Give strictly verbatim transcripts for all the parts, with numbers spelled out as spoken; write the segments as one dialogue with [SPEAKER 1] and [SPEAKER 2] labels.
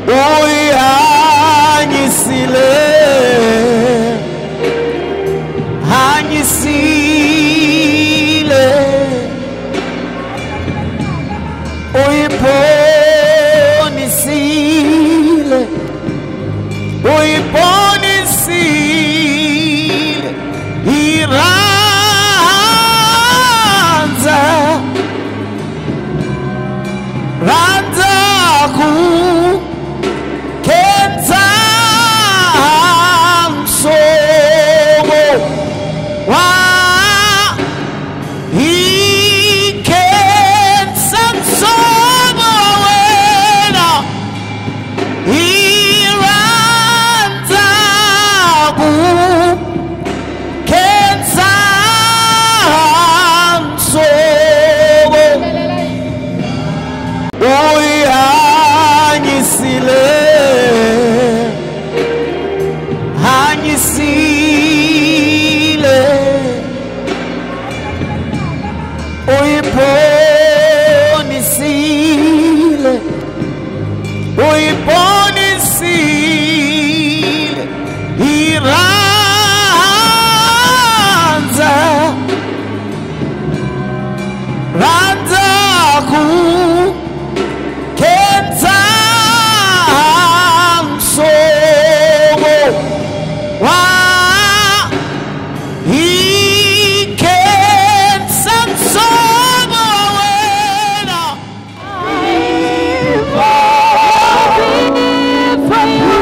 [SPEAKER 1] uyanyisile hanyisile uyibonisile uyibonisile iranza ranza ku kenza msomo wa ikenza msomo wena iranza ku kenza msomo uyanyisile hanyisile uyibonisile uyibonisile iranza ranza ku kenza msomo wa ikenza msomo wena for you.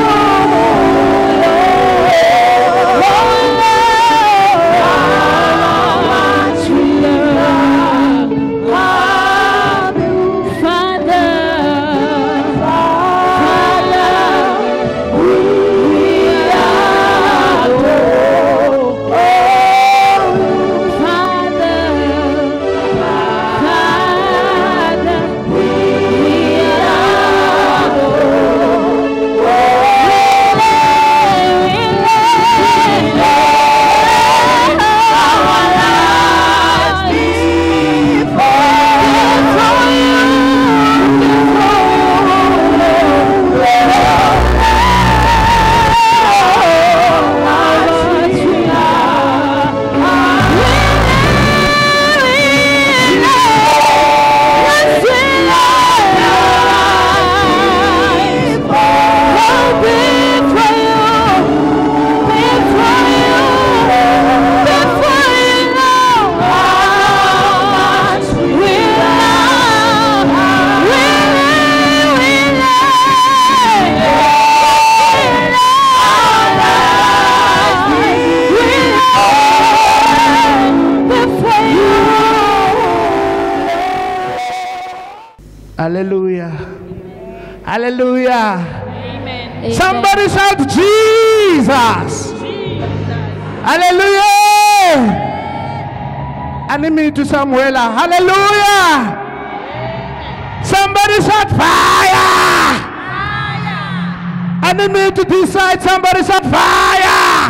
[SPEAKER 2] Hallelujah. Hallelujah.
[SPEAKER 3] Amen.
[SPEAKER 2] Somebody shout Jesus.
[SPEAKER 3] Jesus.
[SPEAKER 2] Hallelujah. Enemy to Samuel. Hallelujah. Somebody shout fire.
[SPEAKER 3] Fire.
[SPEAKER 2] Enemy to this side. Somebody shout fire.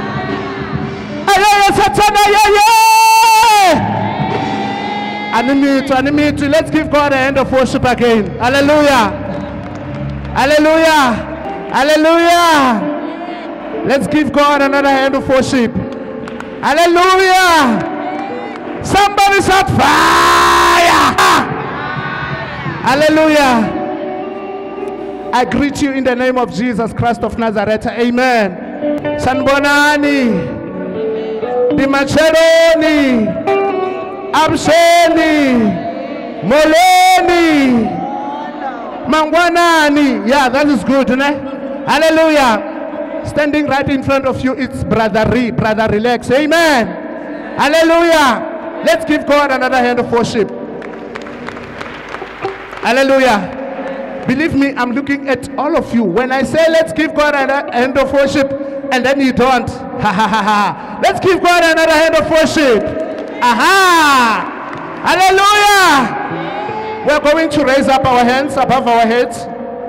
[SPEAKER 2] Enemy to enemy to. Let's give God a hand of worship again. Hallelujah. Hallelujah. Hallelujah. Let's give God another hand of worship. Hallelujah. Somebody shout fire. Hallelujah. I greet you in the name of Jesus Christ of Nazareth. Amen. Sanbonani, Dimachedoni, Absheni, Moleni, Mangwanani. Yeah, that is good, né? Hallelujah. Standing right in front of you, it's Brother Re, Brother Relax. Amen. Hallelujah. Let's give God another hand of worship. Hallelujah. Believe me, I'm looking at all of you. When I say let's give God another hand of worship, and then you don't. Ha ha ha ha. Let's give God another hand of worship. Aha. Hallelujah. We're going to raise up our hands above our heads.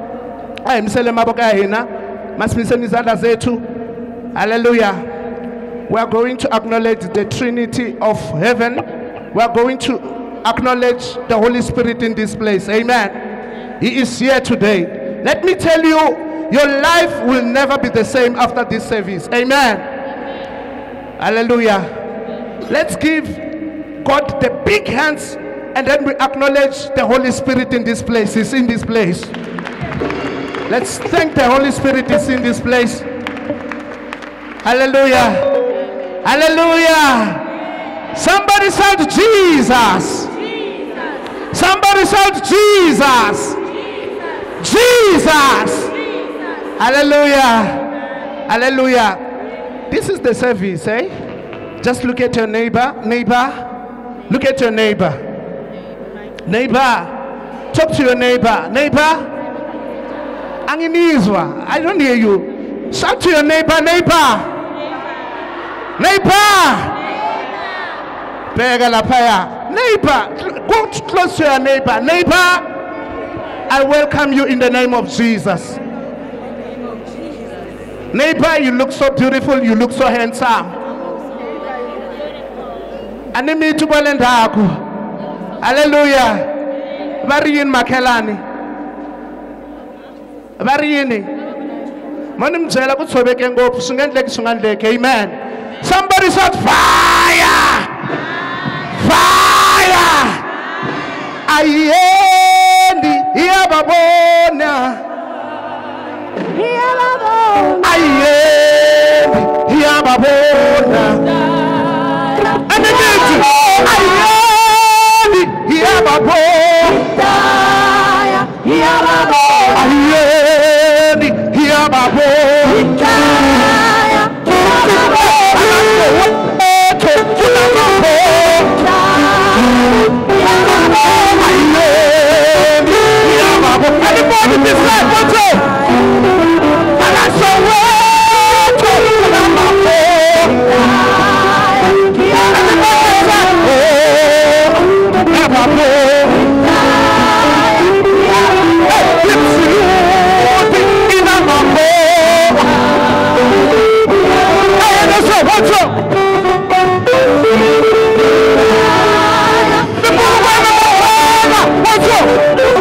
[SPEAKER 2] Hallelujah. We are going to acknowledge the Trinity of heaven. We are going to acknowledge the Holy Spirit in this place. Amen. He is here today. Let me tell you, your life will never be the same after this service. Amen. Hallelujah. Let's give God the big hands, and then we acknowledge the Holy Spirit in this place. He's in this place. Let's thank the Holy Spirit is in this place. Hallelujah. Hallelujah. Somebody shout Jesus. Jesus. Somebody shout Jesus. Jesus. Jesus. Hallelujah. Hallelujah. This is the service, eh? Just look at your neighbor. Neighbor. Look at your neighbor. Neighbor. Talk to your neighbor. Neighbor. Anginizwa. I don't hear you. Shout to your neighbor. Neighbor. Neighbor. Neighbor. Go close to your neighbor. Neighbor. I welcome you in the name of Jesus. Neighbor, you look so beautiful. You look so handsome. Animi tubalendaku. Hallelujah. Variyin makelani. Variyini. Manimjela kutsobeke ngopfu singandleki singandleki. Amen. Somebody shout fire. Fire. Ayendi iyababona. Ayendi iyababona. Ayendi iyababona. Ayendi iyababona. Anybody in this life, what's up? And I saw what to my phone. What's up? What's up?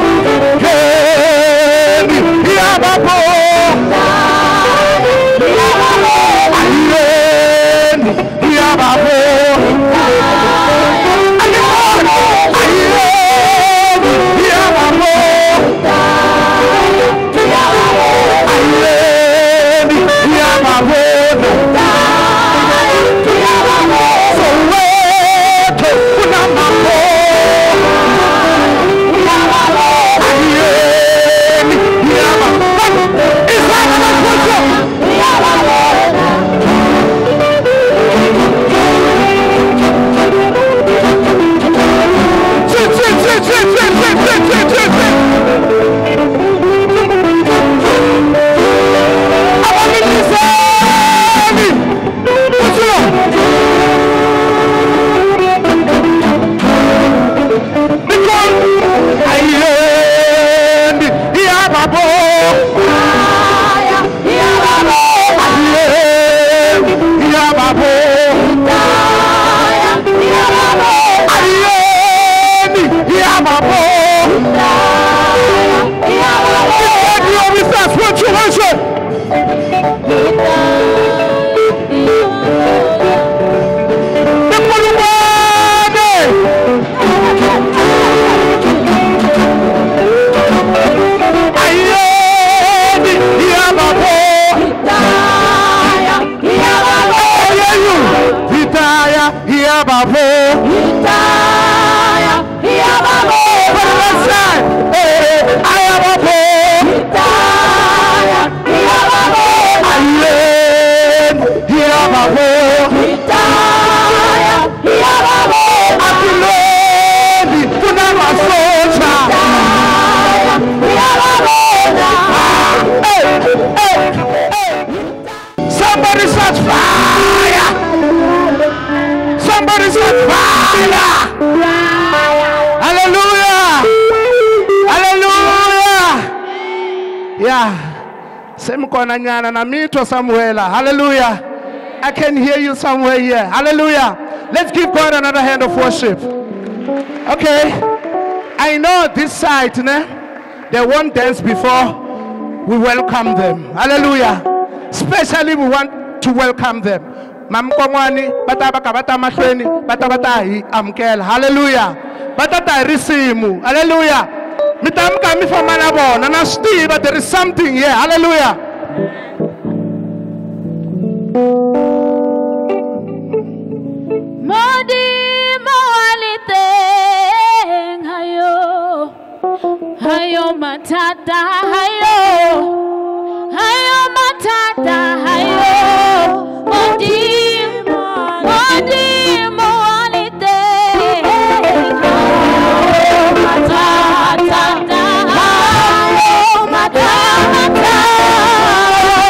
[SPEAKER 2] Somebody shout fire! Somebody shout fire! Hallelujah! Hallelujah! Yeah. Semkona nyana na mito Samuela. Hallelujah! I can hear you somewhere here. Hallelujah! Let's give God another hand of worship. Okay. I know this side, né? They won't dance before. We welcome them. Hallelujah. Especially we want to welcome them. Mamkomwani, batabaka batamashweni, batabatahi amkel. Hallelujah. Batata risimu. Hallelujah. Mitamka mifamana bona. And I see that there is something here. Hallelujah.
[SPEAKER 3] Modi moalite hayo hayo matata hayo hayo matata hayo modi modi moalite hayo matata hayo matata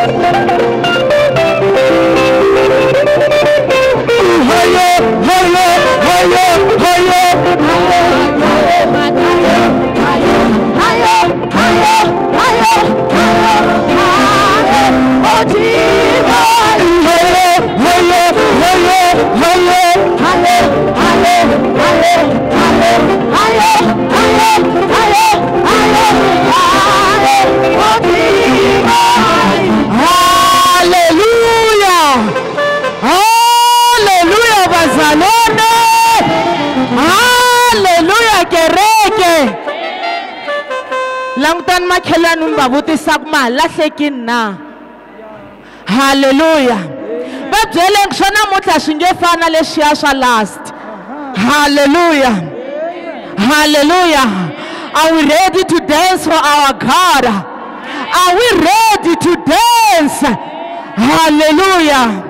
[SPEAKER 4] Langtan makhelwane umbavutisa kuma lahleki na. Hallelujah. Va byele ngisho namuntlha swi nge fana leswiya swa last. Hallelujah. Hallelujah. Are we ready to dance for our God? Are we ready to dance? Hallelujah.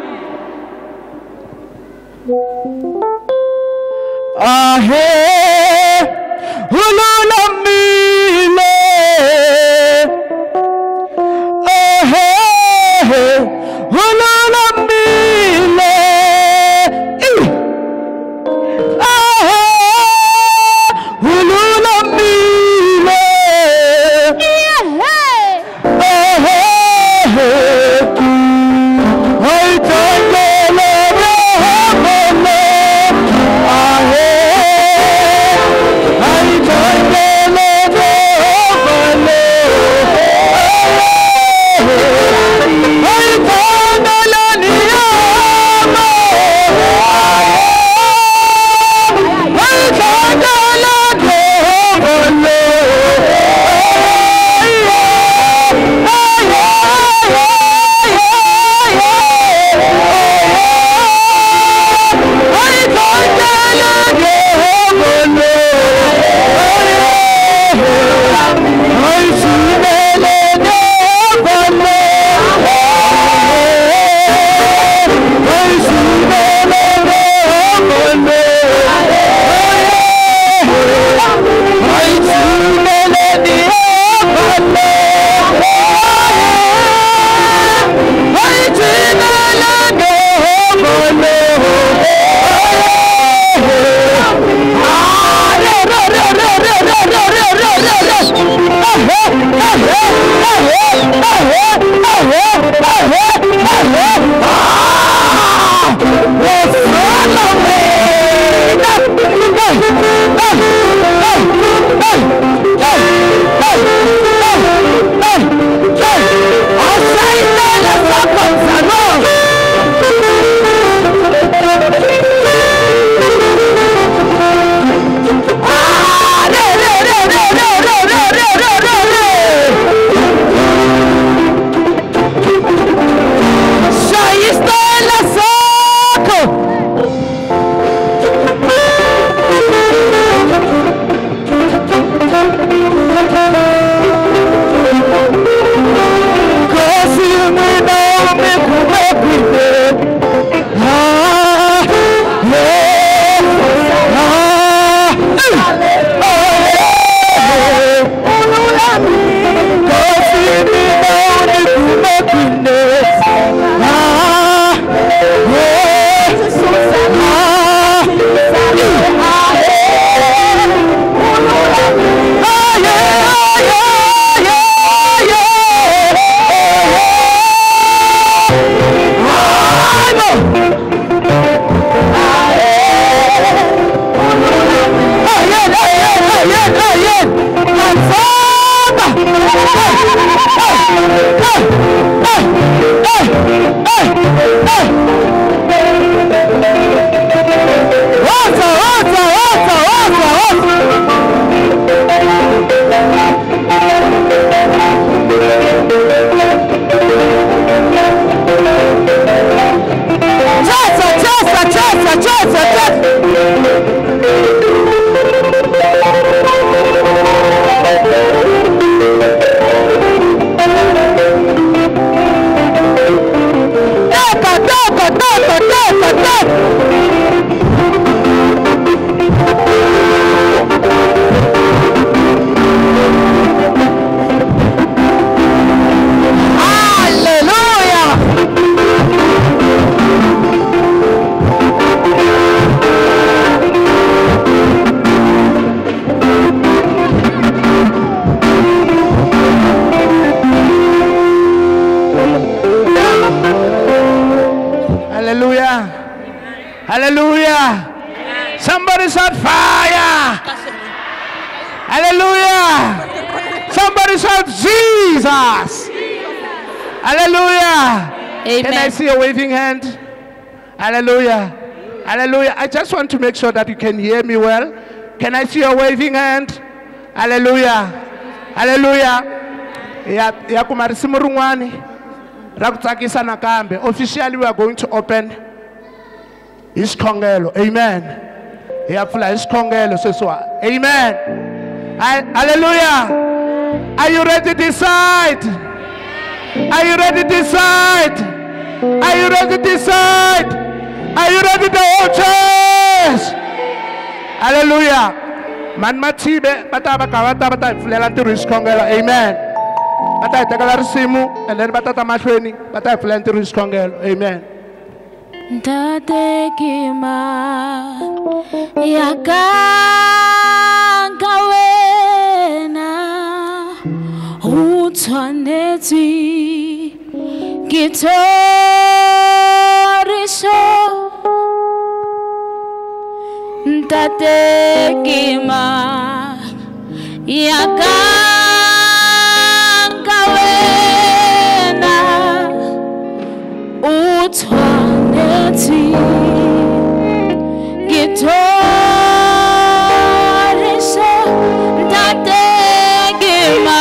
[SPEAKER 4] Ahe ululamile. Ahe ululamile. Ahe ululamile. Ahe ayithandele rahmele. Ahe ayithandele
[SPEAKER 2] Hallelujah. Hallelujah. Somebody shout fire. Hallelujah. Somebody shout Jesus. Hallelujah.
[SPEAKER 3] Amen.
[SPEAKER 2] Can I see a waving hand? Hallelujah. Hallelujah. I just want to make sure that you can hear me well. Can I see a waving hand? Hallelujah. Hallelujah. Ya ya kumarisimu rungwani. Rakutakisa nakambe. Officially we are going to open isikhongelo. Amen. Ya pfula isikhongelo seswa. Amen. Hallelujah. Are you ready to decide? Are you ready to decide? Are you ready to decide? Are you ready to hold church? Hallelujah. Man matibe bata bakawata bata fulela ntiru isikhongelo. Amen. Bata itekala risimu and then bata tamashweni bata fulela ntiru isikhongelo. Amen.
[SPEAKER 3] Ntate kima yakanga wena utshwanetse kitoriso Ntate kima yakanga wena utshwanetse kitoriso Ntate kima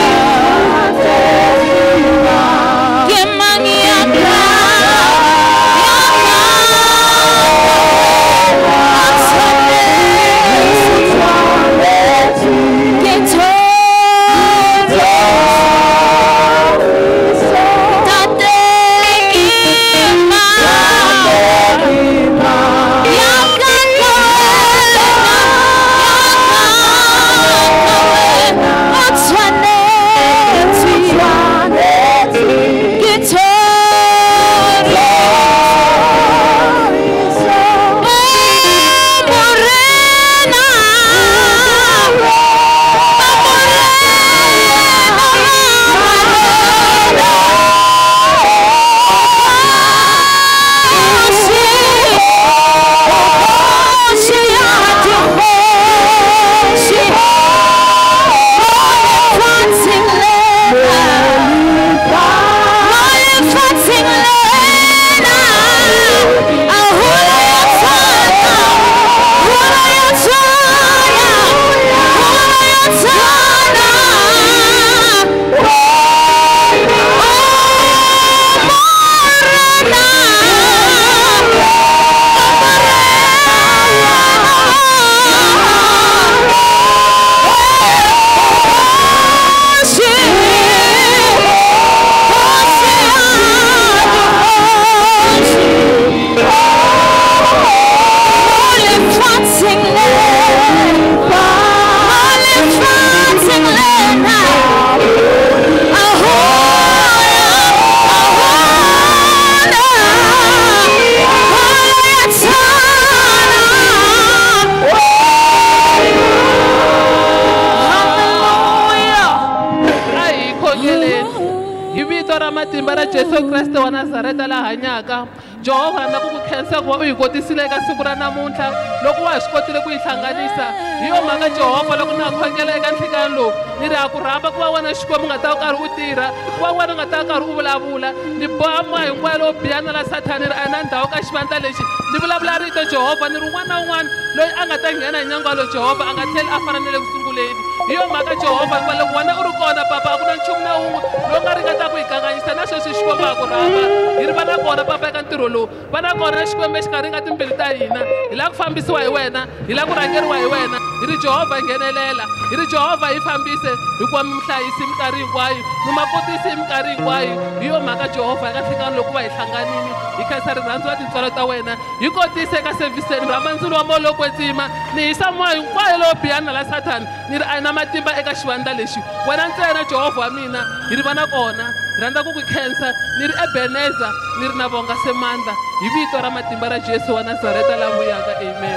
[SPEAKER 5] Jesu Kriste wa Nazareta la hanyaka Jehova na ku ku khensa ku u hi kotisile eka siku ra namuntlha loko wa hi swi kotile ku yi hlanganisa hi yo mhaka Jehova loko na khongela eka nhlikani lowu ni ri ha ku rhamba ku va wena Xikwembu nga ta u karhi u tirha ku va wena nga ta u karhi u vulavula ni boha moya hinkwayo lowo bihana la Sathani ri a na ndhawu ka xivandla lexi ni vulavula rito Jehova ni ri un'wana na un'wana loyi a nga ta nghena hi nyangwa lowu Jehova a nga tlheli a fana na le ku sunguleni hi yo mhaka Jehova hikuva loko wena u ri kona papa a ku na nchumu na wun'we lowu nga ringeta ku hi kanganyisa na sweswi Xikwembu ha ku rhamba hi ri va na kona papa eka ntirho lowu va na kona Xikwembu exikarhi ka timbilu ta hina hi lava ku fambisiwa hi wena hi lava ku rhangeriwa hi wena hi ri Jehova hi nghenelela hi ri Jehova hi fambise hikuva mi muhlayisi minkarhi hinkwayo mi makotisi hi minkarhi hinkwayo hi yo mhaka Jehova eka nhlikani loko va hi hlanganini hi khensa rirhandzu wa tintswalo ta wena hi kotise eka sevhiseni rhamba ndzilo wa moya lowo kwetsima ni hisa moya hinkwayo lowo bihana la Sathani ni ri a hi na matimba eka xivandla lexi wena ntsena Jehova wa mina hi ri va na kona hi rhandza ku ku khensa ni ri Ebeneza ni ri na vonga semandla hi vito ra matimba ra Jesu wa Nazareta la vuyaka amen.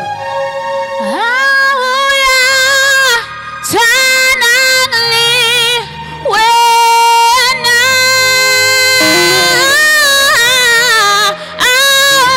[SPEAKER 3] Oh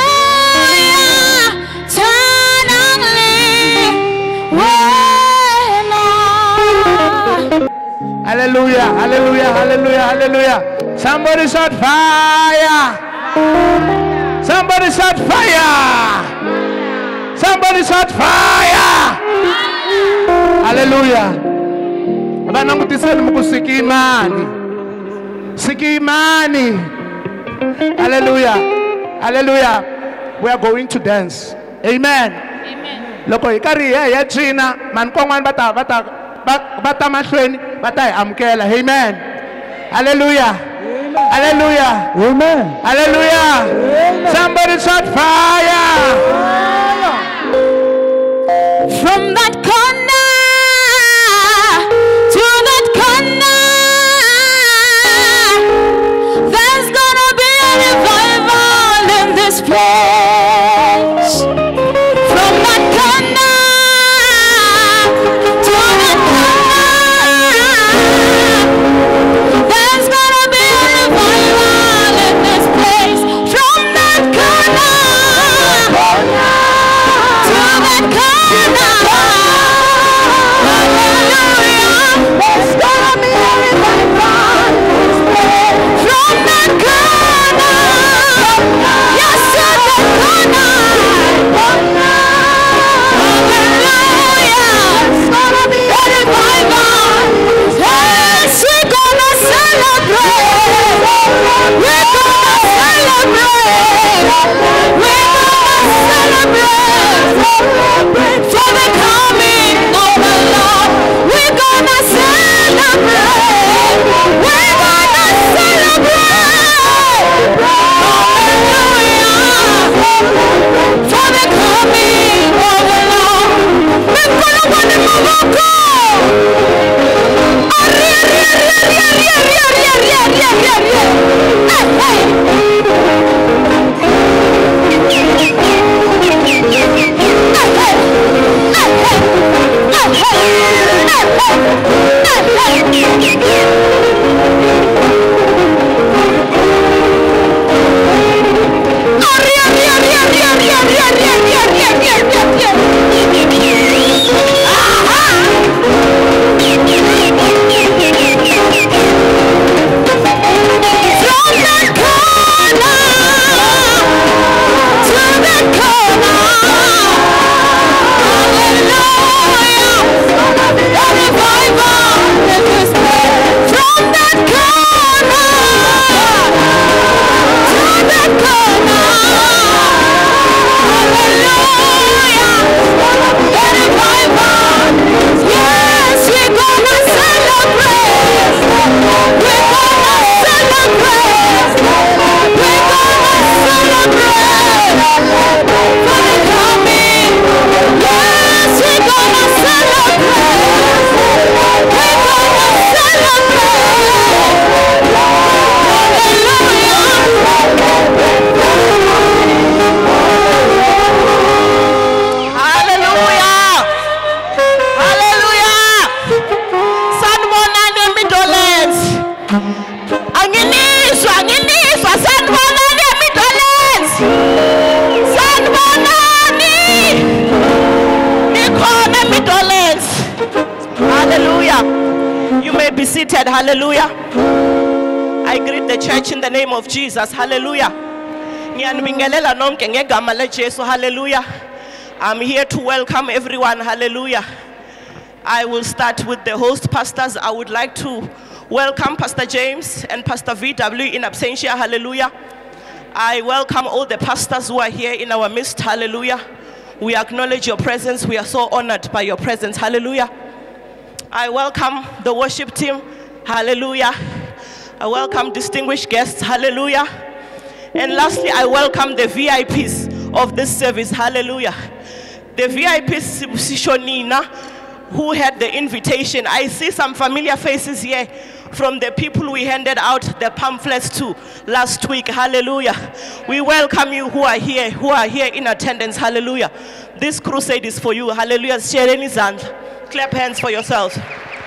[SPEAKER 2] Hallelujah. Somebody shout fire. Somebody shout fire. Somebody shout fire. Hallelujah. Abanangutiseni mukusika imani. Sika imani. Hallelujah. Hallelujah. We are going to dance. Amen. Amen. Loko ikari ya ya China man kongwan bata bata bata mahlweni bata amkela. Amen. Hallelujah. Amen. Hallelujah.
[SPEAKER 1] Amen.
[SPEAKER 2] Hallelujah.
[SPEAKER 1] Amen.
[SPEAKER 2] Somebody shout fire.
[SPEAKER 1] Fire.
[SPEAKER 3] From that corner to that corner, there's gonna be a revival in this place. From that corner to that corner, there's gonna be a revival in this place. From that corner to that corner, hallelujah, there's gonna be a revival in this place. From that corner, yes, to that corner, hallelujah, it's gonna be a revival. Yes, we're gonna celebrate. We're gonna celebrate. We're gonna celebrate for the coming of the Lord. We're gonna celebrate. We're gonna celebrate. Hallelujah. For the coming of the Lord. We're gonna win the Morocco.
[SPEAKER 4] Hallelujah. I greet the church in the name of Jesus. Hallelujah. Hallelujah. I'm here to welcome everyone. Hallelujah. I will start with the host pastors. I would like to welcome Pastor James and Pastor V W in absentia. Hallelujah. I welcome all the pastors who are here in our midst. Hallelujah. We acknowledge your presence. We are so honored by your presence. Hallelujah. I welcome the worship team. Hallelujah. I welcome distinguished guests. Hallelujah. And lastly, I welcome the V I Ps of this service. Hallelujah. The V I Ps who had the invitation. I see some familiar faces here from the people we handed out the pamphlets to last week. Hallelujah. We welcome you who are here, who are here in attendance. Hallelujah. This crusade is for you. Hallelujah. Clap hands for yourselves.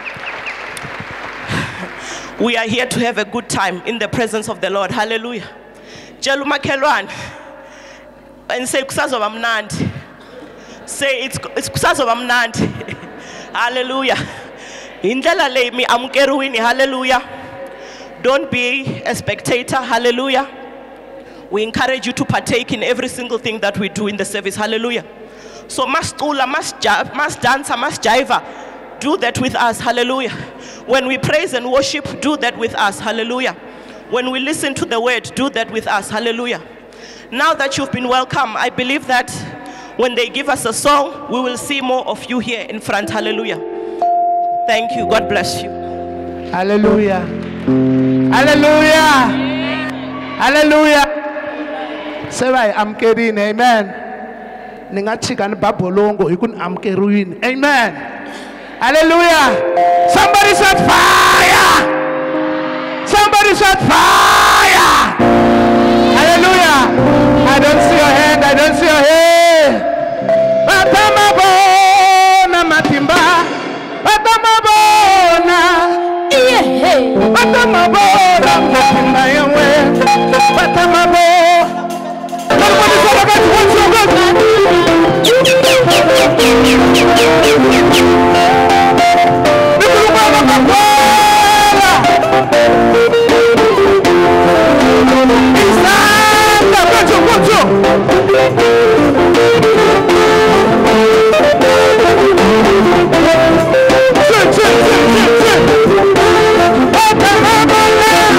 [SPEAKER 4] We are here to have a good time in the presence of the Lord. Hallelujah. Jeluma Kelwan. And say kusazo bamnandi. Say it's it's kusazo bamnandi. Hallelujah. Indlela le mi amkeruini. Hallelujah.
[SPEAKER 6] Don't be a spectator. Hallelujah. We encourage you to partake in every single thing that we do in the service. Hallelujah. So must tula, must must dancer, must jiver. Do that with us. Hallelujah. When we praise and worship, do that with us. Hallelujah. When we listen to the word, do that with us. Hallelujah. Now that you've been welcome, I believe that when they give us a song, we will see more of you here in front. Hallelujah. Thank you. God bless you.
[SPEAKER 2] Hallelujah. Hallelujah. Hallelujah. Say I'm kidding. Amen. Ningachikan babolongo ikun amkeruin. Amen. Hallelujah. Somebody said fire. Somebody said fire. Hallelujah. I don't see your hand. I don't see your hand. Batamabona matimba. Batamabona. Batamabona matimba yewe. Batamabona. Everybody say again. What's your good? What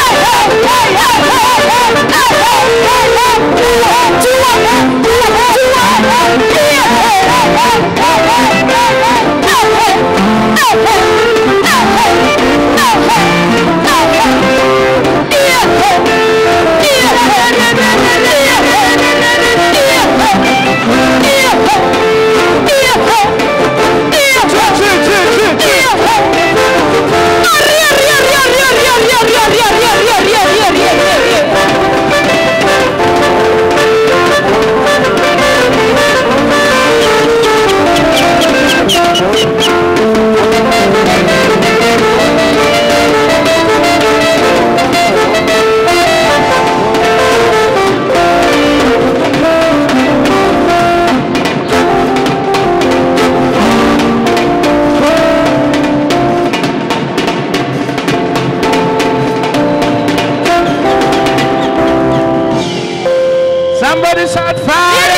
[SPEAKER 2] Somebody shout fire!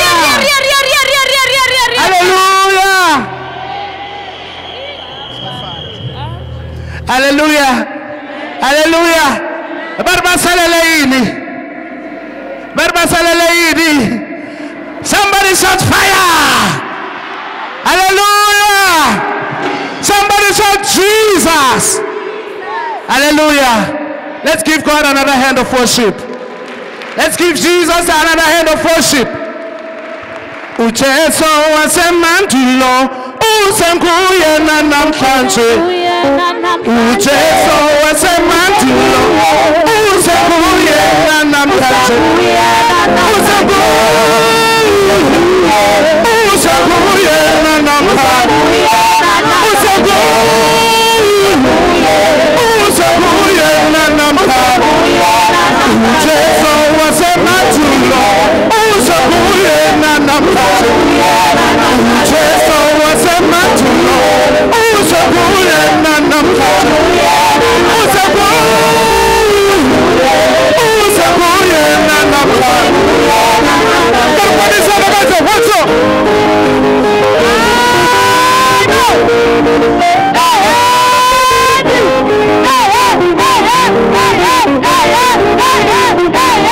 [SPEAKER 2] Hallelujah! Hallelujah! Hallelujah! Barbasaleleini! Barbasaleleini! Somebody shout fire! Hallelujah! Somebody shout Jesus! Hallelujah! Let's give God another hand of worship. Let's give Jesus another hand of worship. Ucheso wasemantulo usenkuye na namhlanje. Ucheso wasemantulo usenkuye na namhlanje. Usenkuye na namhlanje. Usenkuye na namhlanje. Ucheso wasemantulo usenkuye na namhlanje. Ucheso wasemantulo usenkuye na namhlanje. Usenkuye na namhlanje. Everybody say that. What's up? Hey, hey, hey, hey, hey, hey, hey, hey, hey, hey, hey.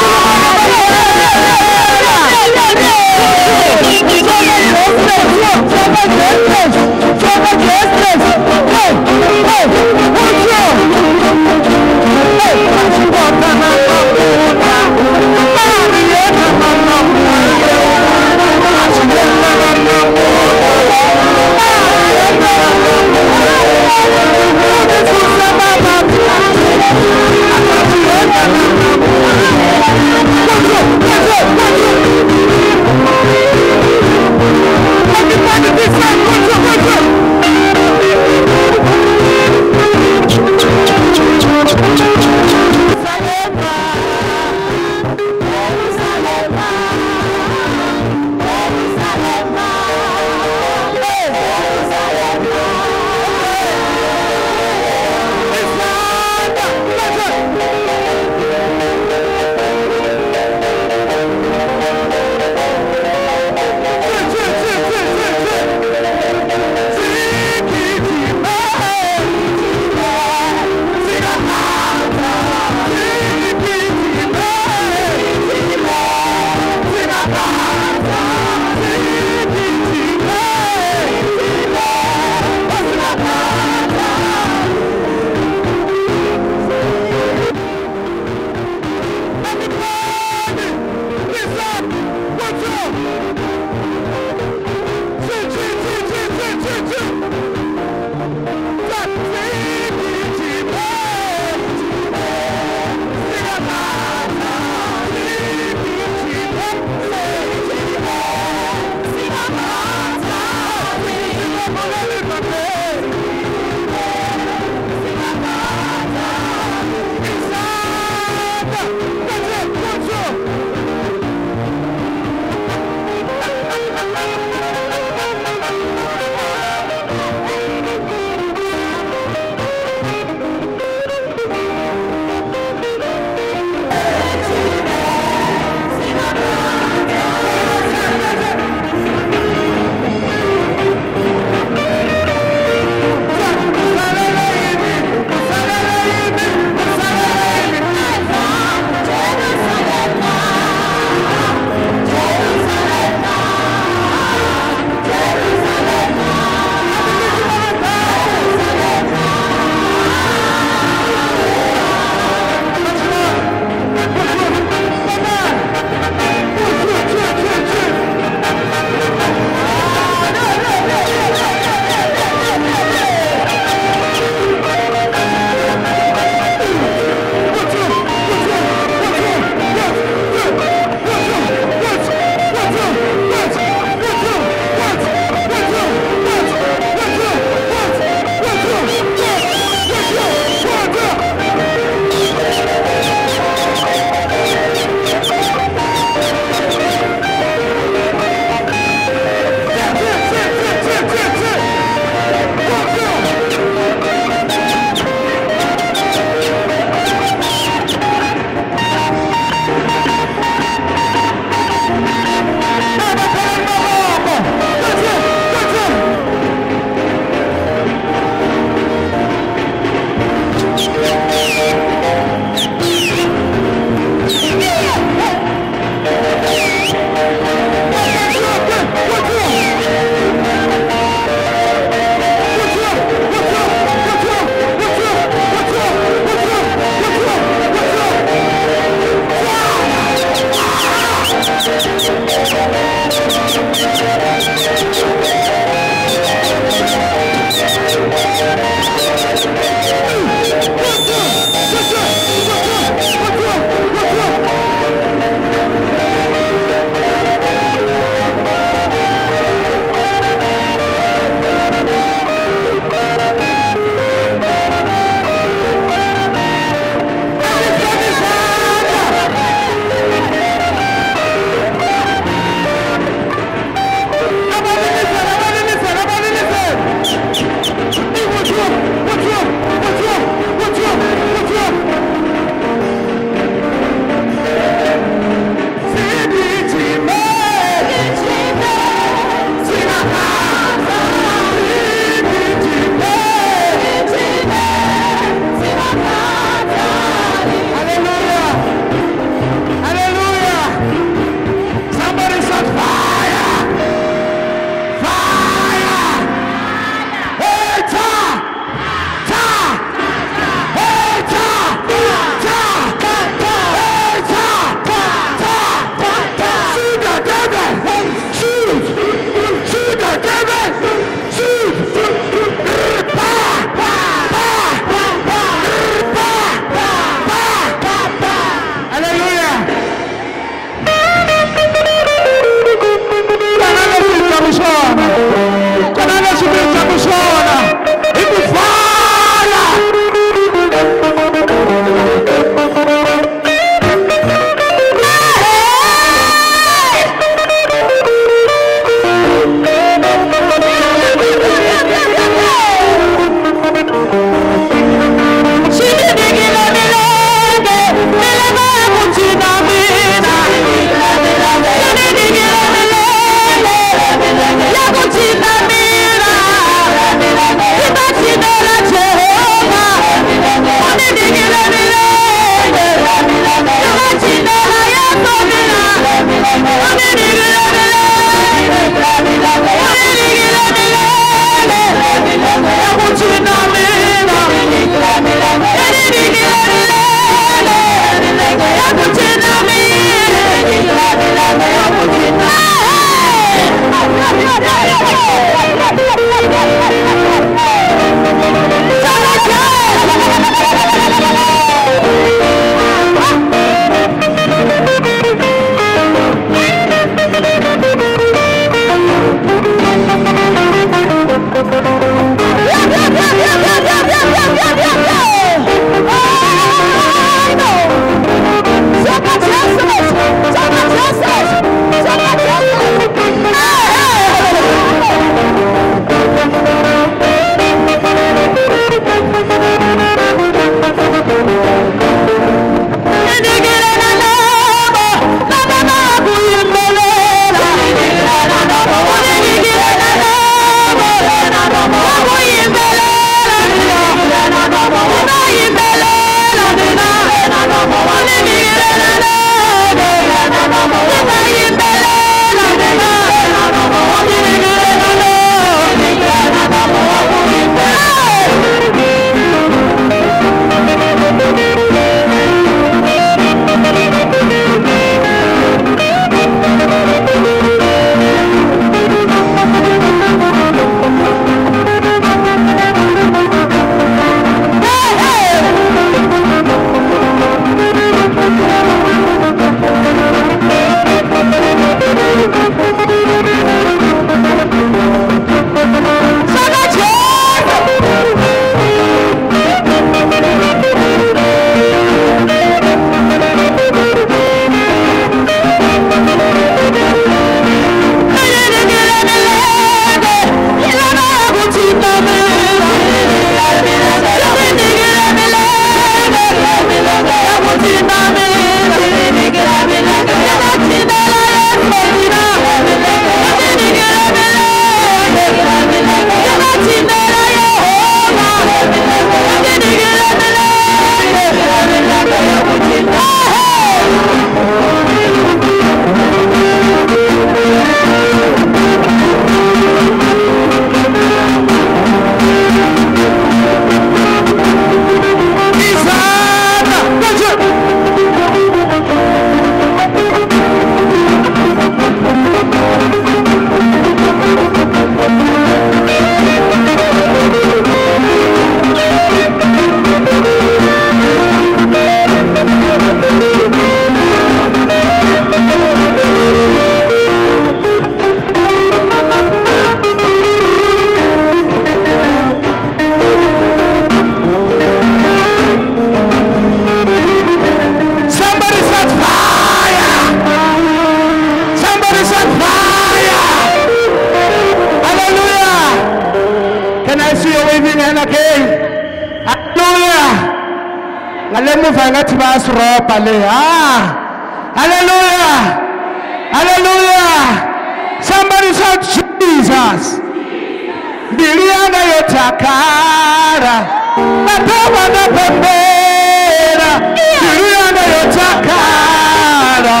[SPEAKER 2] again. Hallelujah. Ngalemuva ngathi bayasiroba le. Ah. Hallelujah. Hallelujah. Somebody shout Jesus. Bilianga yotakara. Nataba na pembera. Bilianga yotakara.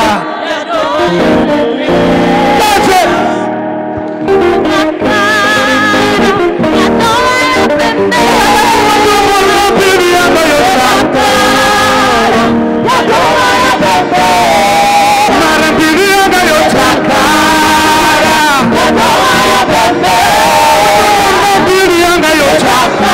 [SPEAKER 2] That's it. Bilianga yotakara. Mara bilianga yotakara. Bilianga yotakara.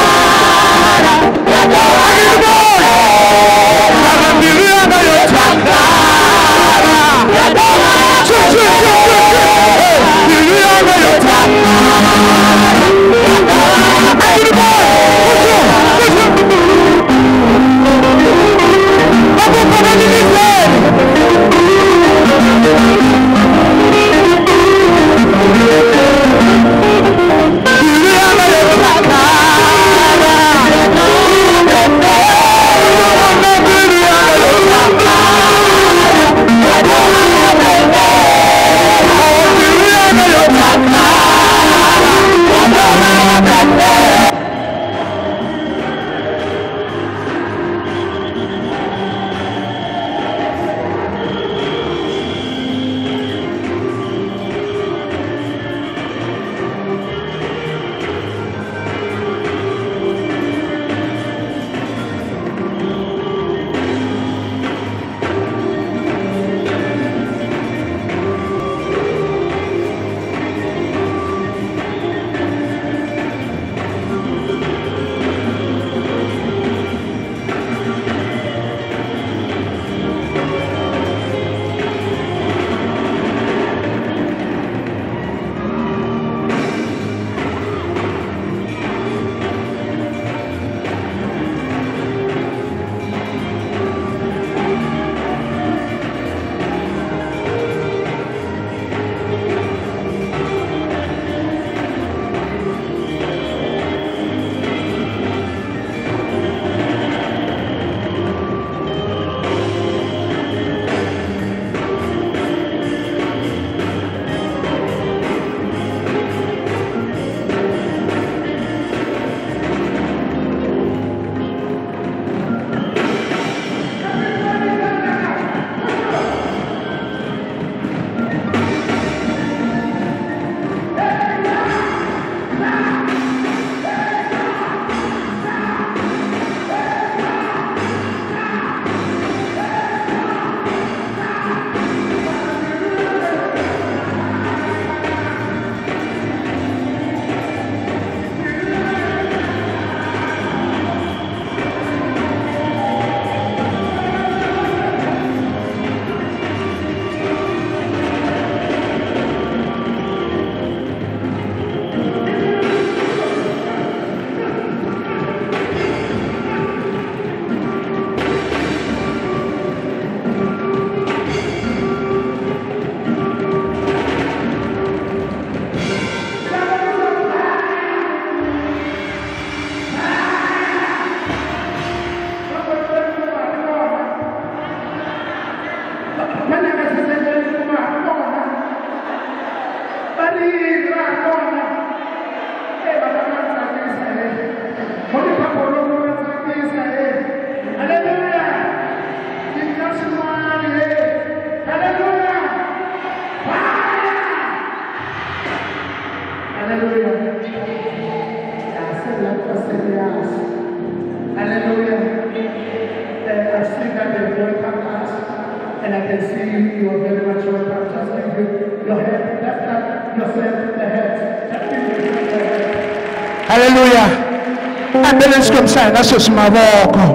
[SPEAKER 2] Hallelujah. Ambulance kumsana sosimaboko.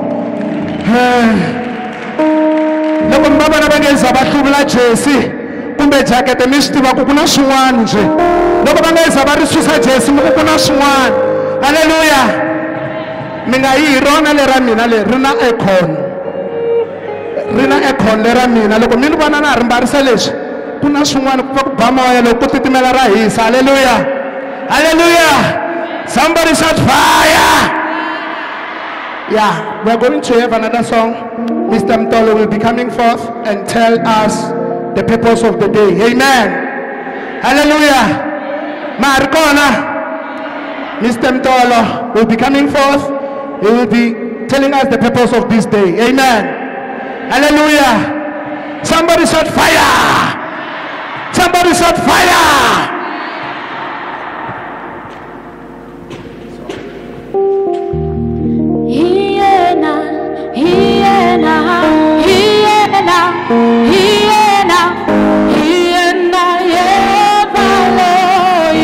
[SPEAKER 2] Loko mbaba nabangeza bahlubula Jesi kumbe jacket emistiva kukuna swin'wana nje. Loko bangeza ba risusa Jesi kukuna swin'wana. Hallelujah. Mina yi rona lera mina le rina econ. Rina econ lera mina loko mina vana na rimbarisa leswi kuna swin'wana ku va ku ba moya loko ku titimela ra hisa. Hallelujah. Hallelujah. Somebody shout fire. Yeah, we're going to have another song. Mister Mtolo will be coming forth and tell us the purpose of the day. Amen. Hallelujah. Marcona. Mister Mtolo will be coming forth. He will be telling us the purpose of this day. Amen. Hallelujah. Somebody shout fire. Somebody shout fire.
[SPEAKER 3] Hiena, hiena, hiena, hiena, hiena, yevaloi.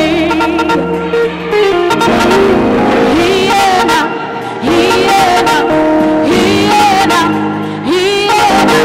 [SPEAKER 3] Hiena, hiena, hiena, hiena.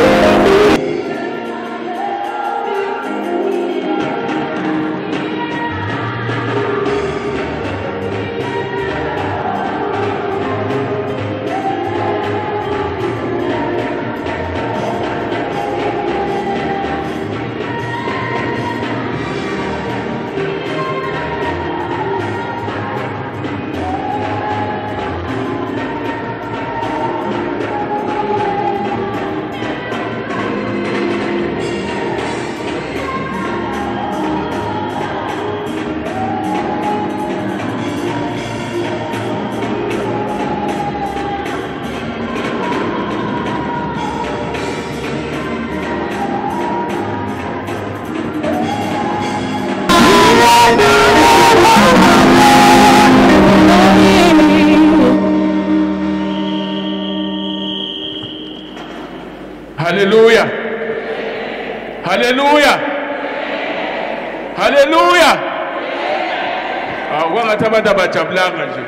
[SPEAKER 7] Hallelujah. Hallelujah. Hallelujah. Awangathi abantu abajabulanga nje.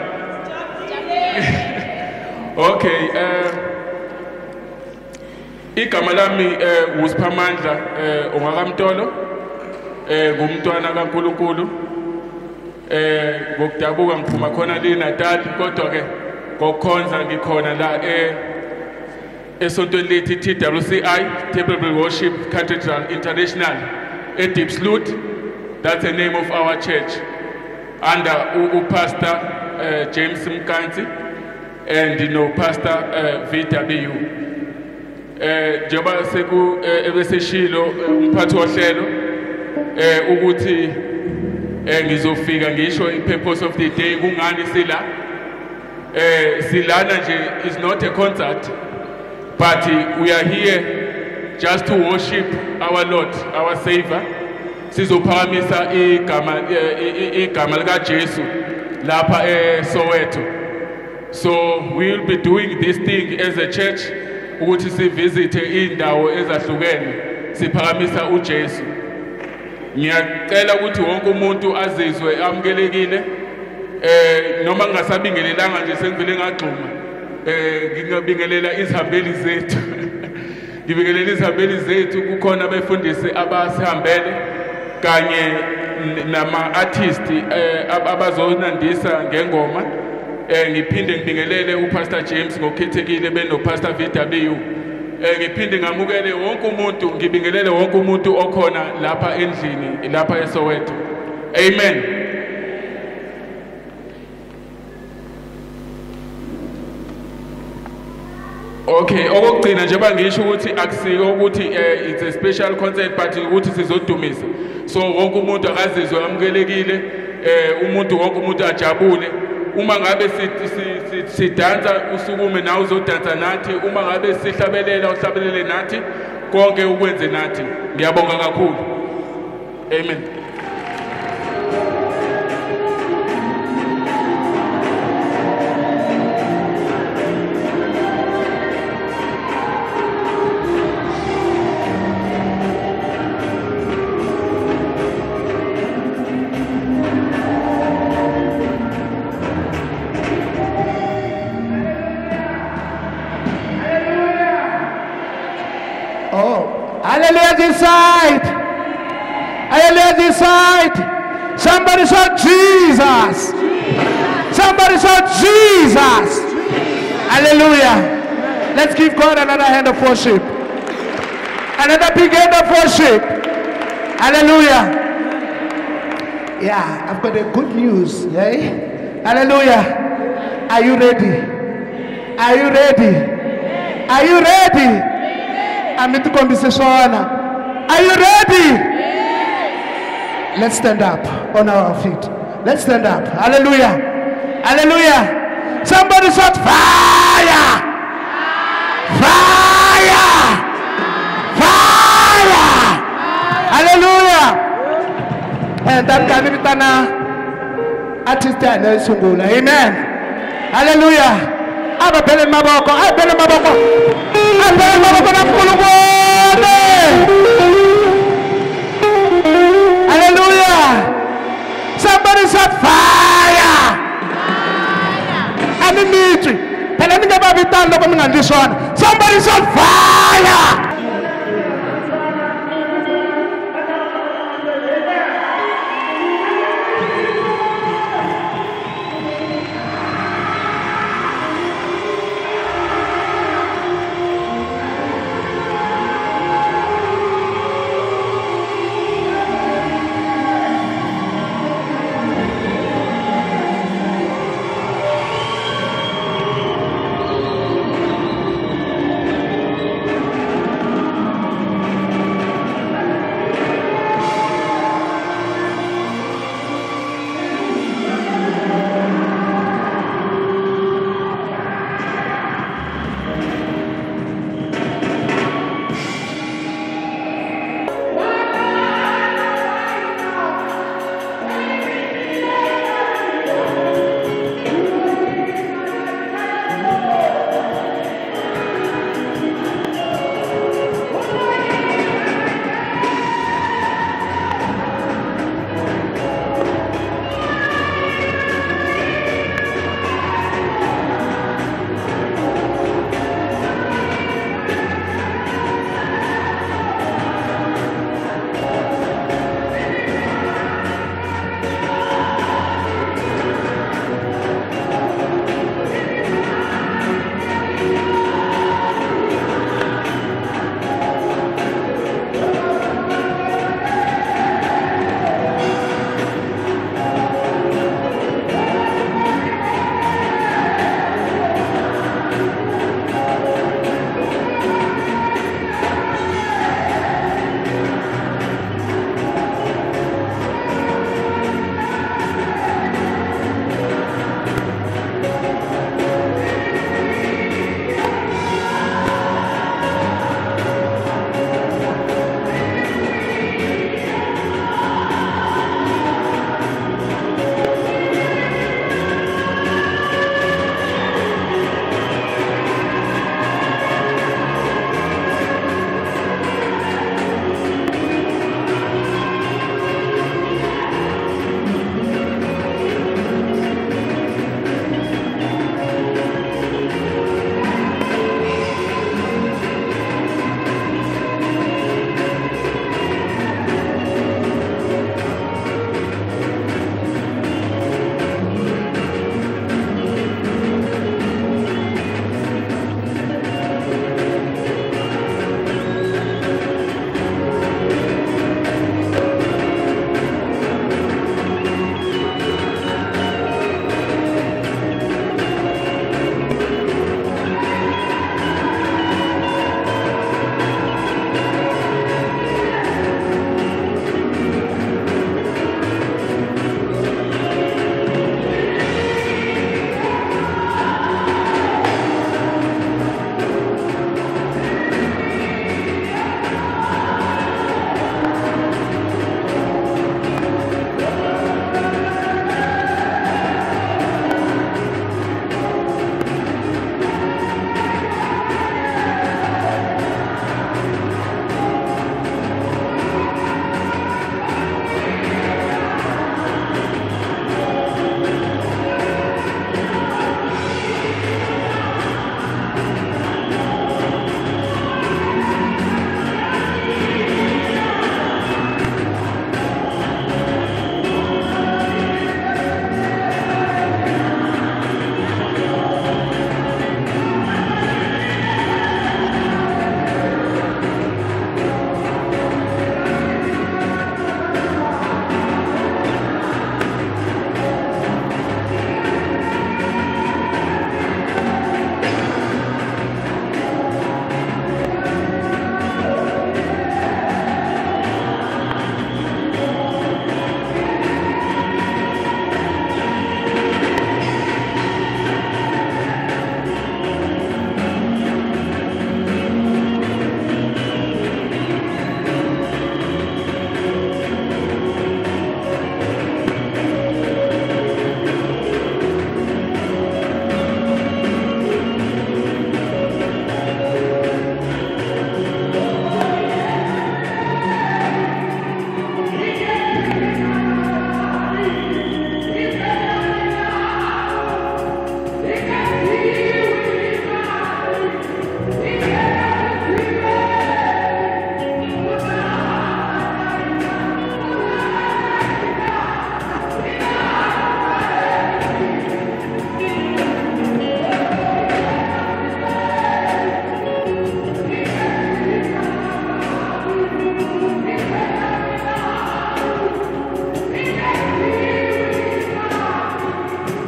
[SPEAKER 7] Okay, eh igama lami eh uSiphamandla eh ungakamtolo eh ngumntwana kaNkulunkulu eh ngokudabuka ngiphuma khona le Natal kodwa ke ngokukhonza ngikhona la eh esontweni lethu T W C I Temple Worship Cathedral International at Diepsloot. That's the name of our church under u, u Pastor uh, James Mkansi and you know Pastor uh, V W Eh njengoba seku ebeseshilo umphathi wohlelo eh ukuthi eh ngizofika ngisho I purpose of the day kungani sila eh silana nje is not a concert. But we are here just to worship our Lord, our Savior. Sizophakamisa igama igama lika Jesu lapha eSoweto. So we will be doing this thing as a church ukuthi sivisite indawo ezahlukene siphakamisa uJesu. Ngiyacela ukuthi wonke umuntu azizwe amukelekile eh noma ngingasabingelelanga nje sengivele ngagxuma. Eh ngingabingelela izihambeli zethu ngibingelela izihambeli zethu kukhona abefundisi abasihambele kanye nama artist abazonandisa ngengoma eh ngiphinde ngibingelele uPastor James ngokukhethekile beno Pastor V W eh ngiphinde ngamukele wonke umuntu ngibingelele wonke umuntu okhona lapha endlini lapha eSoweto. Amen. Okay, okugcina nje bangisho ukuthi akusiko ukuthi it's a special concert but ukuthi sizodumisa. So wonke umuntu akazizwe amukelekile, eh umuntu wonke umuntu ajabule. Uma ngabe sidansa usukume nawe uzodansa nathi, uma ngabe sihlabelela uhlabelele nathi, konke ukwenze nathi. Ngiyabonga kakhulu. Amen.
[SPEAKER 2] Hallelujah this side. Hallelujah this side. Somebody shout Jesus. Somebody shout Jesus. Hallelujah. Let's give God another hand of worship. Another big hand of worship. Hallelujah. Yeah, I've got a good news. Hey? Hallelujah. Are you ready? Are you ready? Are you ready? I'm in the conversation. Are you ready? Let's stand up on our feet. Let's stand up. Hallelujah. Hallelujah. Somebody shout fire! Fire! Fire! Hallelujah! And that can be done. Artist Amen. Hallelujah. Aba bele maboko, aba bele maboko. Aba bele maboko na kulugone. Hallelujah. Somebody shout fire. Somebody shout fire!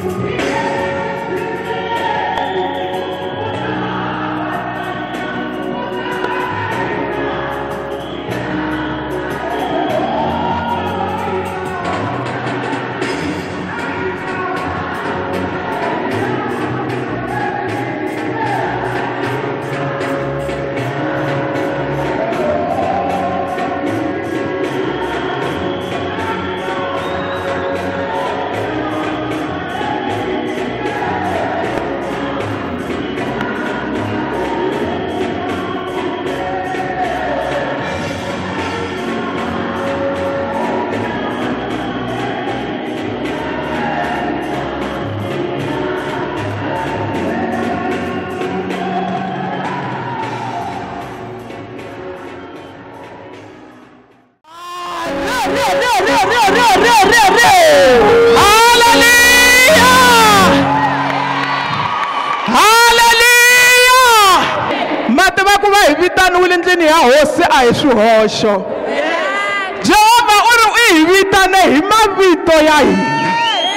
[SPEAKER 2] Swihoxo Jehova uri u hi vitane hi mavito ya hina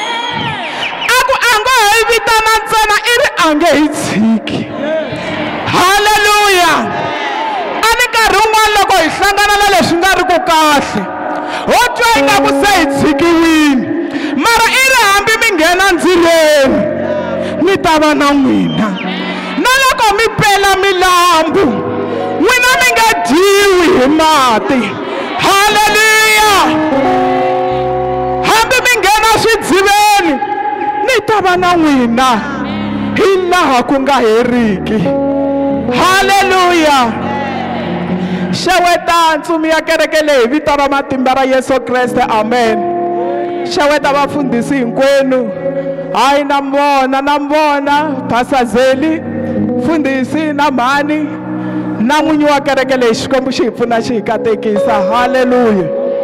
[SPEAKER 2] aku anga hi vitana ntsena i ri ange hi tshiki haleluya ani nkarhi wun'wana loko hi hlangana na leswi nga ri ku kahle ho twa ingaku se hi tshikiwile mara i ri hambi mi nghena ndzilweni mi ta va na n'wina na loko mi pela milambu n'wina mi nga dyiwi hi mati haleluya hambi mi nghena swidziveni ni ta va na n'wina hi laha ku nga heriki haleluya xeweta ntsumi ya kereke leyi hi vito ra matimba ra Yesu Kreste amen xeweta vafundhisi hinkwenu hayi na mbona na mbona pasazeli fundhisi na mhani na n'winyi wa kereke leyi xikwembu xi hi pfuna xi hi katekisa haleluya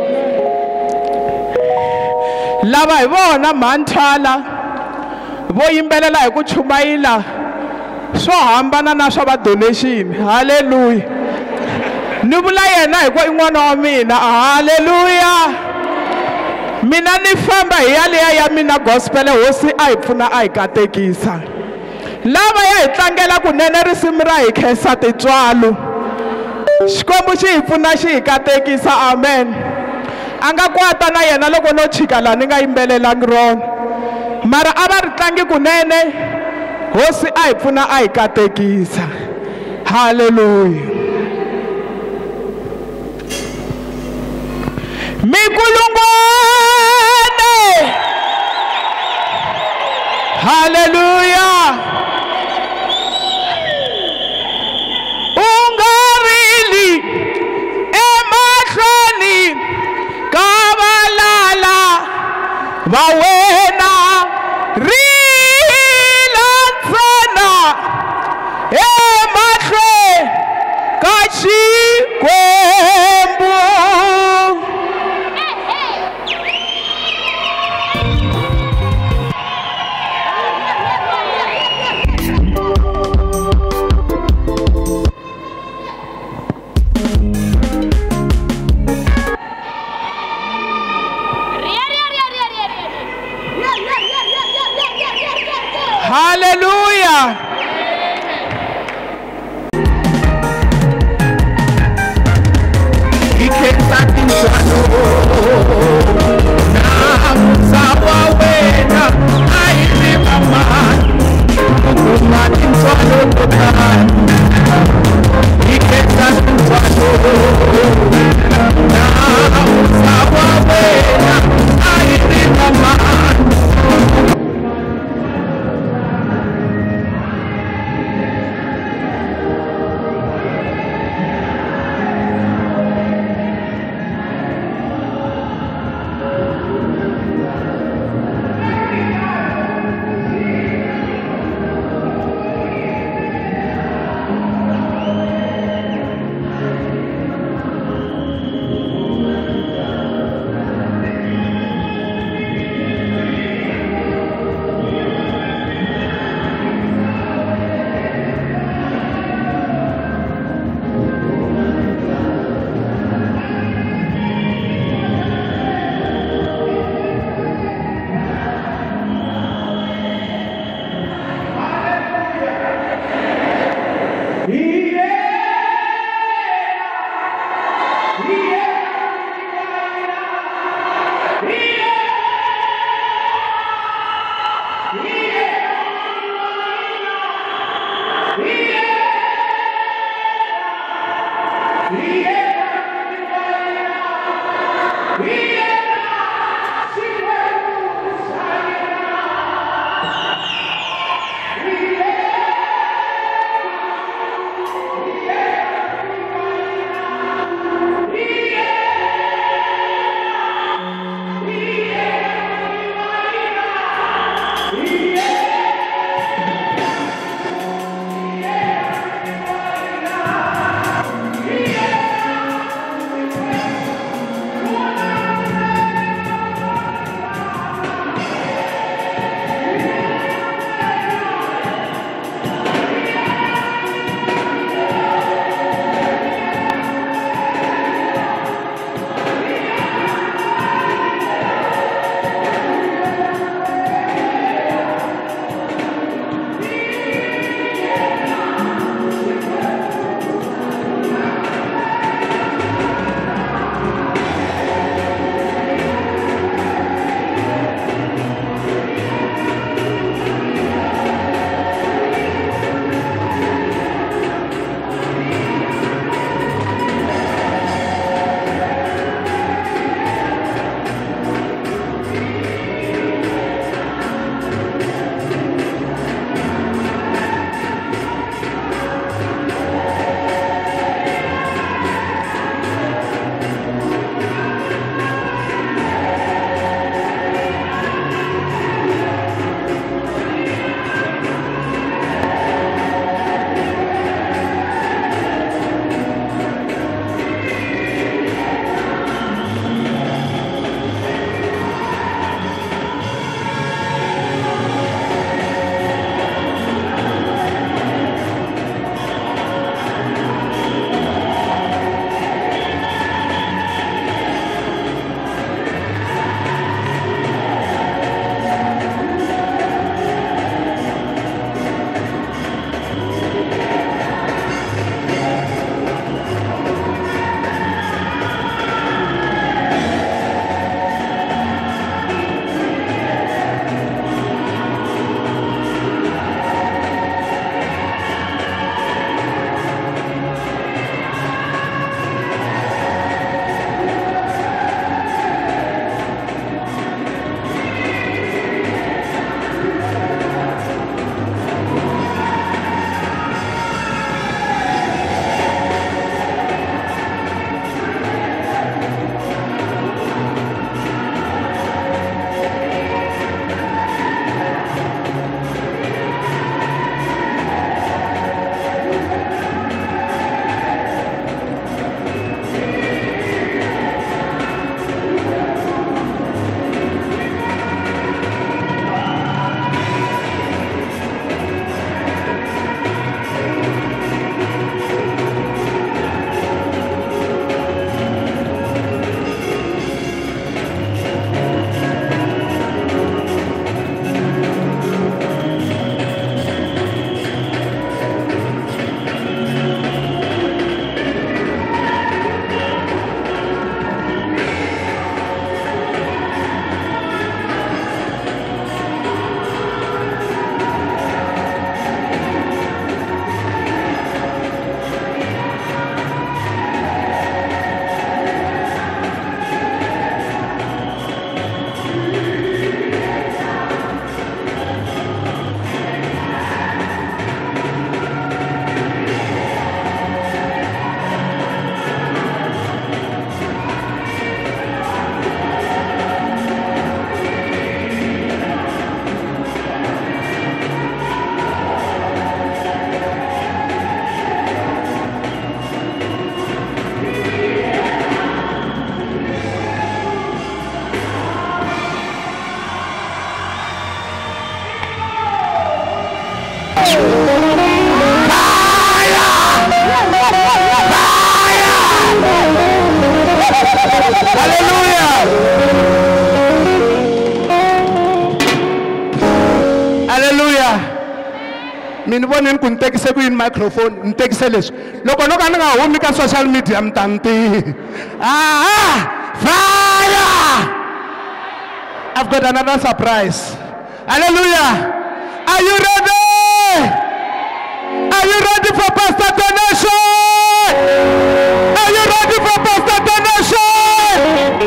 [SPEAKER 2] lava hi vona mhanthala vo yimbelela hi ku chumayela swo hambana na swa va donation haleluya ni vula yena hi ku i n'wana wa mina haleluya mina ni famba hi yaliya ya mina gospel hosi a hi pfuna a hi katekisa lava ya hi tlangela kunene risimu ra hi khensa tintswalo xikwembu xi hi pfuna xi hi katekisa amen a nga kwata na yena loko no chika laha ni nga yimbelelangi rona mara a va ri tlangi kunene hosi a hi pfuna a hi katekisa haleluya mikulungwane haleluya ungarili emahlweni ka valala va wena rila ntsena emahlweni ka xikwembu Hallelujah. Hallelujah. Mina voneni ku nitekise ku yini microphone nitekise leswi loko no ka ni nga humi ka social media mtanti ah fire. I've got another surprise. Hallelujah. Are you ready? Are you ready for pastor donation? Are you ready for pastor donation?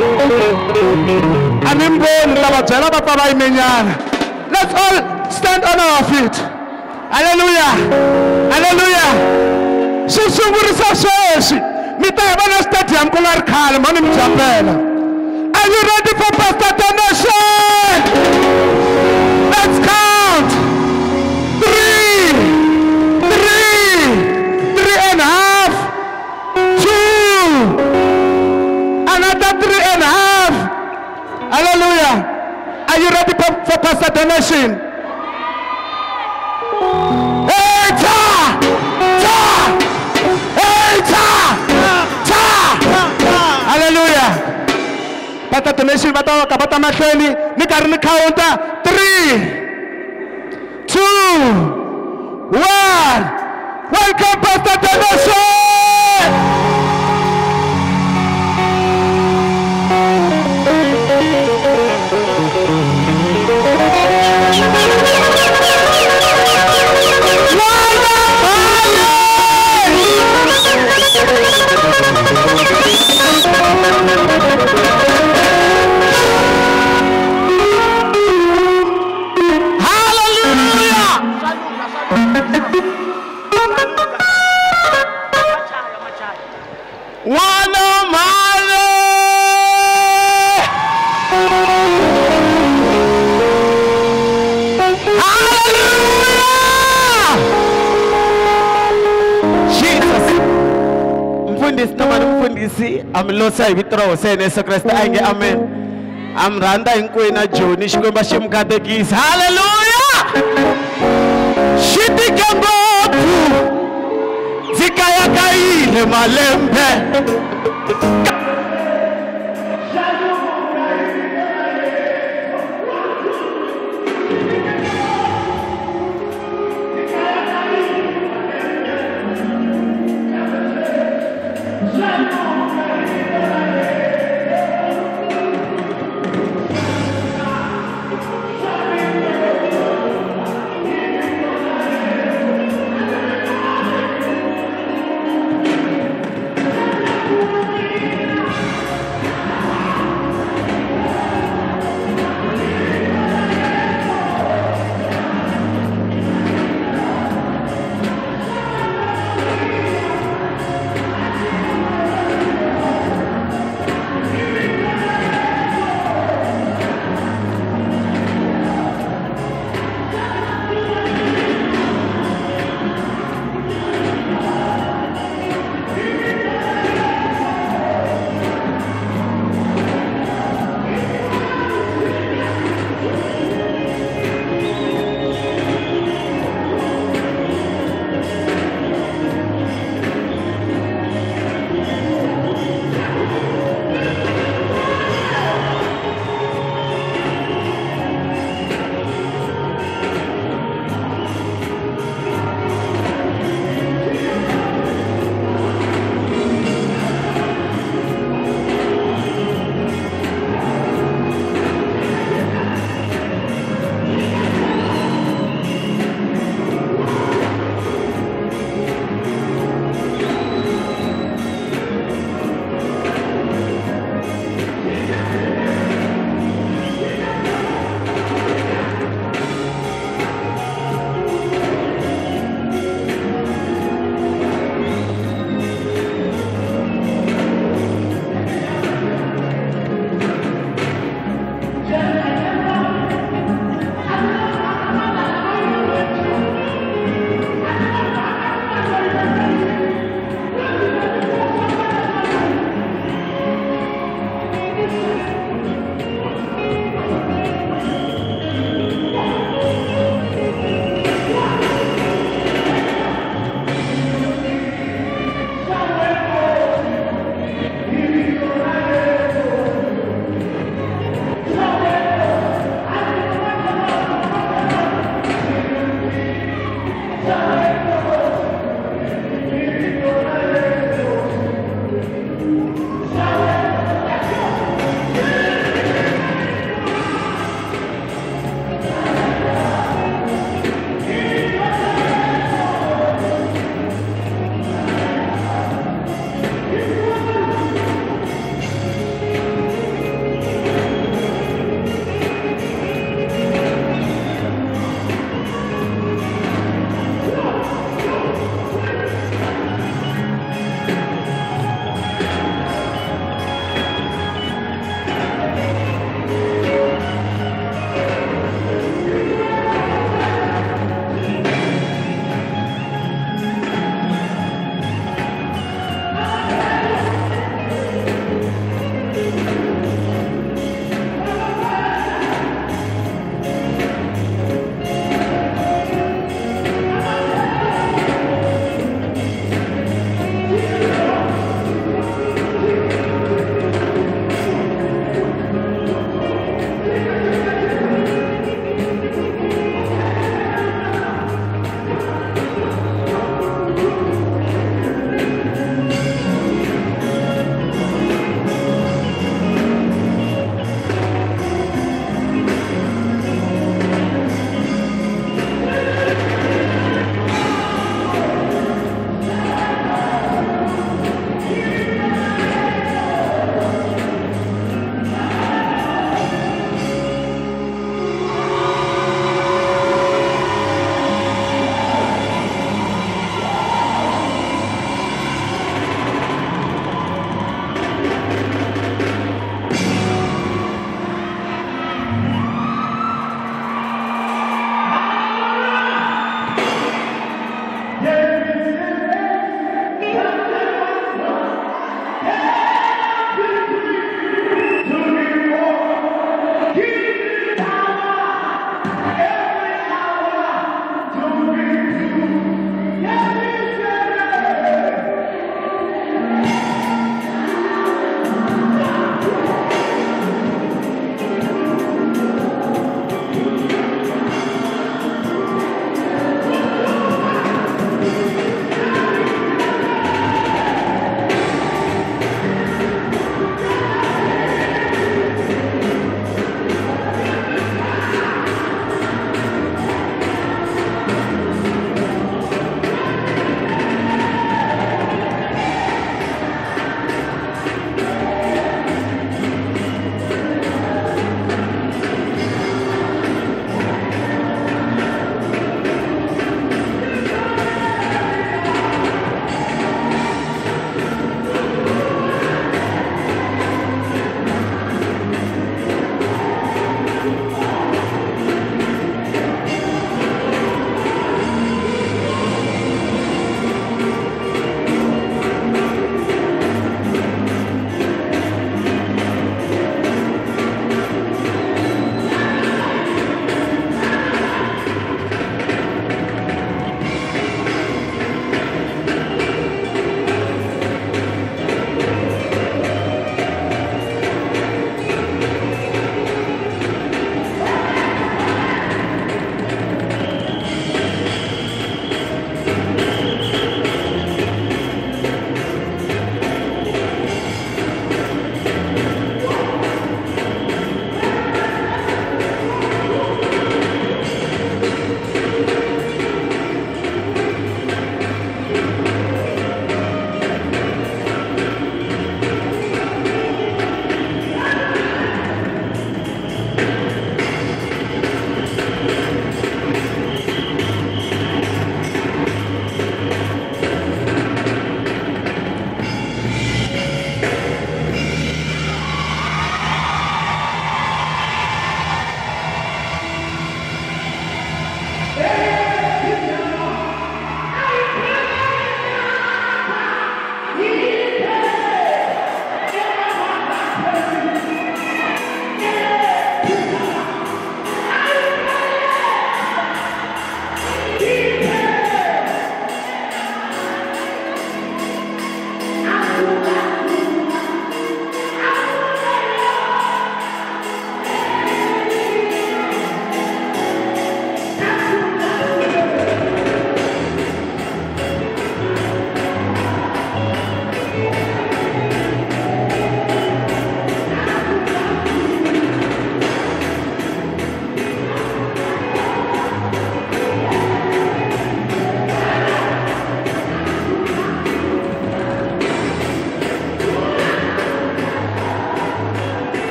[SPEAKER 2] Animboni lava byela va pfa va yimenyana. Let's all stand on our feet. Hallelujah. Hallelujah. Swisungurisa sweswi mi ta va na stadium ku nga ri khale mani mi japela. Are you ready for pastor donation? Let's count. Three, three, three and a half, two, another three and a half. Hallelujah. Are you ready for, for pastor donation? Hey, ta, ta, hey, ta, ta. Hallelujah. Pastor donation bata kabata mahlweni ni karhi ni counter three, two, one. Welcome pastor donation. Amlosa vitro sene so Christ ainge amen. Amranda inkwena Joni shikomba shimkatekisa. Hallelujah. Shitike ngoku. Zikaya kaile malembe.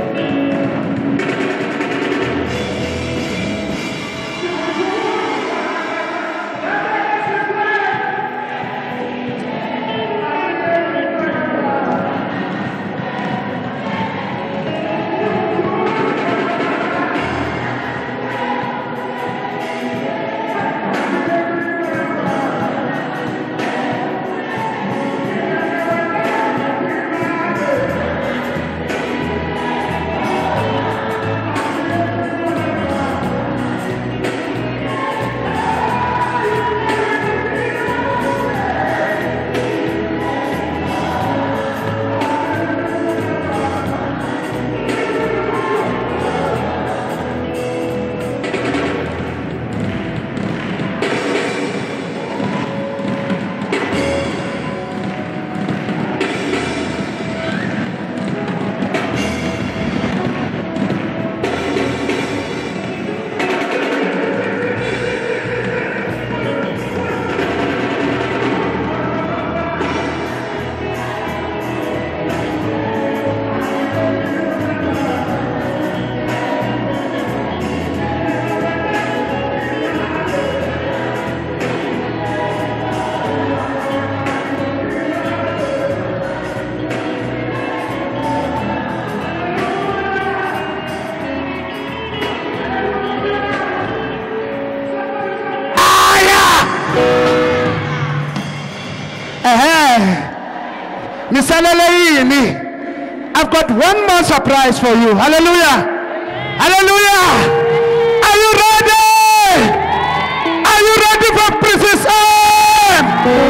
[SPEAKER 2] I've got one more surprise for you. Hallelujah. Hallelujah. Are you ready? Are you ready for Princess Anne?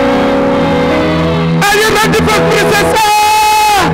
[SPEAKER 2] Are you ready for Princess Anne?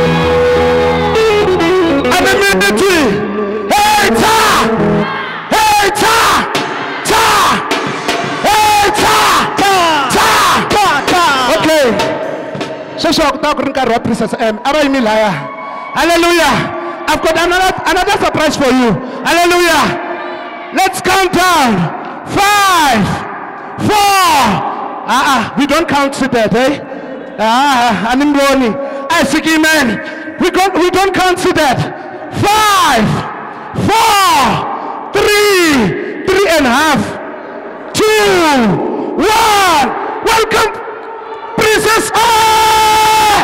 [SPEAKER 2] I'm immediately. Hey, ta! Hey, ta! Ta! Hey, ta! Ta! Ta! Ta! Okay. So, so, Princess Anne. Hallelujah. I've got another, another surprise for you. Hallelujah. Let's count down. Five, four. Ah, uh, we don't count seated, eh? Ah, I'm in Roni. I see you, man. We don't, we don't count seated. Five, four, three, three and a half, two, one. Welcome, Princess Anne.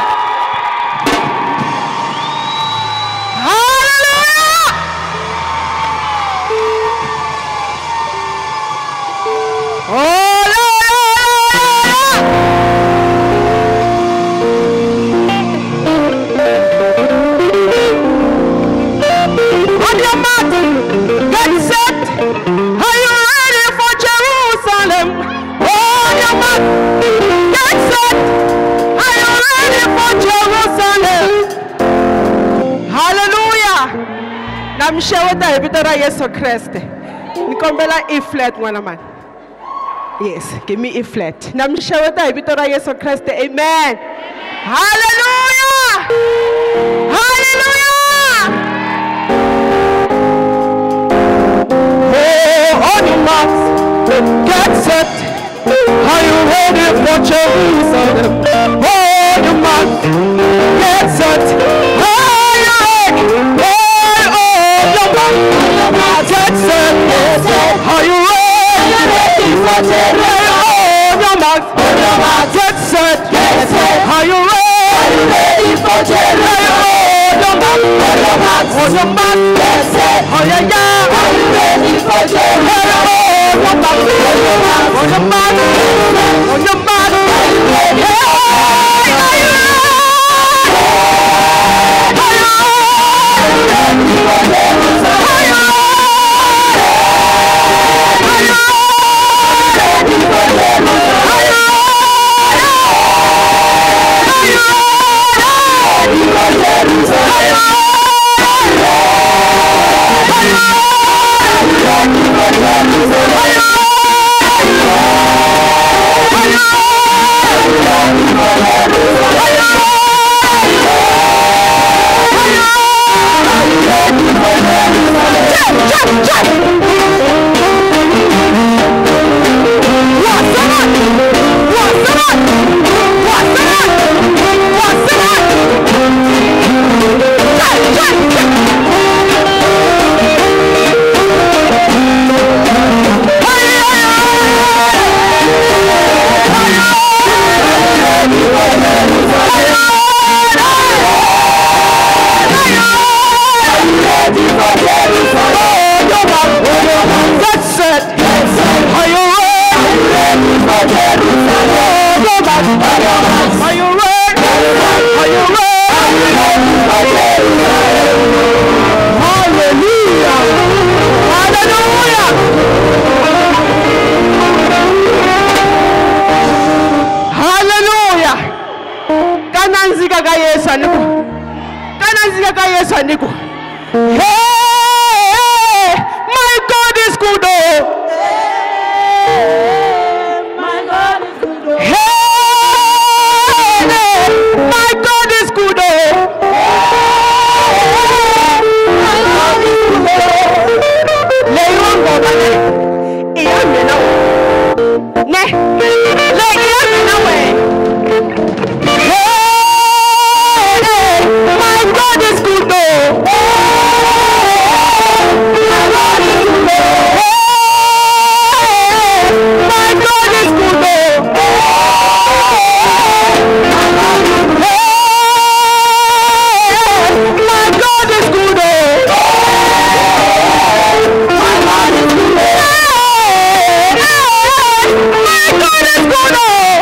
[SPEAKER 8] Namsheweta ebitara Yesu Christ. Nikombela E flat mwana man. Yes, give me E flat. Namsheweta ebitara Yesu Christ. Amen. Hallelujah. Hallelujah. Oh, on your marks, get set. Are you ready for Jerusalem? Oh, on your marks, get set. Are you ready? Get set, are you ready for Jerusalem? Your mouth, get set, are you ready for Jerusalem? Your mouth, on your mouth, get set, oh yeah yeah, are you ready for Jerusalem? Your mouth, on your mouth, on your mouth, are you ready? Are you ready for Jerusalem? What's ready for Jerusalem? Get set. Are you ready for Jerusalem? Are you ready? Are you ready for Jerusalem? Hallelujah. Hallelujah. Hallelujah. Kananzika ka Yesu aniko. Kananzika ka Yesu aniko. Hey, my God is good. Oh. My God is good. Oh. Hey, my God is good. Oh. My God is good. Leon Bobane. Iya mena. Ne. Le iya mena we. My God is good. Oh. My God is good. My God is good. My God is good. My God is good. My God is good. My God is good.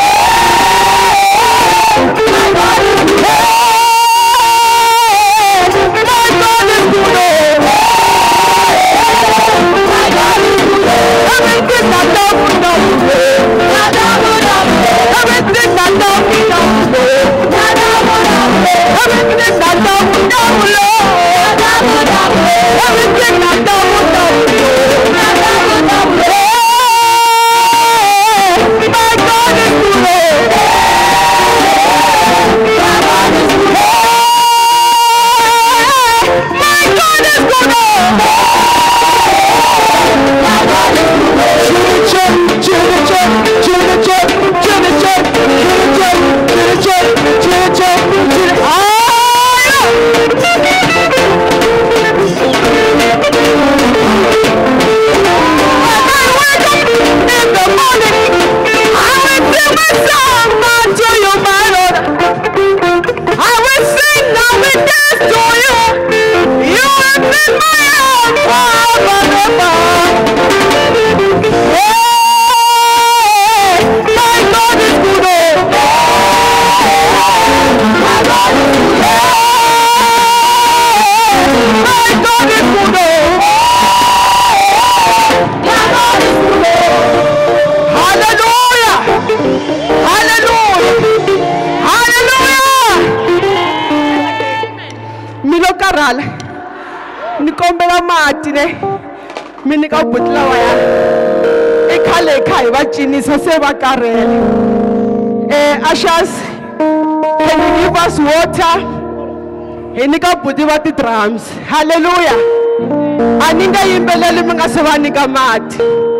[SPEAKER 8] Nikombela mati ne minika butla waya ekhale ekhaya bajinisa sebakarele eh ashas can you give us water enika buti ba ti drums hallelujah aninga yimbelele minga sebanika mati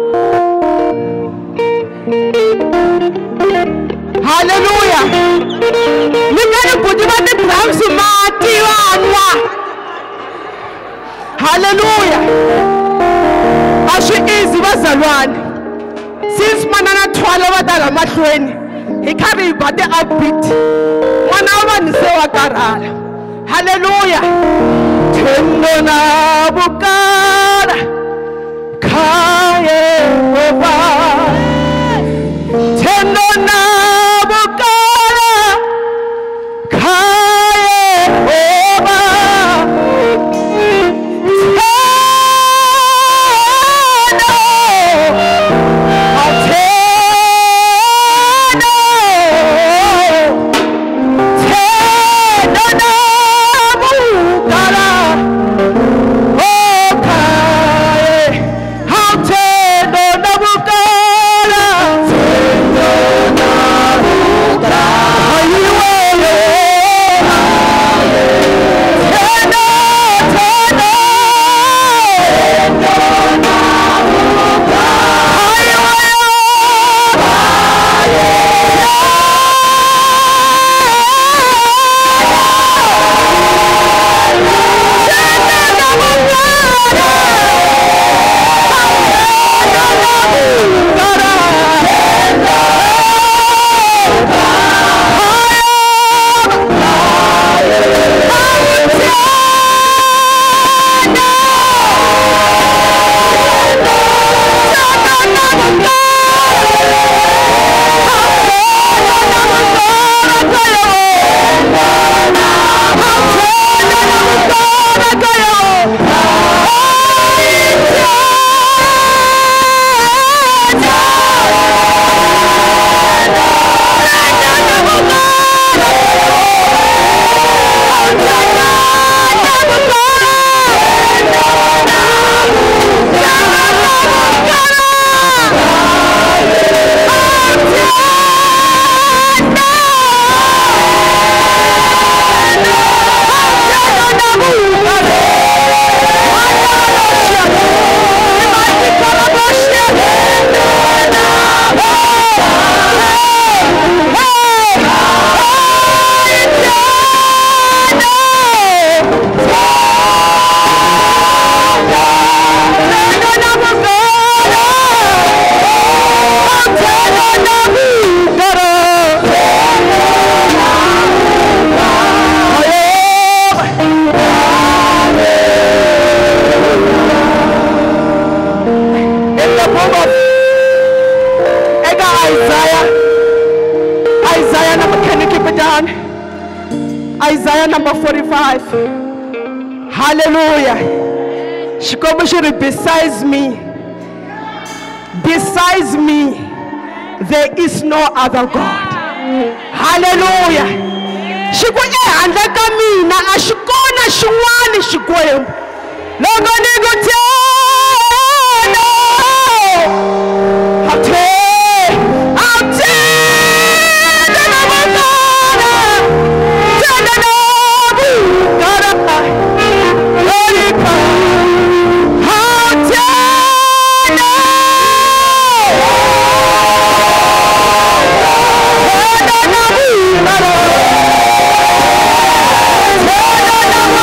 [SPEAKER 8] hallelujah ninga buti ba ti drums mati wanwa hallelujah asho easy bazalwane since manana thwala badala mahlweni ikhari ibade upbeat mwana wabani sewa karala hallelujah thendo na bukara khaye baba thendo na bukara khaye baba Buka down. Isaiah number forty-five. Hallelujah. Shikobushiri, besides me, besides me, there is no other God. Hallelujah. Shikwe anda kamina ashikona shwani shikwe. Logo nigo tena. Hate, hate, tena bana, tena nabu, karapa, loripa, hate na, tena nabu, maro, tena nabu,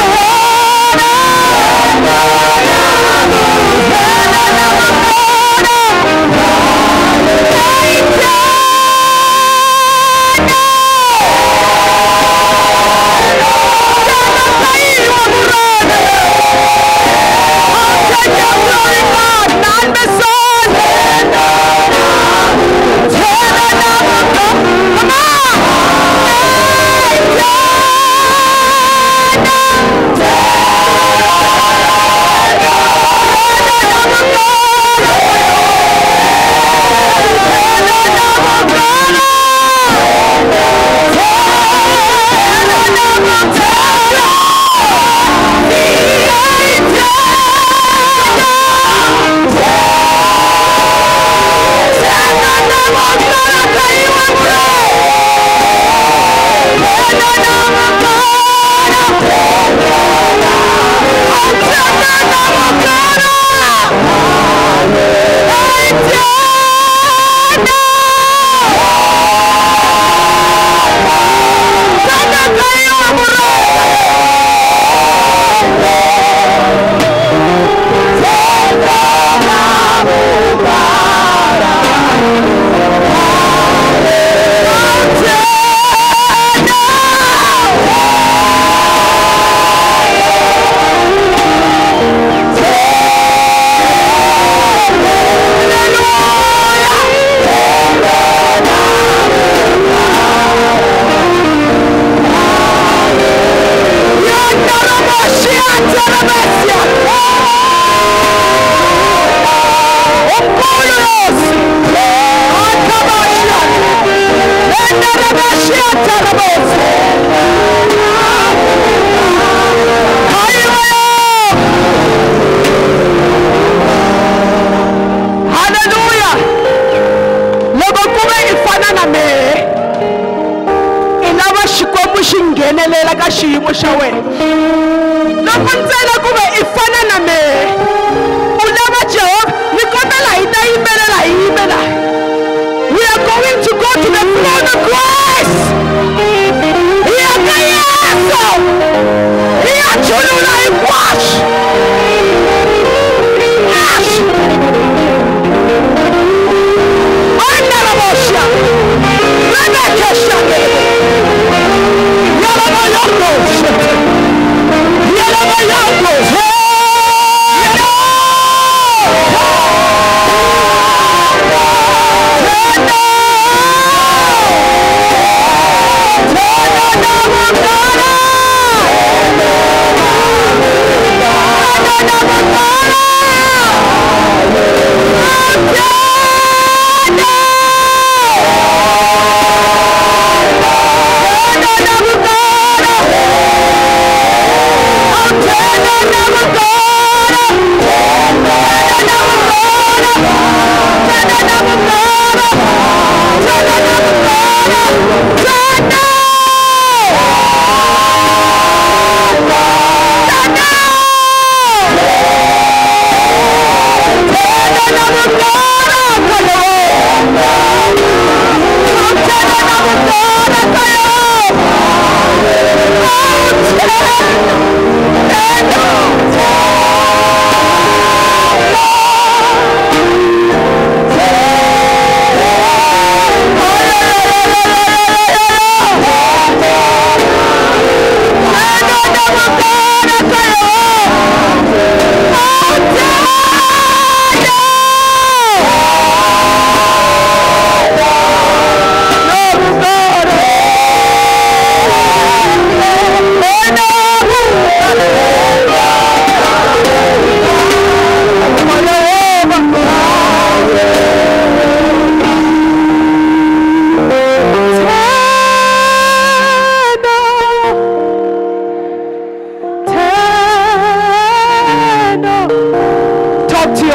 [SPEAKER 8] Yellow,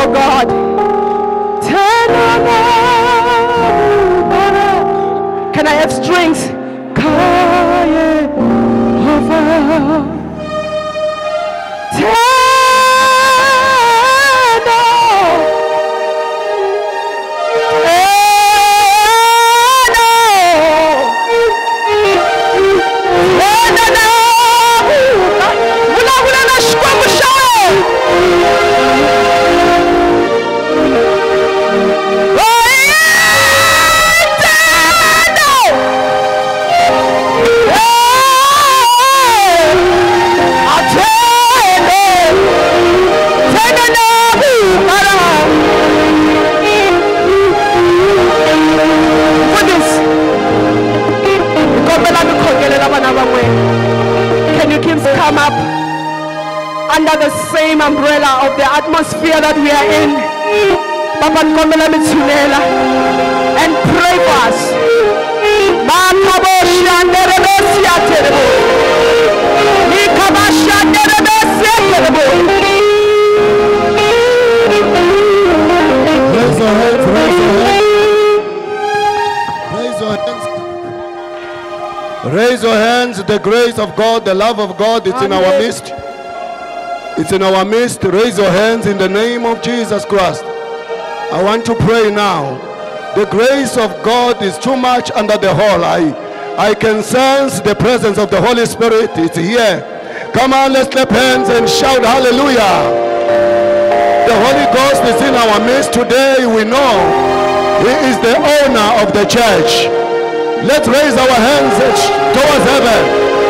[SPEAKER 8] oh God. Can I have strings? Can you kids come up under the same umbrella of the atmosphere that we are in? And pray for us.
[SPEAKER 9] Raise your hands, raise your hands. Raise your hands. The grace of God, the love of God, it's in our midst. It's in our midst. Raise your hands in the name of Jesus Christ. I want to pray now. The grace of God is too much under the hall. I, I can sense the presence of the Holy Spirit. It's here. Come on, let's clap hands and shout hallelujah. The Holy Ghost is in our midst today. We know He is the owner of the church. Let's raise our hands towards heaven.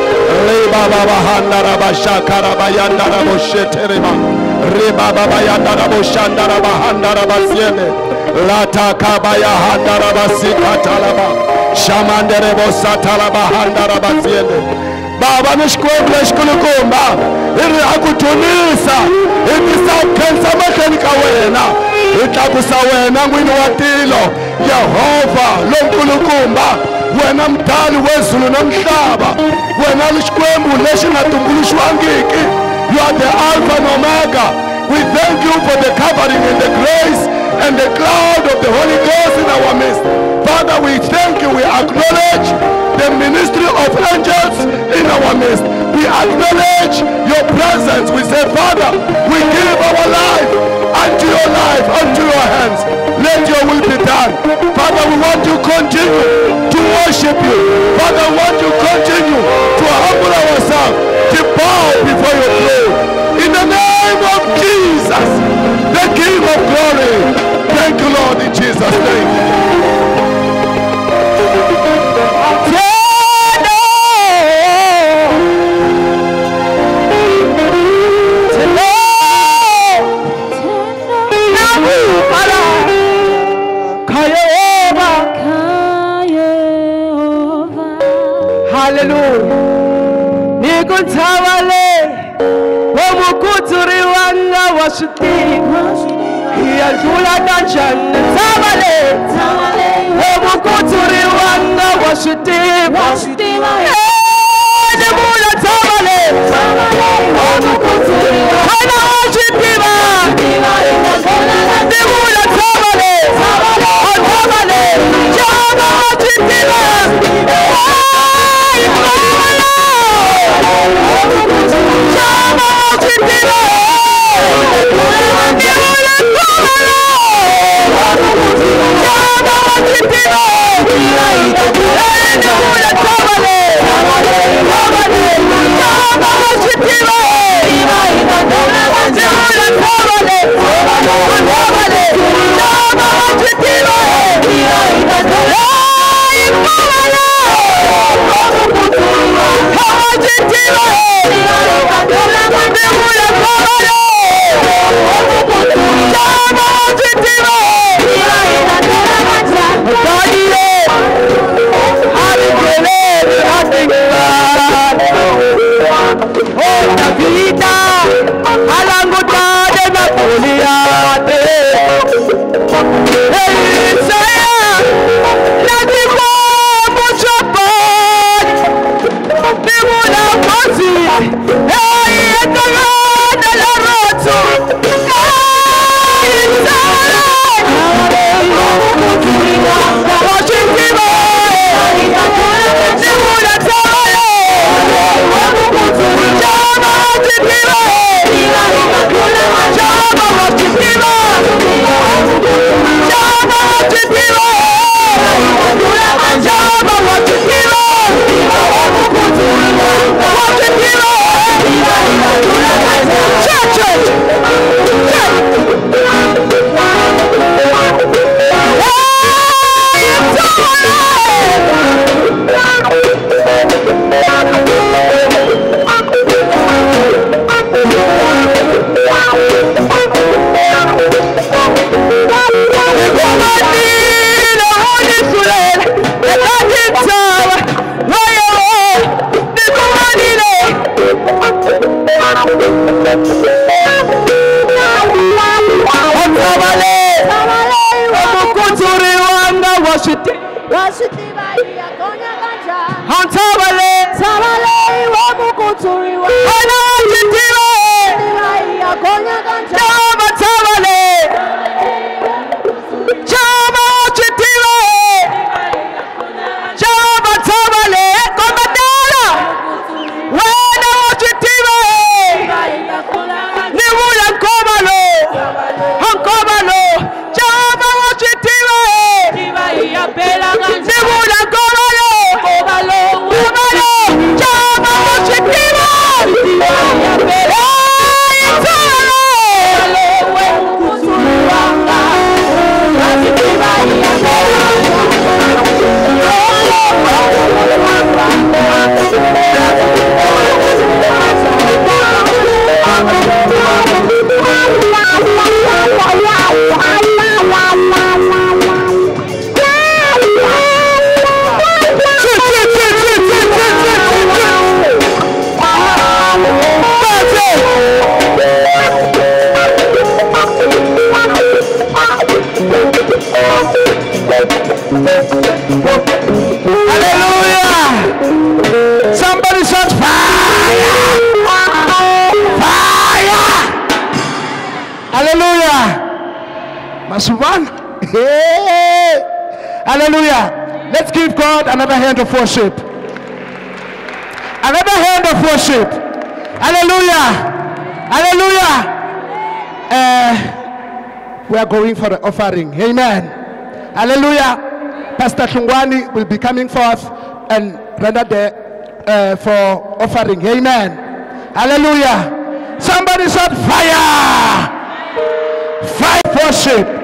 [SPEAKER 9] Baba nishkwekle shkulukumba iri akutunisa itisakhensa mahleni ka wena itlakusa wena n'wini wa tilo Yehova lonkulukumba wena mdali wezulu nomhlaba wena lixikwembu lexi nga tumbuluxiwangiki. You are the Alpha and Omega. We thank you for the covering and the grace and the cloud of the Holy Ghost in our midst. Father, we thank you. We acknowledge the ministry of angels in our midst. We acknowledge your presence. We say, Father, we give our life unto your life, unto your hands. Let your will be done. Father, we want to continue to worship you. Father, we want to continue to humble ourselves, to bow before your throne. In the name of Jesus, the King of glory. Thank you, Lord, in Jesus' name.
[SPEAKER 8] Hallelujah. Nikuntawale wamukuturi wanga washitima iyadula kanjani tawale wamukuturi wanga washitima nemula tawale wamukuturi wanga washitima nemula tawale tawale jama washitima
[SPEAKER 2] Hey! Hallelujah. Let's give God another hand of worship. Another hand of worship. Hallelujah. Hallelujah. Uh, we are going for the offering. Amen. Hallelujah. Pastor Chungwani will be coming forth and render the uh, for offering. Amen. Hallelujah. Somebody shout fire. Fire worship.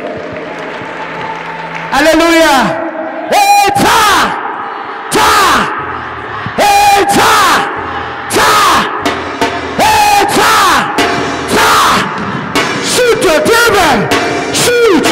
[SPEAKER 2] Hallelujah. Hey, ta, ta, hey, ta, ta, hey, ta, ta. Shoot the devil. Shoot.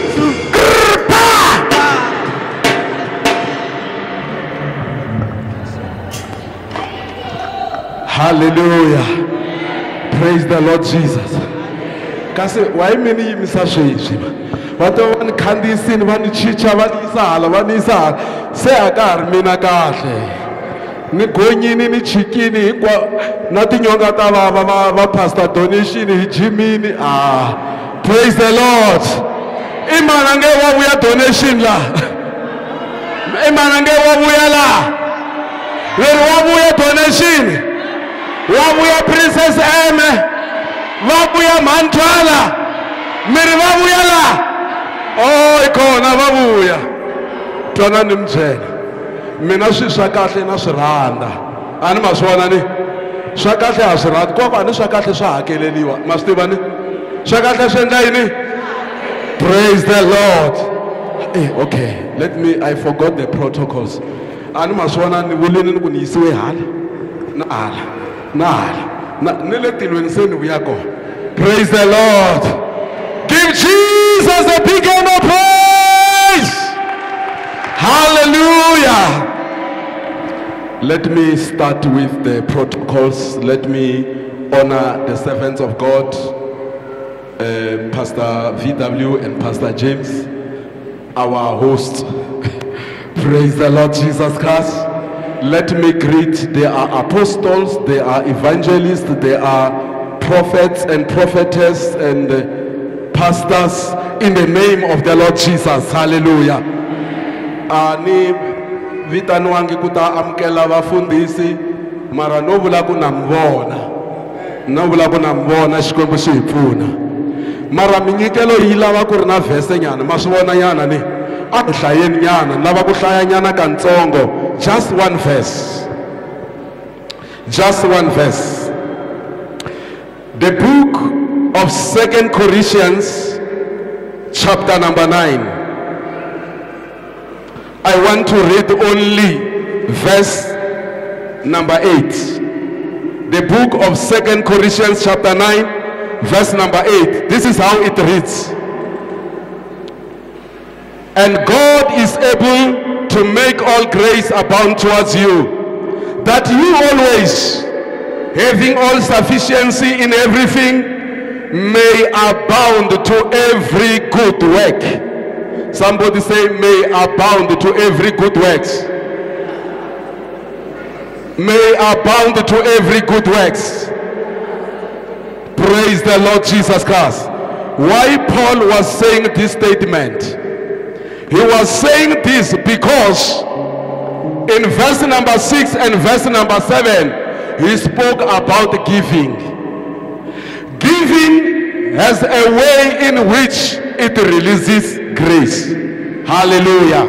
[SPEAKER 9] Hallelujah. Praise the Lord Jesus. Kasi why many misashe? Vato van khandisi ni van chicha van isala van isala se akar mina kahle ni gonyini ni chikini kwa na tinyonga ta baba va pastor donation hi jimini. Ah, praise the Lord. Imana nge wa buya donation la, imana nge wa buya la, we wa buya donation, wa buya Princess Eme, wa buya Mantwala, miri wa buya la. Oh, ikona babuya twana nimtshela mina swi swa kahle na swirhanda ani maswona ni swa kahle a swirhanda kokwani swa kahle swa hakeleliwa ma swi tiva ni swa kahle swi endla yini. Praise the Lord. Eh, okay, let me, I forgot the protocols. Ani maswona ni vulini ni ku ni yisiwe hala na hala na hala ni le tilweni se ni vuya kona. Praise the Lord. Give Jesus a big hand of praise. Hallelujah. Let me start with the protocols. Let me honor the servants of God, uh, Pastor V W and Pastor James, our host. Praise the Lord Jesus Christ. Let me greet, they are apostles, they are evangelists, they are prophets and prophetess and uh, pastors in the name of the Lord Jesus. Hallelujah. Ani vitaniwangi kuta amkela vafundisi mara no vula ku namvona no vula ku namvona xikwembu xi hi pfuna mara minyikelo yi lava ku ri na vhese nyana ma swi vona nyana ni a ku hlayeni nyana ni lava ku hlaya nyana kantsongo just one verse just one verse. The book of Second Corinthians chapter number nine. I want to read only verse number eight. The book of Second Corinthians chapter nine, verse number eight. This is how it reads. And God is able to make all grace abound towards you, that you always, having all sufficiency in everything, may abound to every good work. Somebody say, may abound to every good works. May abound to every good works. Praise the Lord Jesus Christ. Why Paul was saying this statement? He was saying this because in verse number six and verse number seven, he spoke about giving. Giving has a way in which it releases grace. Hallelujah.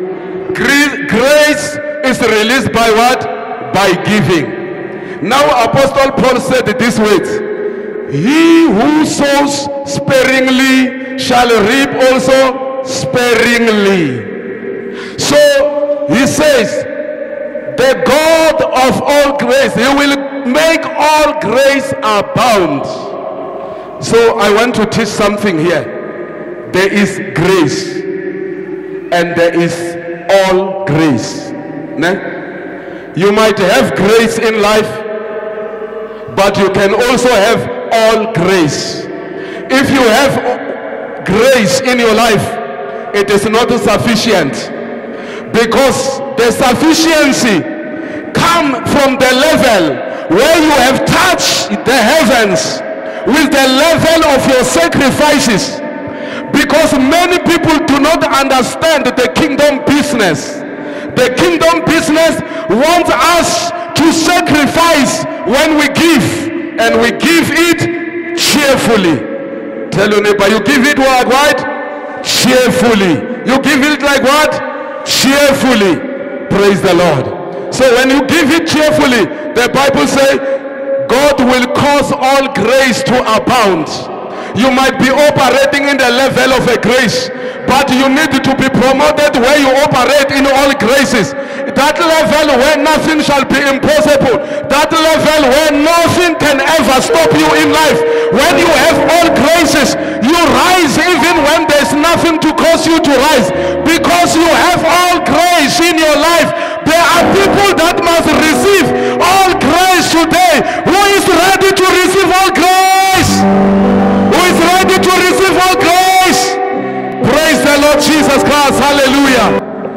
[SPEAKER 9] Grace is released by what? By giving. Now Apostle Paul said this way: he who sows sparingly shall reap also sparingly. So he says, the God of all grace, he will make all grace abound. So I want to teach something here. There is grace and there is all grace. Ne? You might have grace in life, but you can also have all grace. If you have grace in your life, it is not sufficient, because the sufficiency comes from the level where you have touched the heavens with the level of your sacrifices. Because many people do not understand the kingdom business. The kingdom business wants us to sacrifice when we give, and we give it cheerfully. Tell your neighbor, you give it like what? Cheerfully. You give it like what? Cheerfully. Praise the Lord. So when you give it cheerfully, the Bible says God will cause all grace to abound. You might be operating in the level of a grace, but you need to be promoted where you operate in all graces. That level where nothing shall be impossible. That level where nothing can ever stop you in life. When you have all graces, you rise even when there's nothing to cause you to rise. Because you have all grace in your life. There are people that must receive all grace today. Who is ready to receive all grace? Who is ready to receive all grace? Praise the Lord Jesus Christ. Hallelujah.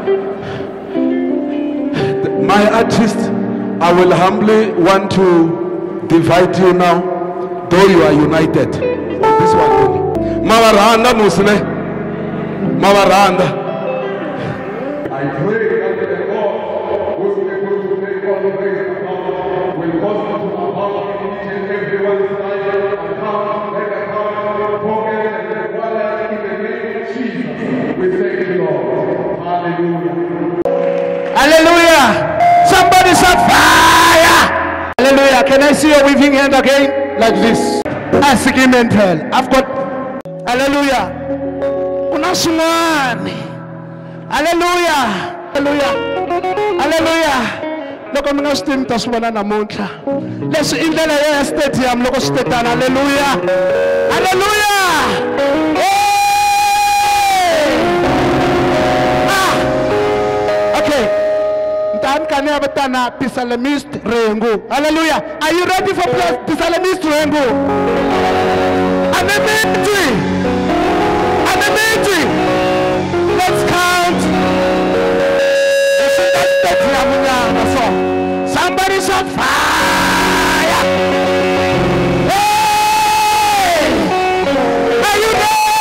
[SPEAKER 9] My artist, I will humbly want to divide you now, though you are united. This one only. Mawaranda Musne. Mawaranda. I pray that the God who is able to make all the grace abound will cause them to abound in each and everyone's life, account, bank account, pocket, and wallet, in the name of Jesus. We thank you, Lord. Hallelujah.
[SPEAKER 2] Hallelujah. Somebody shout fire. Hallelujah. Can I see your waving hand again? Like this. Ask him and tell. I've got. Hallelujah. Unasumani. Hallelujah. Hallelujah. Hallelujah. Loko mina steam tasubana namunhla. Leswi indlela ya stadium loko sitetana. Hallelujah. Hallelujah. Psalmist Rengo. Hallelujah. Are you ready for Psalmist Rengo? Amazing. Amazing. Let's count. Somebody shout fire. Hey! Are you ready?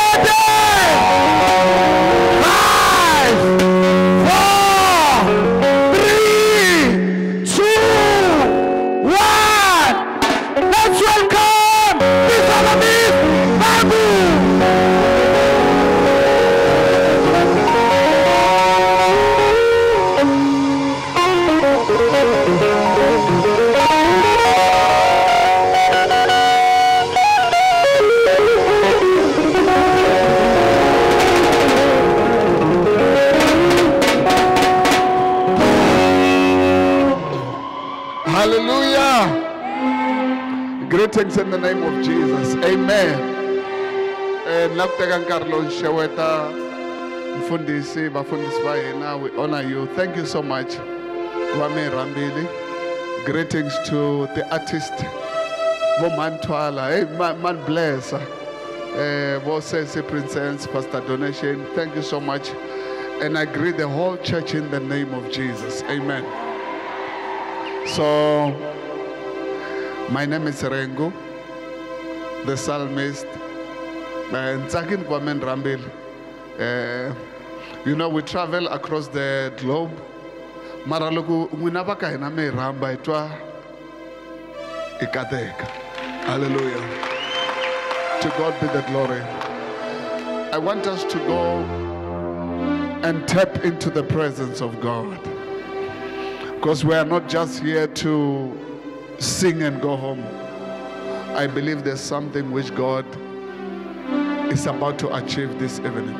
[SPEAKER 9] Greetings in the name of Jesus. Amen. Nakuteka Nkarlo Nsheweta Mfundisi bafundisi ba yena, we honor you. Thank you so much. Kwame Rambili. Greetings to the artist Woman Twala. Hey, man, man bless. Uh, Vosese Princess, Pastor Donation. Thank you so much. And I greet the whole church in the name of Jesus. Amen. So, my name is Rengo, the psalmist. And Zakin Kwamen Rambil. You know, we travel across the globe. Maraluku, Winabaka and Ame Ramba, Etwa Ikadeka. Hallelujah. To God be the glory. I want us to go and tap into the presence of God. Because we are not just here to sing and go home. I believe there's something which God is about to achieve this evening.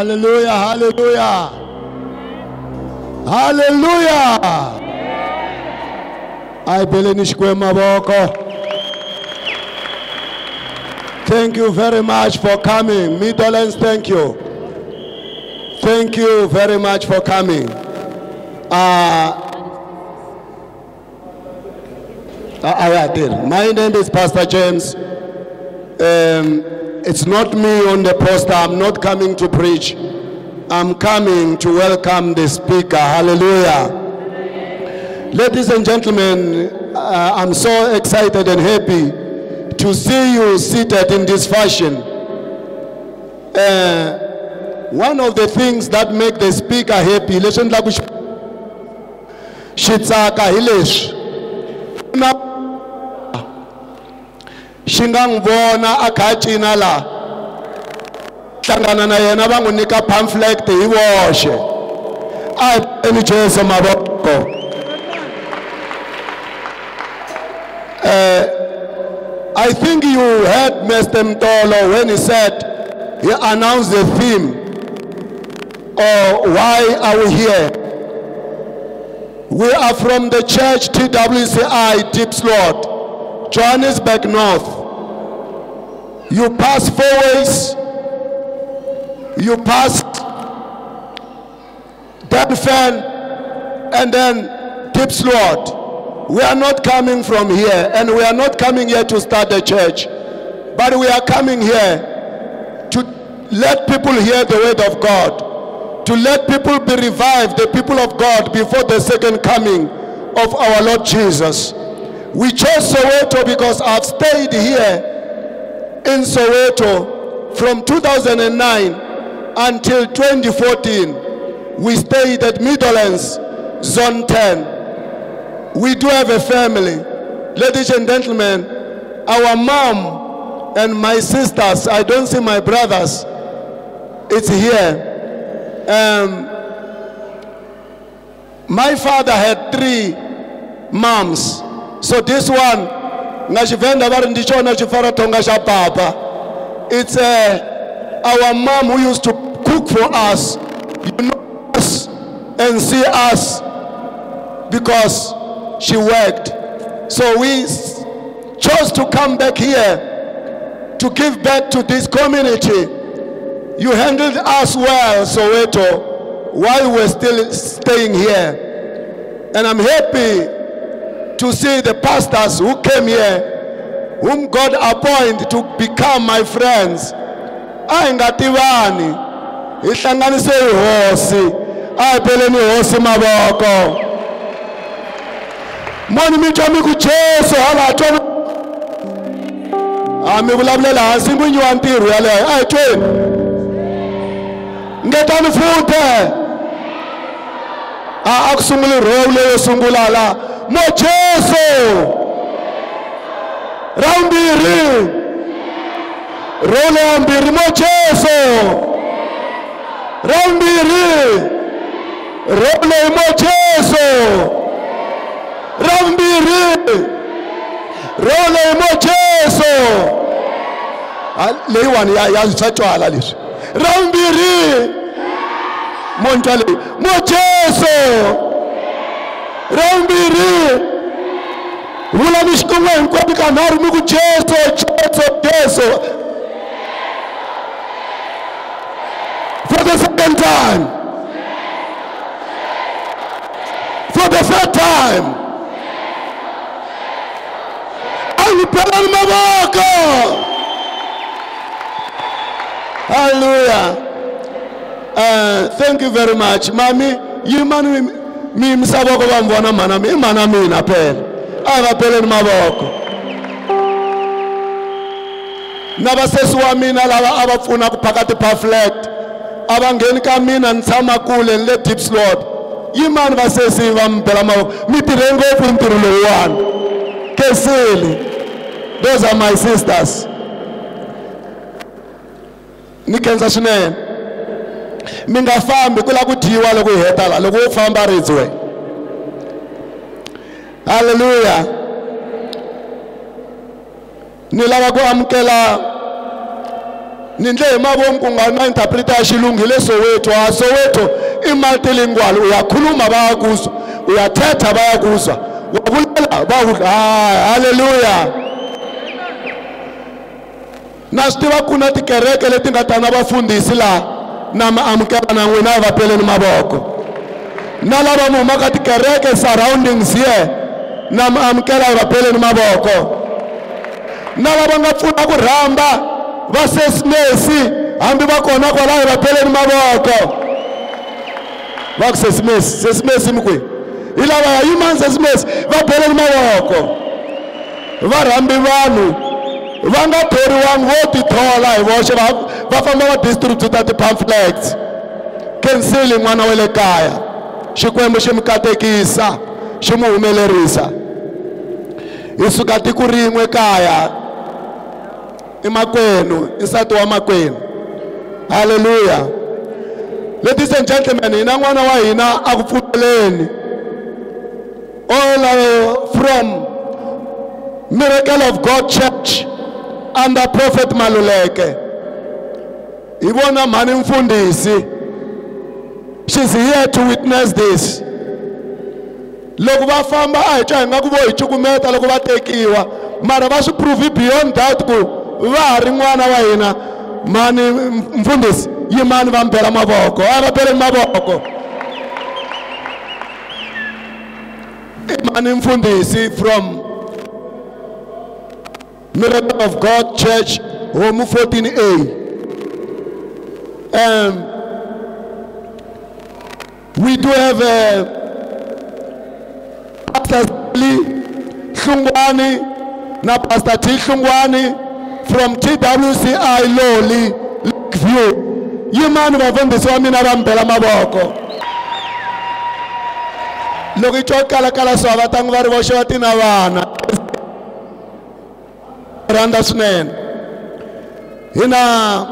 [SPEAKER 9] Hallelujah, hallelujah. Hallelujah. I believe maboko. Thank you very much for coming. Meadowlands, thank you. Thank you very much for coming. Uh, I did. My name is Pastor James. Um, it's not me on the poster. I'm not coming to preach. I'm coming to welcome the speaker. Hallelujah. Ladies and gentlemen, uh, I'm so excited and happy to see you seated in this fashion. Uh, one of the things that make the speaker happy, listen like Shitsaka Hilish. Shingangvona akachina la. Hlangana na yena va n'wi nyika pamphlet hi voxe. A hi Jesu mavoko. I think you heard Mister Mtolo when he said, he announced the theme, or why are we here? We are from the church T W C I Deep Slot, Johannesburg North. You pass four ways, you pass Dunfern, and then Deep Slot. We are not coming from here, and we are not coming here to start the church, but we are coming here to let people hear the word of God, to let people be revived, the people of God, before the second coming of our Lord Jesus. We chose Soweto because I've stayed here in Soweto from two thousand nine until twenty fourteen. We stayed at Meadowlands, Zone ten. We do have a family. Ladies and gentlemen, our mom and my sisters, I don't see my brothers, it's here. Um, my father had three moms. So this one, it's uh, our mom who used to cook for us, you know us and see us because she worked. So we chose to come back here to give back to this community. You handled us well, Soweto, while we're still staying here. And I'm happy to see the pastors who came here, whom God appointed to become my friends. Aingativani, ihlanganise ihosi, ayipheleni ihosi maboko. Mani mitami kucheso hala tona. Ami vulavula hansi ngwinyiwa ntirho yaleyo. Ayi tweni. Ngetani futhi. A akusungula role leyo sungula la. Mo Jesu. Raumbiri. Role ambiri mo Jesu. Raumbiri. Role mo Jesu. Rambiri Role mo Jesu leyi wani ya ya tsatwala leswi Rambiri montale mo Jesu Rambiri vula mishikongwe hinkwavo kanharhu mi ku Jesu Jesu Jesu for the second time, for the third time. Hallelujah. Uh, thank you very much. Mami, you man mi msaboko bambona mana mi mana mi na pele. Ava pele maboko. Nabasesi wa mina lava abafuna kuphakati pamphlet. Abangeni ka mina ntsama kule le Deep Slot. Yimani basesi vampela maboko. Mitirengo puntiru lowani. Keseli. Those are my sisters. Nikenza swinene. Mingafambi kula ku dyiwa loko hi heta la loko u famba ridzwe. Hallelujah. Ni lava ku amukela nindle mabo mkungana interpreter shilungile Soweto a Soweto I multilingual uyakhuluma bayakuzwa uyathetha bayakuzwa wabulela bawu hallelujah nastiva kuna tikereke leti nga tana vafundhisi la nama amukela na n'wina va peleni mavoko na lava mu humaka tikereke surroundings here nama amukela va peleni mavoko na lava nga pfuna ku rhamba va sesimesi hambi va kona kwalaho va peleni mavoko va ku sesimesi sesimesi mikwe hi lava yimani sesimesi va peleni mavoko va rhambi vanhu va nga thoriwangi vo tithola hi voxe va famba va distributa ti-pamphlets kensili n'wana wa le kaya xikwembu xi mi katekisa xi mu humelerisa hi suka tiko rin'we kaya I makwenu I nsati wa makwenu hallelujah ladies and gentlemen hina n'wana wa hina a ku pfumeleni all uh, from Miracle of God Church under Prophet Maluleke ibona mani mfundisi she's here to witness this loko va famba a hi twa hi nga ku vo hi cukumeta loko va tekiwa mara va swi prove beyond doubt ku va ha ri n'wana wa hina mani mfundisi yimani va mbela mavoko a va peleni mavoko mani mfundisi from Miracle of God Church, Home fourteen A. Um, we do have a Pastor Lee Hlungwani, na Pastor T Hlungwani from T W C I Loli Lakeview. Yimani vafundhisi wa mina va mbela mavoko. Loko I twa kala kala so va tangu va ri voxe va tina vana. Randa swinene hina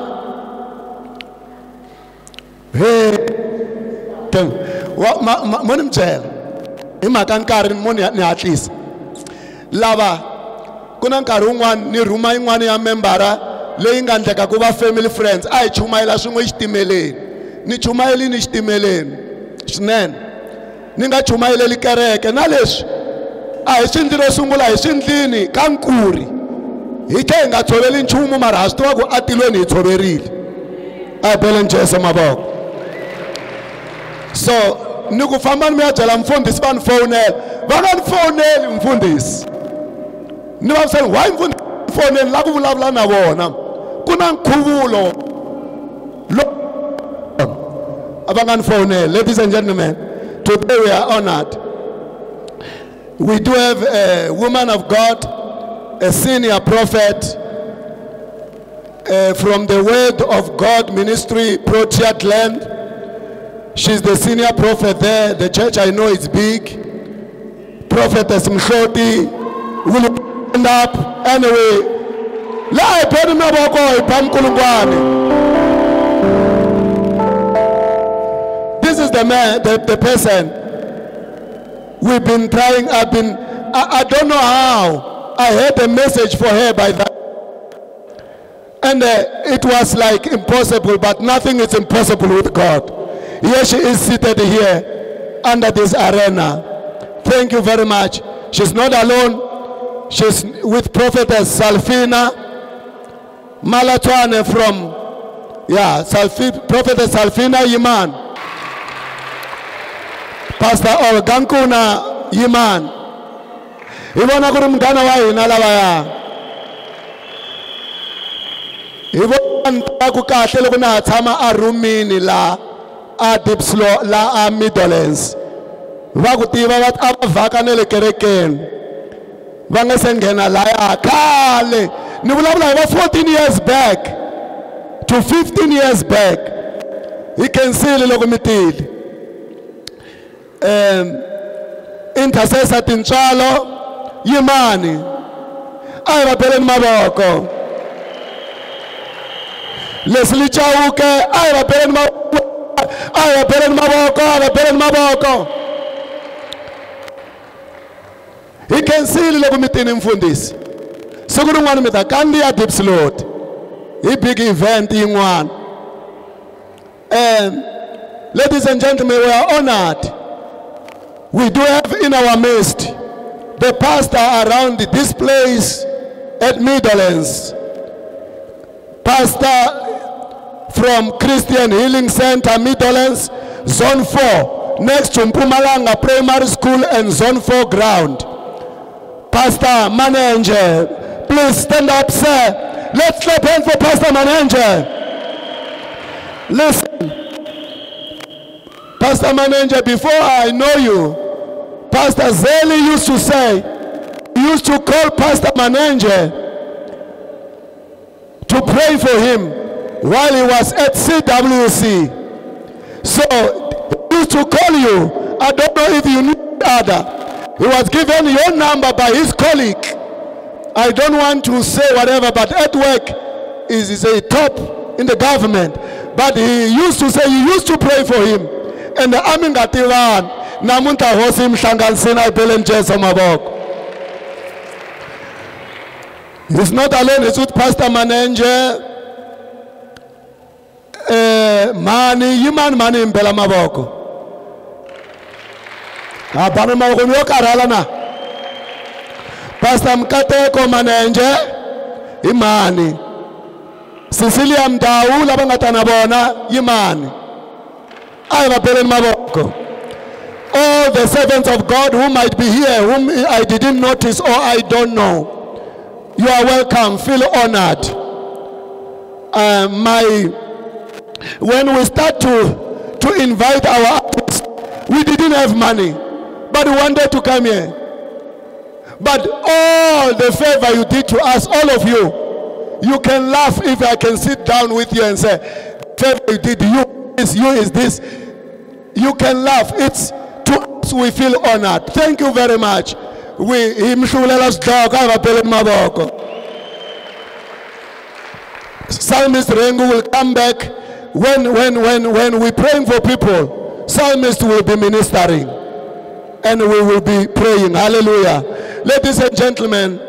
[SPEAKER 9] he wa moni mchela hi mhaka nkarhi moni ni hatlisa lava kuna nkarhi un'wana ni rhuma yin'wana ya membara leyi nga ndleka ku va family friends a hi chumayela swin'we xitimeleni ni chumayelini xitimeleni swinene ni nga chumayeleli kereke na leswi a hi swi ndli ro sungula hi swi ndlini ka nkuri hi ke nga tshoveli nchumu mara ha swi tiva ku atilweni hi tshoverile a bele njese mavoko so ni ku famba ni mi ya byela mfundhisi va ni fowunela va nga ni fowuneli mfundhisi ni va viseni why mfundhisi fowuneli la ku vulavula na vona ku na nkhuvulo lo a va nga ni fowuneli. Ladies and gentlemen, today we are honored. We do have a woman of God, a senior prophet uh, from the Word of God Ministry, Proteat Land. She's the senior prophet there. The church I know is big. Prophetess Mhloti will stand up anyway. La ipeni maboko ipam kulungwane. This is the man, the, the person we've been trying. I've been. I, I don't know how. I had a message for her by that. And uh, it was like impossible, but nothing is impossible with God. Here she is seated here under this arena. Thank you very much. She's not alone. She's with Prophetess Salfina Malatwane from, yeah, Salfi, Prophetess Salfina Yiman. Pastor Olgankuna Yiman. Ivona kuri mgana wa hina lavaya. Ivona ku kahle loko na tshama a rumini la a Dipslo la a Meadowlands. Va ku tiva va a vhaka nele kerekeni. Va nga se nghena laya khale. Ni vulavula hi fourteen years back to fifteen years back. Hi kensile loko mi tile. Um intercessor tintswalo Yimani ay va peleni mavoko. Leslie Chauke ay va peleni mavoko. Ay va peleni mavoko, ay va peleni mavoko. Hi kensile loko mi tini mfundhisi. Siku rin'wana mi ta kandziya Dipslot. a big event in one. And ladies and gentlemen, we are honored. We do have in our midst the pastor around this place at Meadowlands. Pastor from Christian Healing Center, Meadowlands, Zone four, next to Mpumalanga Primary School and Zone four ground. Pastor Manager, please stand up, sir. Let's clap hands for Pastor Manager. Listen, Pastor Manager, before I know you, Pastor Zeli used to say, he used to call Pastor Manager to pray for him while he was at C W C. So he used to call you. I don't know if you knew other. He was given your number by his colleague. I don't want to say whatever, but at work is, is a top in the government. But he used to say, he used to pray for him. And the army got Iran. Namunta hosim shangansina belen jeso mabok. He's not alone, he's with Pastor Manager. Uh, mani, yiman mani impela maboko. Abane maboko miyo karala na. Pastor Mkateko Manager, imani. Cecilia Mdau, labangatana bona, yimani. I have a parent maboko. All the servants of God who might be here, whom I didn't notice or I don't know, you are welcome. Feel honored. Uh, my, when we start to to invite our artists, we didn't have money, but we wanted to come here. But all the favor you did to us, all of you, you can laugh if I can sit down with you and say, favor you did, you is you is this. You can laugh. It's to us we feel honored. Thank you very much. We Psalmist Rengu will come back when when when when we praying for people. Psalmist will be ministering and we will be praying. Hallelujah. Ladies and gentlemen,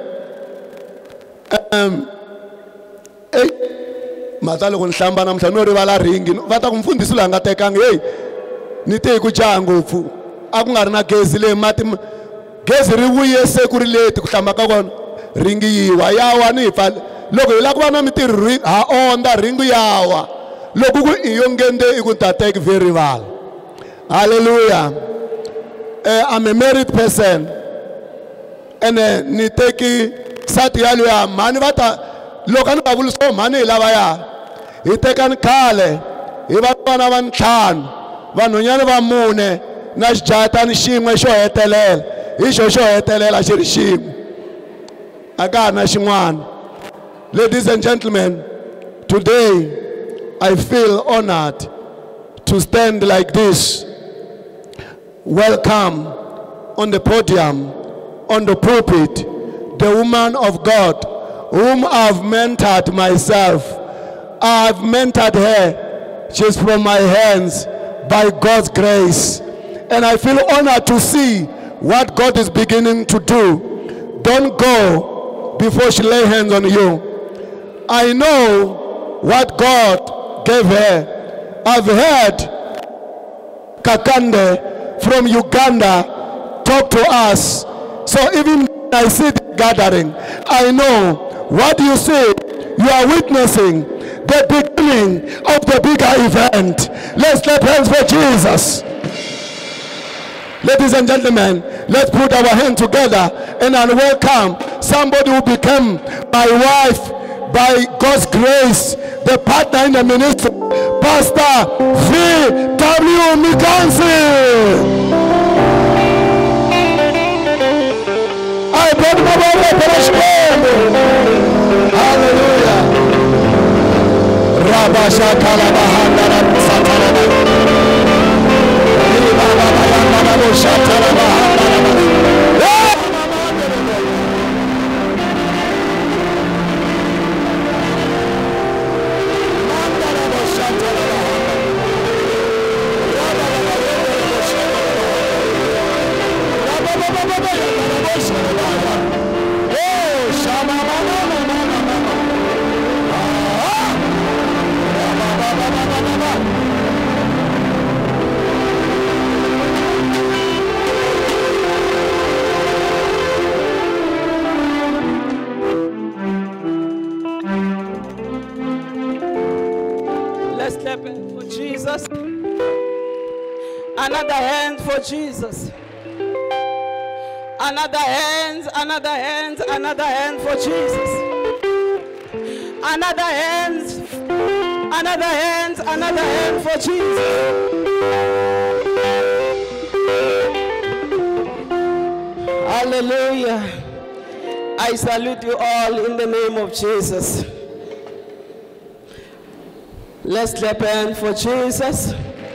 [SPEAKER 9] um hey matalo kunhlamba namhla no rivala ringi vata kumfundisi la ngatekanga hey nite kujango fu akungari na gezi le mati gezi ri vuye se ku ri leti ku hlamba ka kona ringi yiwa yawa ni pfa loko hi la ku va na mitirhi ha onda ringi yawa loko ku iyo ngende I ku tateki very well. Hallelujah. uh, I'm a married person and uh, ni teki sati yalu ya mani vata loko ni vavuli so mani lava ya hi teka khale hi va vana va ntlhanu vanhonyana va mune na xijatani xin'we xo hetelela hi xo xo hetelela xi ri xin'we a ka ha na xin'wana. Ladies and gentlemen, today I feel honored to stand like this. Welcome on the podium, on the pulpit, the woman of God whom I've mentored myself. I've mentored her. She's from my hands by God's grace. And I feel honored to see what God is beginning to do. Don't go before she lay hands on you. I know what God gave her. I've heard Kakande from Uganda talk to us. So even when I see the gathering, I know what you see, you are witnessing the beginning of the bigger event. Let's clap hands for Jesus. Ladies and gentlemen, let's put our hands together and I welcome somebody who became my wife by God's grace, the partner in the ministry, Pastor V W Mkansi. I brought my wife. Hallelujah. Rabasha Kalabahanda Satarana.
[SPEAKER 10] clap for Jesus. Another hand for Jesus. Another hand, another hand, another hand for Jesus. Another hand, another hand, another hand for Jesus. Hallelujah. I salute you all in the name of Jesus. Let's clap hand for Jesus.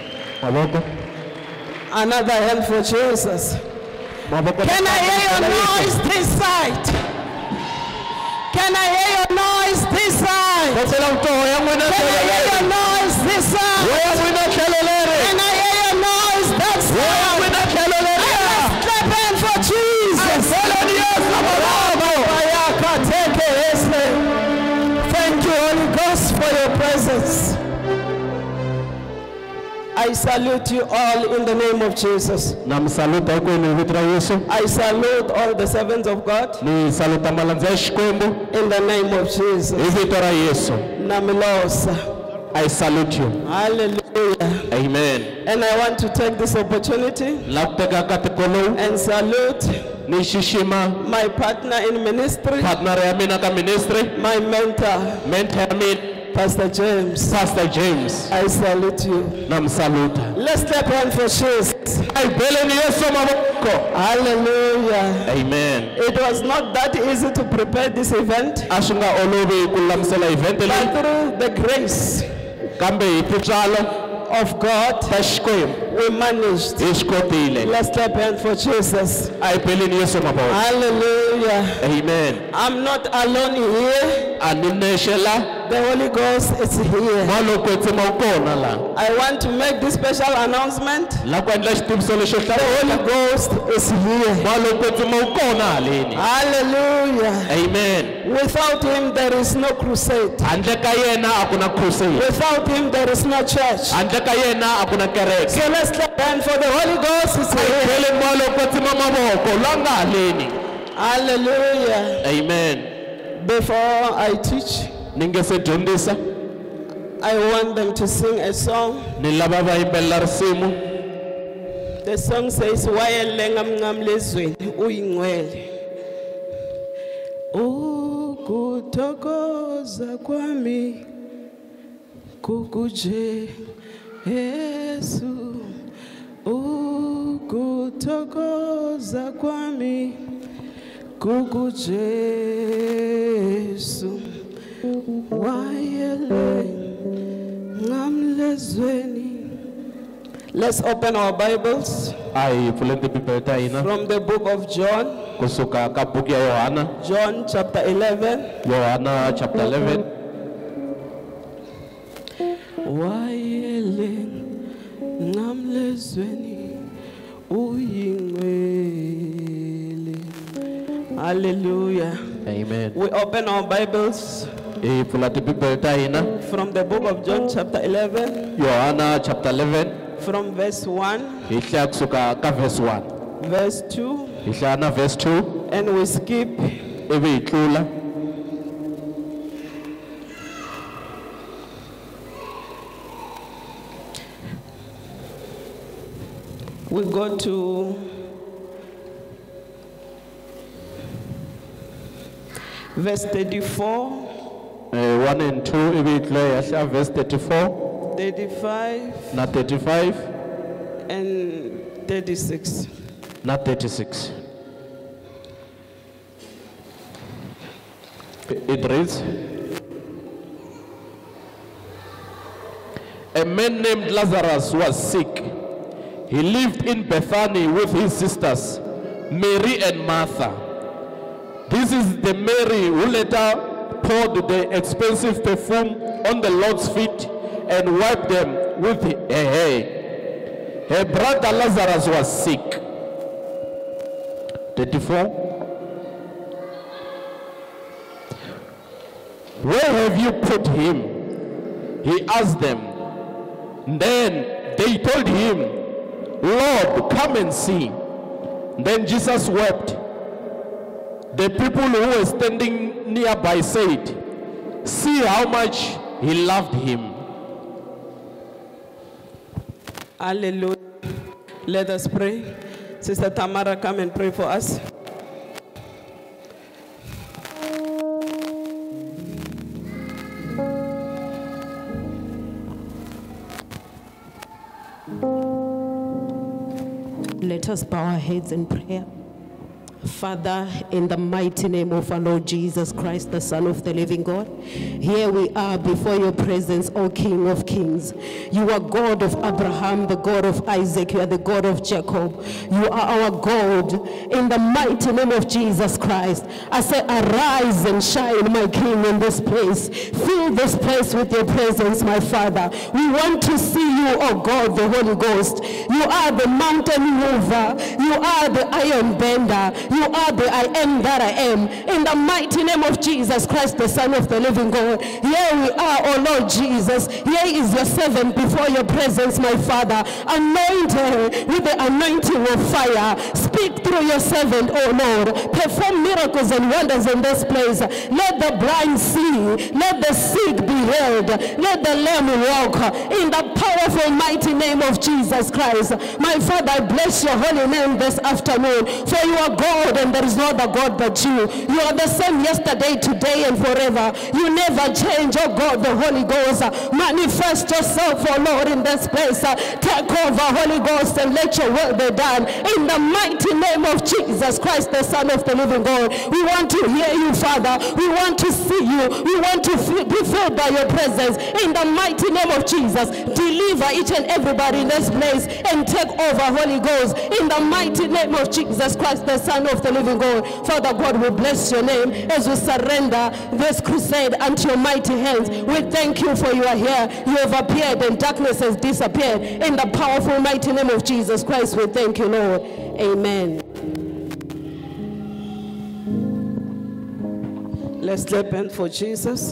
[SPEAKER 10] Another hand for Jesus. Can I hear your noise this side? Can I hear your noise this side? Can I hear your noise this side? Can I hear your noise that side? Let's clap hand for Jesus. Thank you, Holy Ghost, for your presence. I salute you all in the name of Jesus. I salute all the servants of God in the name of Jesus. Namilosa.
[SPEAKER 9] I salute you.
[SPEAKER 10] Hallelujah.
[SPEAKER 9] Amen.
[SPEAKER 10] And I want to take this opportunity and salute my partner in ministry, my mentor,
[SPEAKER 9] mentor
[SPEAKER 10] Pastor James.
[SPEAKER 9] Pastor James.
[SPEAKER 10] I salute you.
[SPEAKER 9] Nam saluta.
[SPEAKER 10] Let's clap hand for Jesus. Hallelujah.
[SPEAKER 9] Amen.
[SPEAKER 10] It was not that easy to prepare this event, but through the grace of God, we managed. Let's clap hand for Jesus. Hallelujah.
[SPEAKER 9] Amen.
[SPEAKER 10] I'm not alone here. The Holy Ghost is here. I want to make this special announcement. The Holy Ghost is here. Hallelujah.
[SPEAKER 9] Amen.
[SPEAKER 10] Without him there is no crusade. Without him there is no church. So let's clap hand for the Holy Ghost is here. Hallelujah.
[SPEAKER 9] Amen.
[SPEAKER 10] Before I teach, I want them to sing a song. The song says, "Wayelengam ngam lezweni uyingcwele." Ukuthokoza kwami kukuje Yesu. Ukuthokoza kwami kukujesu wayele ngamlezweni. Let's open our Bibles from the book of John. John chapter eleven.
[SPEAKER 9] chapter eleven.
[SPEAKER 10] Wayele ngamlezweni uyingcwele. Hallelujah.
[SPEAKER 9] Amen.
[SPEAKER 10] We open our Bibles from the book of John chapter eleven.
[SPEAKER 9] chapter eleven.
[SPEAKER 10] From verse one.
[SPEAKER 9] verse one.
[SPEAKER 10] Verse two.
[SPEAKER 9] verse two.
[SPEAKER 10] And we skip we go to verse thirty-four.
[SPEAKER 9] Uh, one and two, verse thirty-four.
[SPEAKER 10] thirty-five.
[SPEAKER 9] Not thirty-five.
[SPEAKER 10] And thirty-six.
[SPEAKER 9] Not thirty-six. It reads, a man named Lazarus was sick. He lived in Bethany with his sisters, Mary and Martha. This is the Mary who later poured the expensive perfume on the Lord's feet and wiped them with her hair. Her brother Lazarus was sick. thirty-four. Where have you put him? He asked them. Then they told him, Lord, come and see. Then Jesus wept. The people who were standing nearby said, see how much he loved him.
[SPEAKER 10] Hallelujah. Let us pray. Sister Tamara, come and pray for us.
[SPEAKER 11] Let us bow our heads in prayer. Father, in the mighty name of our Lord Jesus Christ, the Son of the living God, here we are before your presence, O King of Kings. You are God of Abraham, the God of Isaac, you are the God of Jacob. You are our God. In the mighty name of Jesus Christ, I say, arise and shine, my King, in this place. Fill this place with your presence, my Father. We want to see you, O God, the Holy Ghost. You are the mountain mover. You are the iron bender. You are the I am that I am. In the mighty name of Jesus Christ, the Son of the living God. Here we are, O Lord Jesus. Here is your servant before your presence, my Father. Anointed with the anointing of fire. Speak through your servant, O Lord. Perform miracles and wonders in this place. Let the blind see. Let the sick be healed. Let the lame walk. In the powerful, mighty name of Jesus Christ. My Father, I bless your holy name this afternoon. For you are God, and there is no other God but you. You are the same yesterday, today, and forever. You never change, oh God, the Holy Ghost. Manifest yourself, oh Lord, in this place. Take over, Holy Ghost, and let your will be done. In the mighty name of Jesus Christ, the Son of the living God. We want to hear you, Father. We want to see you. We want to be filled by your presence. In the mighty name of Jesus, deliver each and everybody in this place and take over, Holy Ghost. In the mighty name of Jesus Christ, the Son of the living God. Father God, we bless your name as we surrender this crusade unto your mighty hands. We thank you for you are here. You have appeared and darkness has disappeared. In the powerful mighty name of Jesus Christ, we thank you, Lord. Amen.
[SPEAKER 10] Let's clap hands for Jesus.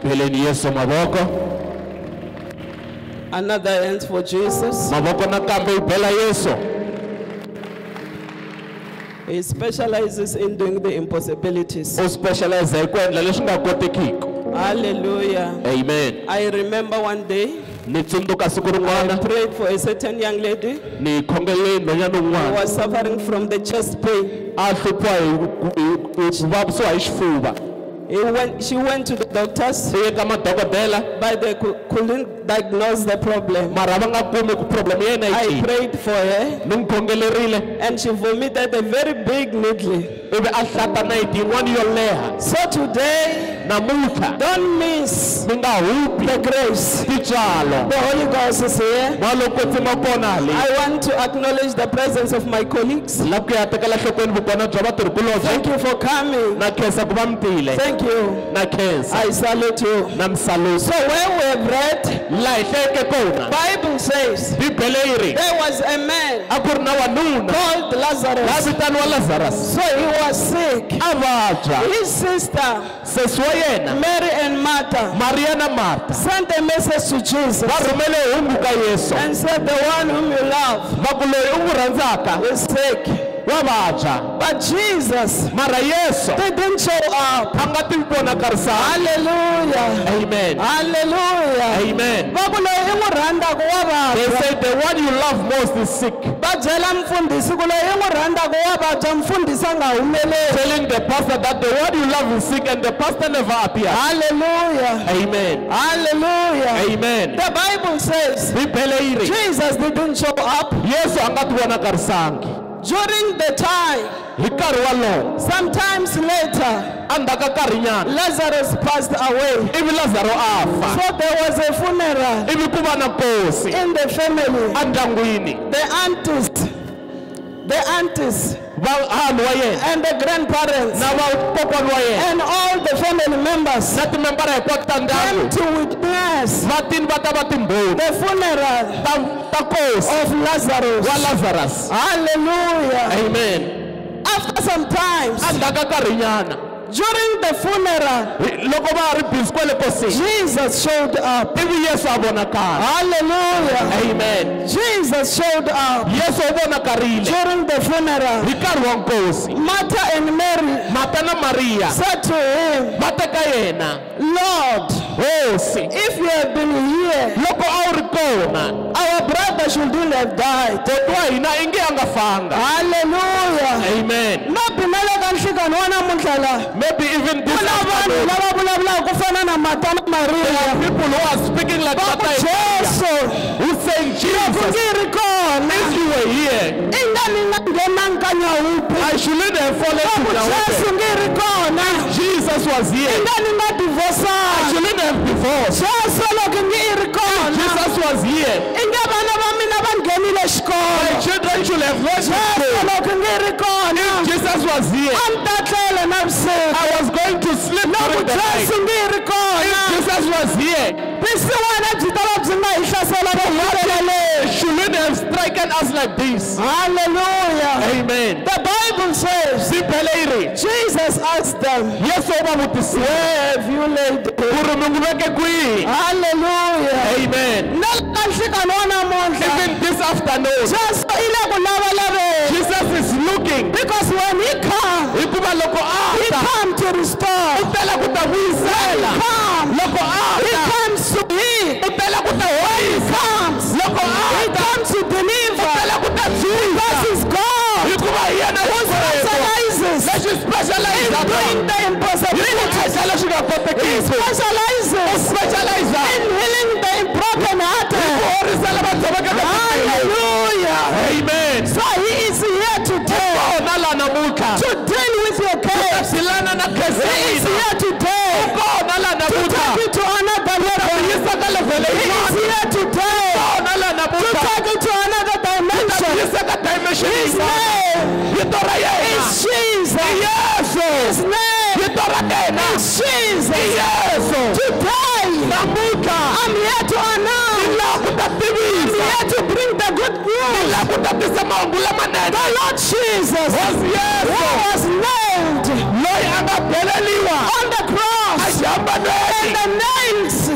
[SPEAKER 10] Another hand for Jesus. He specializes in doing the impossibilities. Hallelujah.
[SPEAKER 9] Amen.
[SPEAKER 10] I remember one day I prayed for a certain young lady who was suffering from the chest pain. He went, she went to the doctors, but they couldn't diagnose the problem. I prayed for her, and she vomited a very big needle. So today, don't miss the grace. The Holy Ghost is here. I want to acknowledge the presence of my colleagues. Thank you for coming. Thank you. I salute you. So when we have read, Bible says there was a man called Lazarus. So he was sick. His sister Mary and Martha sent a message to Jesus and said, the one whom you love is sick. But Jesus didn't show up. Hallelujah.
[SPEAKER 9] Amen.
[SPEAKER 10] Hallelujah.
[SPEAKER 9] Amen. They say the one you love most is sick. Telling the pastor that the one you love is sick and the pastor never appears.
[SPEAKER 10] Hallelujah.
[SPEAKER 9] Amen.
[SPEAKER 10] Hallelujah.
[SPEAKER 9] Amen.
[SPEAKER 10] The Bible says Jesus didn't show up. During the time, sometimes later, Lazarus passed away. So there was a funeral in the family. The aunties, the aunties, and the grandparents, and all the family members came to witness the funeral of Lazarus. Hallelujah.
[SPEAKER 9] Amen.
[SPEAKER 10] After some time, during the funeral, Jesus showed up. Hallelujah.
[SPEAKER 9] Amen.
[SPEAKER 10] Jesus showed up during the funeral. Martha and Mary said to him, Lord, if you have been here, our brother should be in the have died.
[SPEAKER 9] kodwa hina i nge angafanga.
[SPEAKER 10] Hallelujah.
[SPEAKER 9] Amen.
[SPEAKER 10] Maybe nale ka nhlekani wa namuntlha la.
[SPEAKER 9] Maybe even this
[SPEAKER 10] Kuna vanhu
[SPEAKER 9] afternoon,
[SPEAKER 10] lava vulavulaka ku fana na Martha na Maria.
[SPEAKER 9] people who are speaking like
[SPEAKER 10] Va ku
[SPEAKER 9] Martha
[SPEAKER 10] Jesu.
[SPEAKER 9] who saying
[SPEAKER 10] Loko
[SPEAKER 9] Jesus,
[SPEAKER 10] ndzi ri kona.
[SPEAKER 9] if you were here,
[SPEAKER 10] I nga ni nga nghenanga ka Nyawupi.
[SPEAKER 9] I shouldn't have fallen
[SPEAKER 10] Va
[SPEAKER 9] to
[SPEAKER 10] ku Jesu
[SPEAKER 9] Nyawupe.
[SPEAKER 10] ngi ri kona.
[SPEAKER 9] Jesus was
[SPEAKER 10] I
[SPEAKER 9] here.
[SPEAKER 10] nga ni nga
[SPEAKER 9] I
[SPEAKER 10] divorcanga.
[SPEAKER 9] shouldn't have divorced.
[SPEAKER 10] Jesu loko ngi ri kona.
[SPEAKER 9] Jesus was here.
[SPEAKER 10] I nga vana va mina va nghenile
[SPEAKER 9] My
[SPEAKER 10] xikolo.
[SPEAKER 9] children should have learned to
[SPEAKER 10] Jesu
[SPEAKER 9] pray.
[SPEAKER 10] loko ngi ri kona.
[SPEAKER 9] Jesus was here.
[SPEAKER 10] A ni ta tlela navusiku.
[SPEAKER 9] I was going to sleep during the night.
[SPEAKER 10] Jesu ngi ri kona.
[SPEAKER 9] Jesus was here.
[SPEAKER 10] Vusiwana byi ta va byi nga hi hlasela vahilela
[SPEAKER 9] He shouldn't have stricken us like this.
[SPEAKER 10] Hallelujah.
[SPEAKER 9] Amen.
[SPEAKER 10] The Bible says, Jesus asked them,
[SPEAKER 9] Yes,
[SPEAKER 10] where have you laid it? Hallelujah.
[SPEAKER 9] Amen.
[SPEAKER 10] Even
[SPEAKER 9] this afternoon, Jesus is looking.
[SPEAKER 10] Because when he comes, he comes to restore. He comes. He comes to heal. He comes. He comes to deliver. Because he's God. Who specializes in doing the impossibility. He specializes in healing the broken hearted. Hallelujah.
[SPEAKER 9] Amen.
[SPEAKER 10] So he is here today to deal with your case. He is here today to take you to another level. He is here today to take you to another dimension. His name is Jesus. His name is Jesus. Today, I'm here to announce. I'm here to bring the good news. The Lord Jesus, who was nailed on the cross, and the nails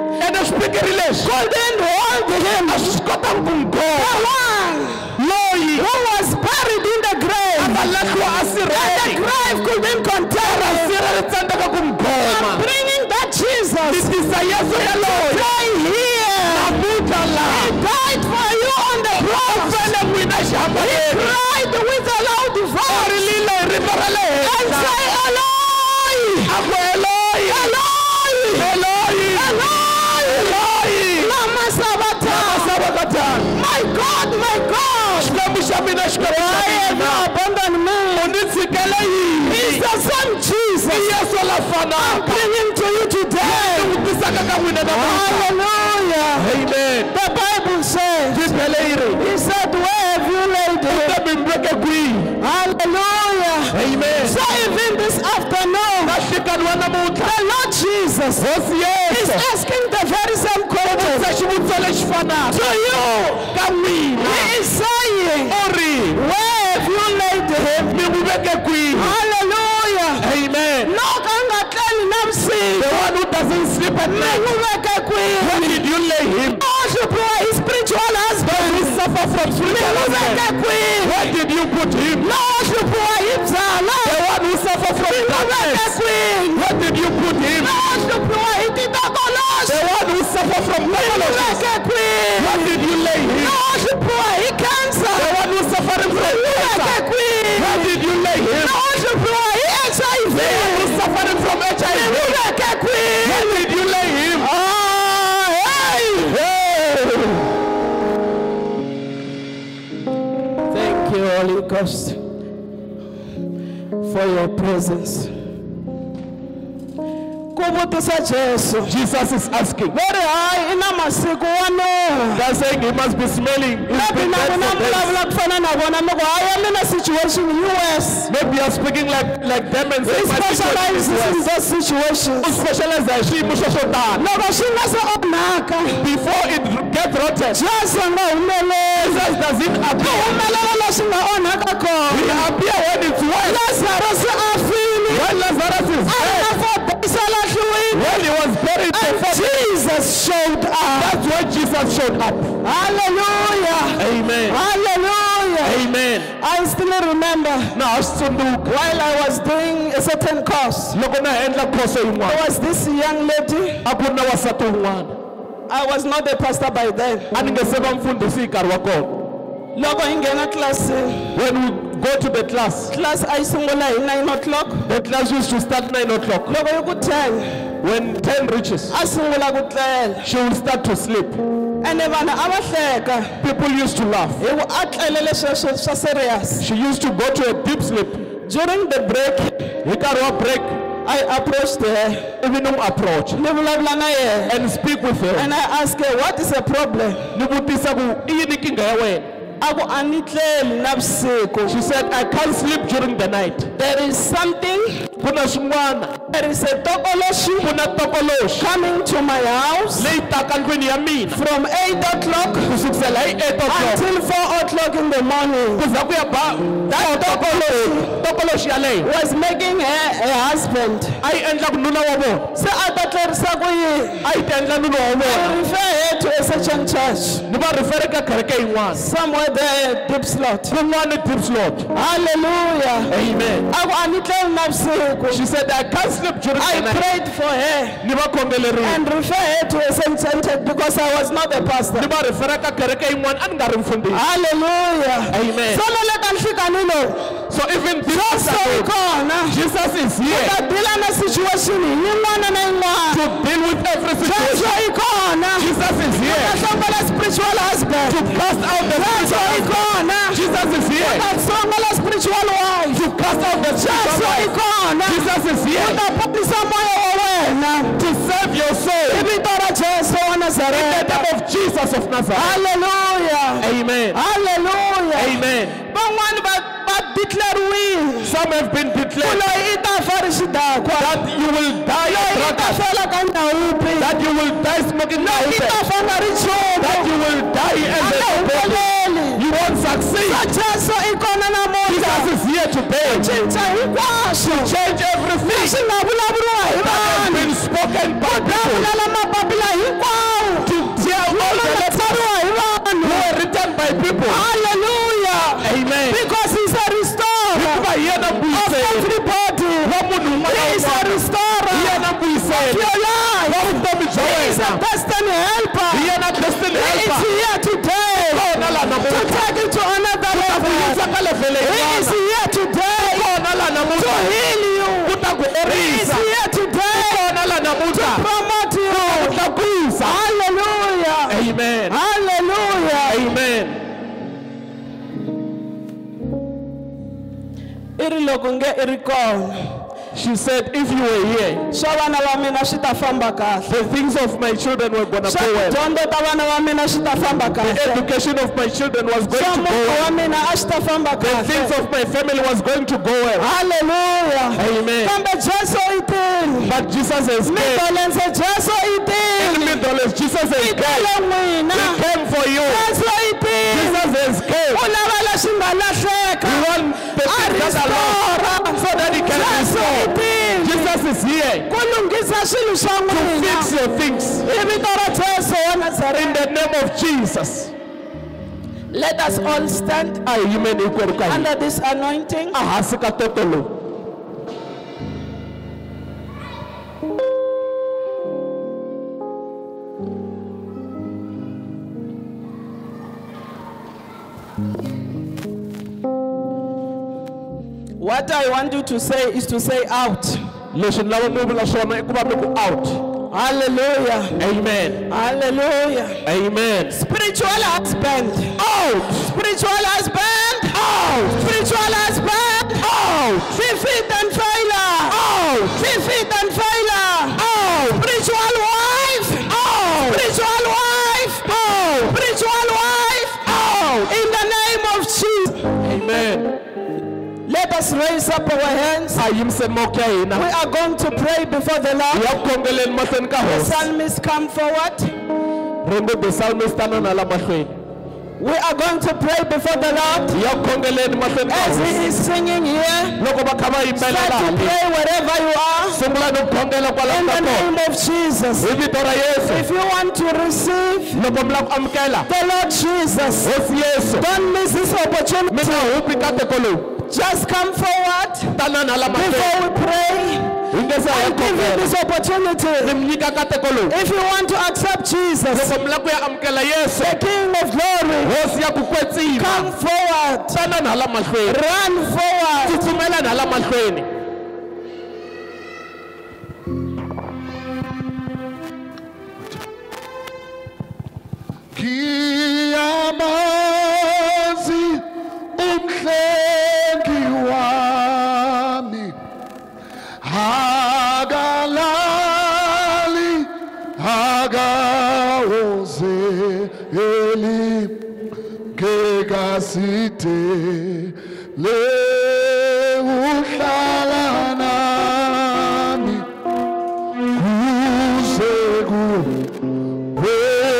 [SPEAKER 10] couldn't hold him. The one who was buried in the grave, and the grave couldn't contain him. I'm bringing that Jesus today here. He died for you on the cross. He cried with a loud voice and say, Eloi, Eloi, Eloi, Eloi, lama sabachthani. My God, my God, why have you abandoned me? He's the same Jesus. I'm bringing to you today. Hallelujah.
[SPEAKER 9] Amen.
[SPEAKER 10] The Bible says, he said, where have you laid it? Hallelujah.
[SPEAKER 9] Amen.
[SPEAKER 10] So even this afternoon, the Lord Jesus is asking the very same question to you. He is saying, where have you laid him? Hallelujah.
[SPEAKER 9] Amen.
[SPEAKER 10] No,
[SPEAKER 9] the one who doesn't sleep at night. Where did you lay him?
[SPEAKER 10] His spiritual husband.
[SPEAKER 9] Does he suffer from spiritual husband? Where did you put him?
[SPEAKER 10] The
[SPEAKER 9] one who suffers from darkness. Where did you put him? The one who suffers from tuberculosis. Where did you lay him? The one who suffering from cancer. Where did you lay him? The one who suffering from H I V. Where did you lay him?
[SPEAKER 10] Oh, hey.
[SPEAKER 9] Hey.
[SPEAKER 10] Thank you, Holy Ghost, for your presence.
[SPEAKER 9] Jesus is asking.
[SPEAKER 10] Very high in masiku wano.
[SPEAKER 9] They're saying he must be smelling.
[SPEAKER 10] Maybe situation in U S.
[SPEAKER 9] Maybe you're speaking like like them and
[SPEAKER 10] He specializes in those situations.
[SPEAKER 9] Before it gets rotten, Jesus doesn't appear. He appears when it's wet. When Lazarus is dead. When he was buried,
[SPEAKER 10] and Jesus showed up.
[SPEAKER 9] That's when Jesus showed up.
[SPEAKER 10] Hallelujah.
[SPEAKER 9] Amen.
[SPEAKER 10] Hallelujah.
[SPEAKER 9] Amen.
[SPEAKER 10] I still remember while I was doing a certain course, there was this young lady. I was not a pastor by then.
[SPEAKER 9] a ni nge se va mfundhisi hi nkarhi wa kona.
[SPEAKER 10] Loko hi nghena tlilasini,
[SPEAKER 9] When we go to the class,
[SPEAKER 10] class a yi sungula hi nine o'clock.
[SPEAKER 9] the class used to start nine o'clock.
[SPEAKER 10] Loko yi ku ten,
[SPEAKER 9] When ten reaches,
[SPEAKER 10] a sungula ku tlela.
[SPEAKER 9] she will start to sleep.
[SPEAKER 10] Ene vanhu a va hleka.
[SPEAKER 9] People used to laugh.
[SPEAKER 10] Hi ku a tlele leswi swa swa serious.
[SPEAKER 9] She used to go to a deep sleep.
[SPEAKER 10] During the break,
[SPEAKER 9] Hi nkarhi wa break,
[SPEAKER 10] I approached her.
[SPEAKER 9] ivi ni n'wi approach
[SPEAKER 10] Ni vulavula na yena.
[SPEAKER 9] and speak with her.
[SPEAKER 10] And I asked her, what is the problem?
[SPEAKER 9] Ni vutisa ku i yini nkingha ya wena?
[SPEAKER 10] Aku a ni tleli navusiku.
[SPEAKER 9] She said, I can't sleep during the night.
[SPEAKER 10] There is something,
[SPEAKER 9] Ku na swin'wana,
[SPEAKER 10] there is a tokoloshi
[SPEAKER 9] ku na tokoloxi
[SPEAKER 10] coming to my house
[SPEAKER 9] leyi taka ndlwini ya mina
[SPEAKER 10] from eight o'clock
[SPEAKER 9] ku sukisela hi eight o'clock
[SPEAKER 10] until four o'clock in the morning.
[SPEAKER 9] ku za ku ya ba
[SPEAKER 10] That tokoloshi
[SPEAKER 9] tokoloxi yaleyo
[SPEAKER 10] was making her a husband.
[SPEAKER 9] a yi endla ku nuna wa vona,
[SPEAKER 10] Se a ta tlerisa ku yini?
[SPEAKER 9] a yi ta endla nuna wa
[SPEAKER 10] I
[SPEAKER 9] vona
[SPEAKER 10] refer her to a certain church.
[SPEAKER 9] ni va rifere ka kereke yin'wana
[SPEAKER 10] Somewhere there, deep slot.
[SPEAKER 9] kun'wana deep slot.
[SPEAKER 10] Hallelujah.
[SPEAKER 9] Amen.
[SPEAKER 10] Aku a ni tleli navusiku.
[SPEAKER 9] She said, I can't sleep during
[SPEAKER 10] I
[SPEAKER 9] the night.
[SPEAKER 10] prayed for her
[SPEAKER 9] Ni va khongelerile
[SPEAKER 10] and refer her to a center because I was not a pastor.
[SPEAKER 9] ni va rifere ka kereke yin'wana a ni nga ri mfundhisi.
[SPEAKER 10] Hallelujah.
[SPEAKER 9] Amen.
[SPEAKER 10] So le ka nhlikani lowu.
[SPEAKER 9] So even this
[SPEAKER 10] Jesu i kona.
[SPEAKER 9] Jesus is here
[SPEAKER 10] Ta deal na situation yin'wana na yin'wana.
[SPEAKER 9] to deal with every
[SPEAKER 10] Jesu
[SPEAKER 9] situation.
[SPEAKER 10] i kona.
[SPEAKER 9] Jesus is
[SPEAKER 10] Ta
[SPEAKER 9] here
[SPEAKER 10] hlongola spiritual husband.
[SPEAKER 9] to cast out the
[SPEAKER 10] Jesu i
[SPEAKER 9] spiritual.
[SPEAKER 10] kona.
[SPEAKER 9] Jesus is here
[SPEAKER 10] Ta hlongola spiritual wife.
[SPEAKER 9] to cast out the
[SPEAKER 10] Jesu
[SPEAKER 9] spiritual.
[SPEAKER 10] i kona.
[SPEAKER 9] Jesus is here
[SPEAKER 10] Ta papisa moya wa wena.
[SPEAKER 9] to save your soul.
[SPEAKER 10] Hi vito ra Jesu wa
[SPEAKER 9] In the
[SPEAKER 10] Nazareth.
[SPEAKER 9] name of Jesus of Nazareth.
[SPEAKER 10] Hallelujah.
[SPEAKER 9] Amen.
[SPEAKER 10] Hallelujah.
[SPEAKER 9] Amen.
[SPEAKER 10] Van'wani va va declare-wile.
[SPEAKER 9] Some have been declared
[SPEAKER 10] Loyi i ta fa ri xidakwa.
[SPEAKER 9] that you will die a
[SPEAKER 10] Loyi i ta
[SPEAKER 9] drunkard,
[SPEAKER 10] fela ka ndhawupi.
[SPEAKER 9] that you will die smoking
[SPEAKER 10] Loyi i ta
[SPEAKER 9] dope,
[SPEAKER 10] fa nga ri nchumu.
[SPEAKER 9] that you will die
[SPEAKER 10] A
[SPEAKER 9] as
[SPEAKER 10] nga
[SPEAKER 9] a baby.
[SPEAKER 10] humeleli.
[SPEAKER 9] You won't succeed.
[SPEAKER 10] Sa Jesu i kona namuntlha.
[SPEAKER 9] Jesus is here today to
[SPEAKER 10] Cinca hinkwaswo.
[SPEAKER 9] change everything
[SPEAKER 10] Leswi nga vulavuriwa hi
[SPEAKER 9] that has
[SPEAKER 10] vanhu.
[SPEAKER 9] been spoken by people,
[SPEAKER 10] Vulavula mapapila hinkwawo.
[SPEAKER 9] to tear all the
[SPEAKER 10] Lama
[SPEAKER 9] letters
[SPEAKER 10] tsariwa hi vanhu.
[SPEAKER 9] who were written by people.
[SPEAKER 10] Hallelujah.
[SPEAKER 9] Amen.
[SPEAKER 10] Because he's a restorer
[SPEAKER 9] Hikuva hi yena
[SPEAKER 10] of
[SPEAKER 9] mbuyiseri
[SPEAKER 10] everybody.
[SPEAKER 9] wa munhu un'wana na
[SPEAKER 10] He is a
[SPEAKER 9] un'wana. Hi
[SPEAKER 10] restorer
[SPEAKER 9] yena
[SPEAKER 10] of
[SPEAKER 9] mbuyiseri
[SPEAKER 10] your
[SPEAKER 9] wa
[SPEAKER 10] life.
[SPEAKER 9] vutomi bya
[SPEAKER 10] He is a
[SPEAKER 9] wena.
[SPEAKER 10] destiny helper.
[SPEAKER 9] Hi yena destiny
[SPEAKER 10] He is
[SPEAKER 9] helper.
[SPEAKER 10] here today
[SPEAKER 9] Kona la
[SPEAKER 10] to
[SPEAKER 9] namuntlha.
[SPEAKER 10] take you to another
[SPEAKER 9] Ku
[SPEAKER 10] level.
[SPEAKER 9] yisa ka level
[SPEAKER 10] He is
[SPEAKER 9] yin'wana.
[SPEAKER 10] here today
[SPEAKER 9] Kona la
[SPEAKER 10] to
[SPEAKER 9] namuntlha.
[SPEAKER 10] heal you.
[SPEAKER 9] Ku ta ku
[SPEAKER 10] He is
[SPEAKER 9] orisa.
[SPEAKER 10] here today
[SPEAKER 9] Kona la
[SPEAKER 10] to
[SPEAKER 9] namuntlha.
[SPEAKER 10] promote
[SPEAKER 9] Ku
[SPEAKER 10] you.
[SPEAKER 9] ta ku yisa.
[SPEAKER 10] Hallelujah.
[SPEAKER 9] Amen.
[SPEAKER 10] Hallelujah.
[SPEAKER 9] Amen.
[SPEAKER 10] I ri loko nge i ri kona.
[SPEAKER 9] She said, if you were here,
[SPEAKER 10] Swa vana va mina swi ta famba kahle.
[SPEAKER 9] the things of my children were going to
[SPEAKER 10] Swa
[SPEAKER 9] go well.
[SPEAKER 10] tidyondzo ta vana va mina swi ta famba
[SPEAKER 9] The
[SPEAKER 10] kahle.
[SPEAKER 9] education of my children was going
[SPEAKER 10] Swa
[SPEAKER 9] to go
[SPEAKER 10] muti wa
[SPEAKER 9] well.
[SPEAKER 10] mina a swi ta famba
[SPEAKER 9] The things
[SPEAKER 10] kahle.
[SPEAKER 9] of my family was going to go well.
[SPEAKER 10] Hallelujah.
[SPEAKER 9] Amen.
[SPEAKER 10] Kambe Jesu i tile.
[SPEAKER 9] But Jesus has came.
[SPEAKER 10] Meadowlands Jesu i
[SPEAKER 9] In the
[SPEAKER 10] tile.
[SPEAKER 9] middle of Jesus has
[SPEAKER 10] I
[SPEAKER 9] came.
[SPEAKER 10] tile n'wina.
[SPEAKER 9] He came for you.
[SPEAKER 10] Jesu i tile.
[SPEAKER 9] Jesus has came.
[SPEAKER 10] U lava leswi nga lahleka.
[SPEAKER 9] We want the
[SPEAKER 10] A
[SPEAKER 9] things that are
[SPEAKER 10] restore.
[SPEAKER 9] lost so that he can
[SPEAKER 10] Jesu i
[SPEAKER 9] restore.
[SPEAKER 10] tile.
[SPEAKER 9] Jesus is here
[SPEAKER 10] Ku lunghisa swilo swa
[SPEAKER 9] to
[SPEAKER 10] n'wina.
[SPEAKER 9] fix your things.
[SPEAKER 10] Hi vito ra Jesu wa
[SPEAKER 9] In
[SPEAKER 10] Nazareth.
[SPEAKER 9] the name of Jesus.
[SPEAKER 10] Let us all stand
[SPEAKER 9] Ay, yimeni hinkwerhu ka hina.
[SPEAKER 10] under this anointing.
[SPEAKER 9] Ehansi ka toto lowu.
[SPEAKER 10] What I want you to say is to say out.
[SPEAKER 9] Leswi ni lava mi vula swona i ku va mi ku out.
[SPEAKER 10] Hallelujah.
[SPEAKER 9] Amen.
[SPEAKER 10] Hallelujah.
[SPEAKER 9] Amen.
[SPEAKER 10] Spiritual husband.
[SPEAKER 9] Out.
[SPEAKER 10] Spiritual husband.
[SPEAKER 9] Out.
[SPEAKER 10] Spiritual husband.
[SPEAKER 9] Out.
[SPEAKER 10] Defeat and failure.
[SPEAKER 9] Out.
[SPEAKER 10] Defeat and failure.
[SPEAKER 9] Out.
[SPEAKER 10] Spiritual wife.
[SPEAKER 9] Out.
[SPEAKER 10] Spiritual wife.
[SPEAKER 9] Out.
[SPEAKER 10] Spiritual wife.
[SPEAKER 9] Out.
[SPEAKER 10] In the name of Jesus.
[SPEAKER 9] Amen.
[SPEAKER 10] Let us raise up our hands.
[SPEAKER 9] Ayimise moko ya hina.
[SPEAKER 10] We are going to pray before the Lord.
[SPEAKER 9] Ya ku khongeleni mahlweni ka
[SPEAKER 10] The
[SPEAKER 9] hosi.
[SPEAKER 10] psalmist come forward.
[SPEAKER 9] Remember the psalmist tana na la mahlweni.
[SPEAKER 10] We are going to pray before the Lord.
[SPEAKER 9] Ya ku khongeleni mahlweni ka
[SPEAKER 10] As
[SPEAKER 9] hosi.
[SPEAKER 10] he is singing here,
[SPEAKER 9] Loko va kha va
[SPEAKER 10] start
[SPEAKER 9] yimbelela
[SPEAKER 10] to
[SPEAKER 9] hambi.
[SPEAKER 10] pray wherever you are.
[SPEAKER 9] Sungula no khongela kwala
[SPEAKER 10] In
[SPEAKER 9] ka
[SPEAKER 10] the
[SPEAKER 9] kona.
[SPEAKER 10] name of Jesus.
[SPEAKER 9] Hi vito ra Yesu.
[SPEAKER 10] If you want to receive
[SPEAKER 9] Loko mi lava ku amukela
[SPEAKER 10] the Lord Jesus,
[SPEAKER 9] hosi Yesu.
[SPEAKER 10] don't miss this
[SPEAKER 9] Mi
[SPEAKER 10] opportunity.
[SPEAKER 9] nga hupi ka teko lowu.
[SPEAKER 10] Just come forward
[SPEAKER 9] Tana na la mahlweni.
[SPEAKER 10] before we pray.
[SPEAKER 9] Hi nge se
[SPEAKER 10] I
[SPEAKER 9] ya
[SPEAKER 10] give you
[SPEAKER 9] khongela.
[SPEAKER 10] this opportunity.
[SPEAKER 9] Ni mi nyika ka teko lowu.
[SPEAKER 10] If you want to accept Jesus, the King of glory, come forward, run forward.
[SPEAKER 9] Ngiyamazi umhlengi wami hakalali hakawozeli ngekasite le uhlala nami kuze kube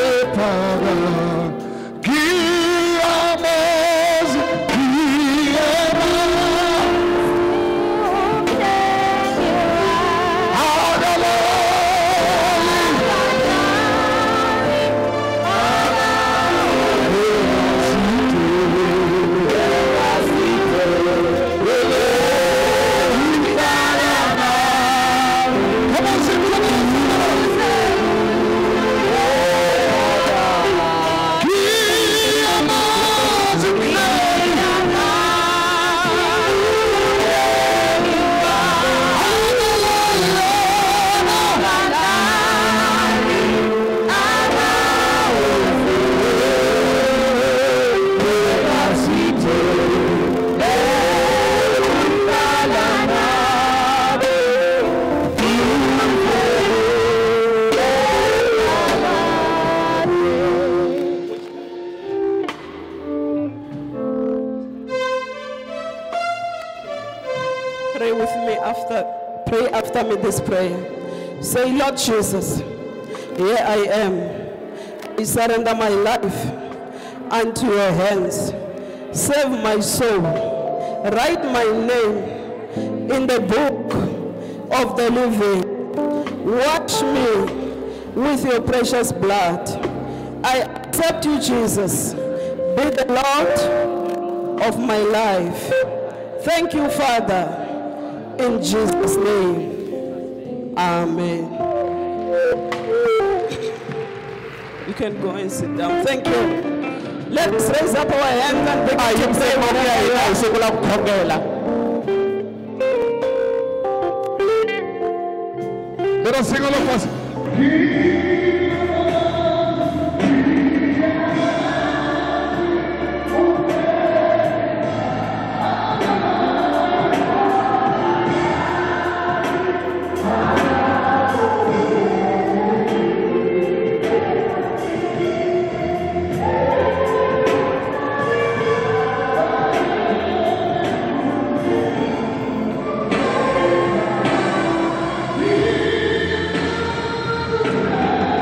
[SPEAKER 10] This prayer. Say, Lord Jesus, here I am. I surrender my life unto your hands. Save my soul. Write my name in the book of the living. Wash me with your precious blood. I accept you, Jesus. Be the Lord of my life. Thank you, Father, in Jesus' name. Amen. You can go and sit down. Thank you. Let's raise up our hands and begin to pray.
[SPEAKER 9] Let us sing all of us.
[SPEAKER 12] Yeah.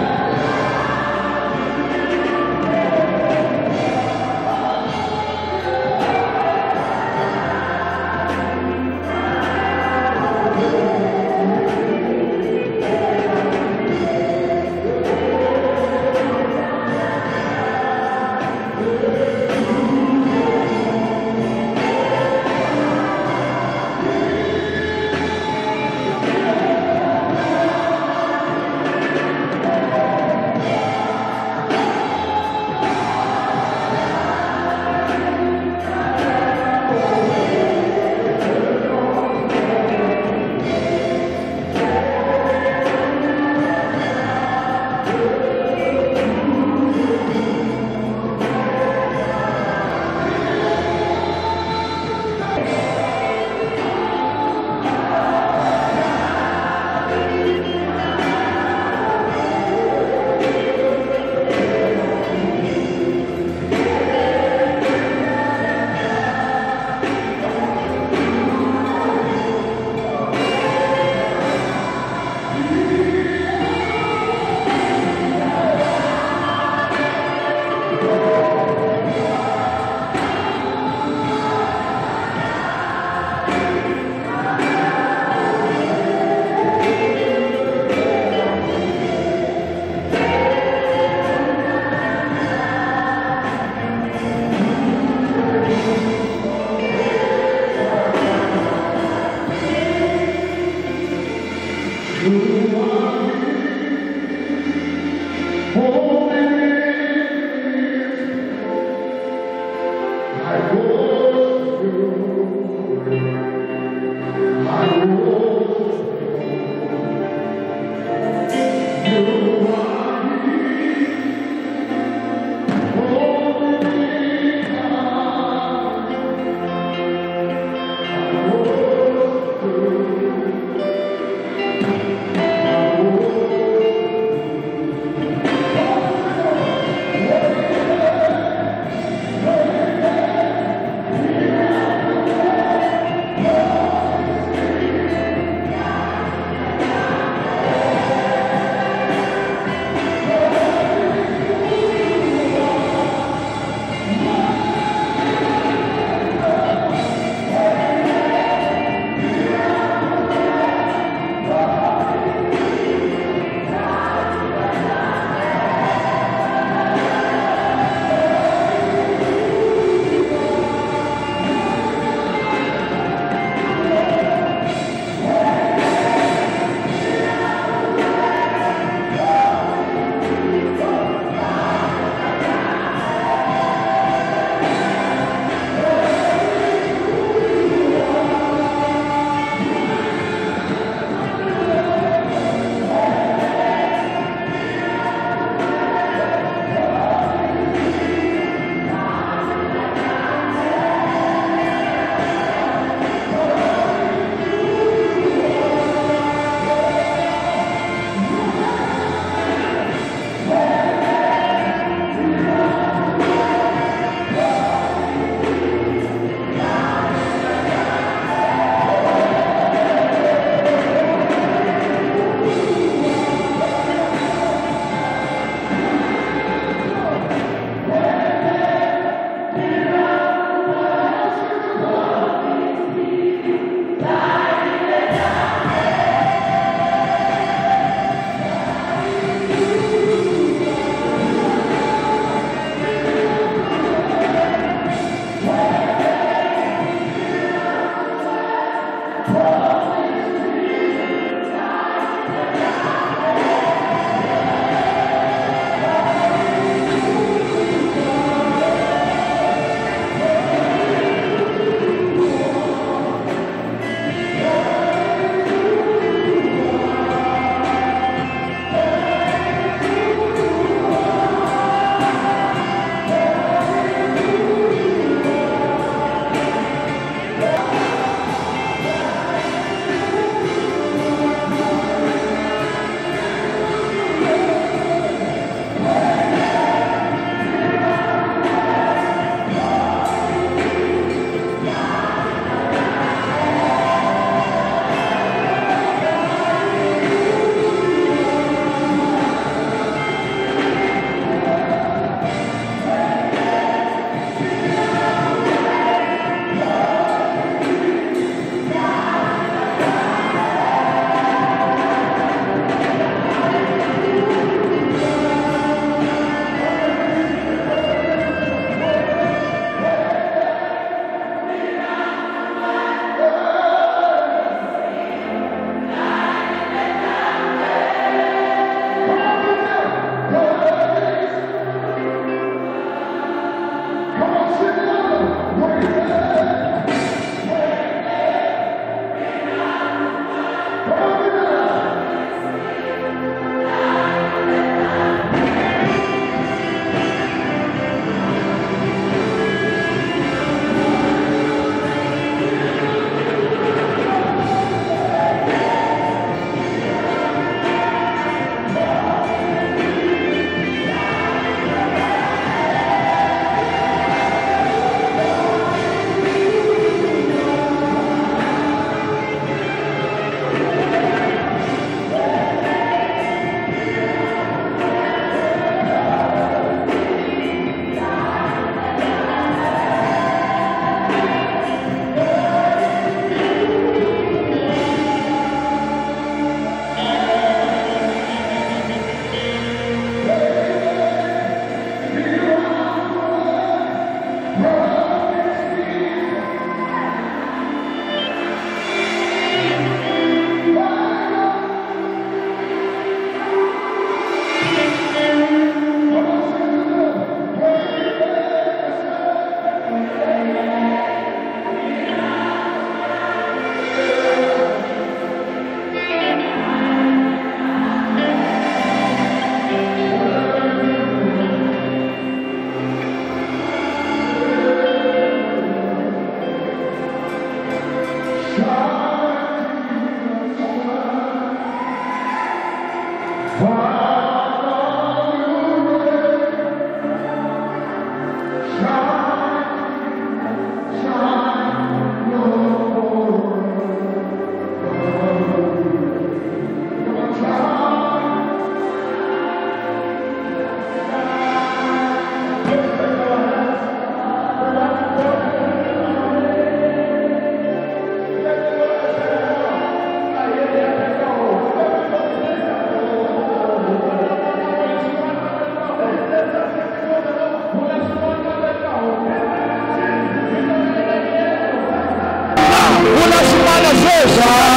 [SPEAKER 9] Say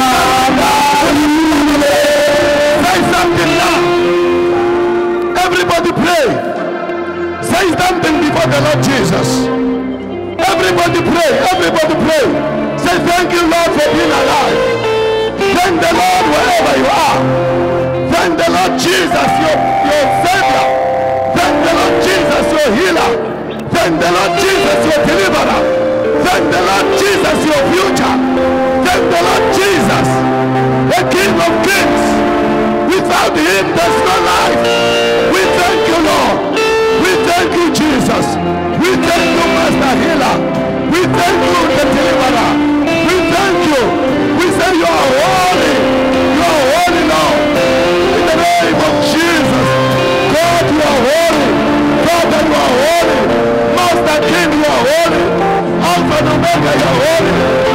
[SPEAKER 9] something now. Everybody pray. Say something before the Lord Jesus. Everybody pray. Everybody pray. Say thank you, Lord, for being alive. Thank the Lord wherever you are. Thank the Lord Jesus, your, your Savior. Thank the Lord Jesus, your healer. Thank the Lord Jesus, your deliverer. Thank the Lord Jesus, your future. Thank the Lord Jesus, the King of Kings. Without him, there's no life. We thank you, Lord. We thank you, Jesus. We thank you, Master Healer. We thank you, the Deliverer. We thank you. We say you are holy. You are holy, Lord. In the name of Jesus. God, you are holy. Father, you are holy. Master King, you are holy. Alpha and Omega, you are holy.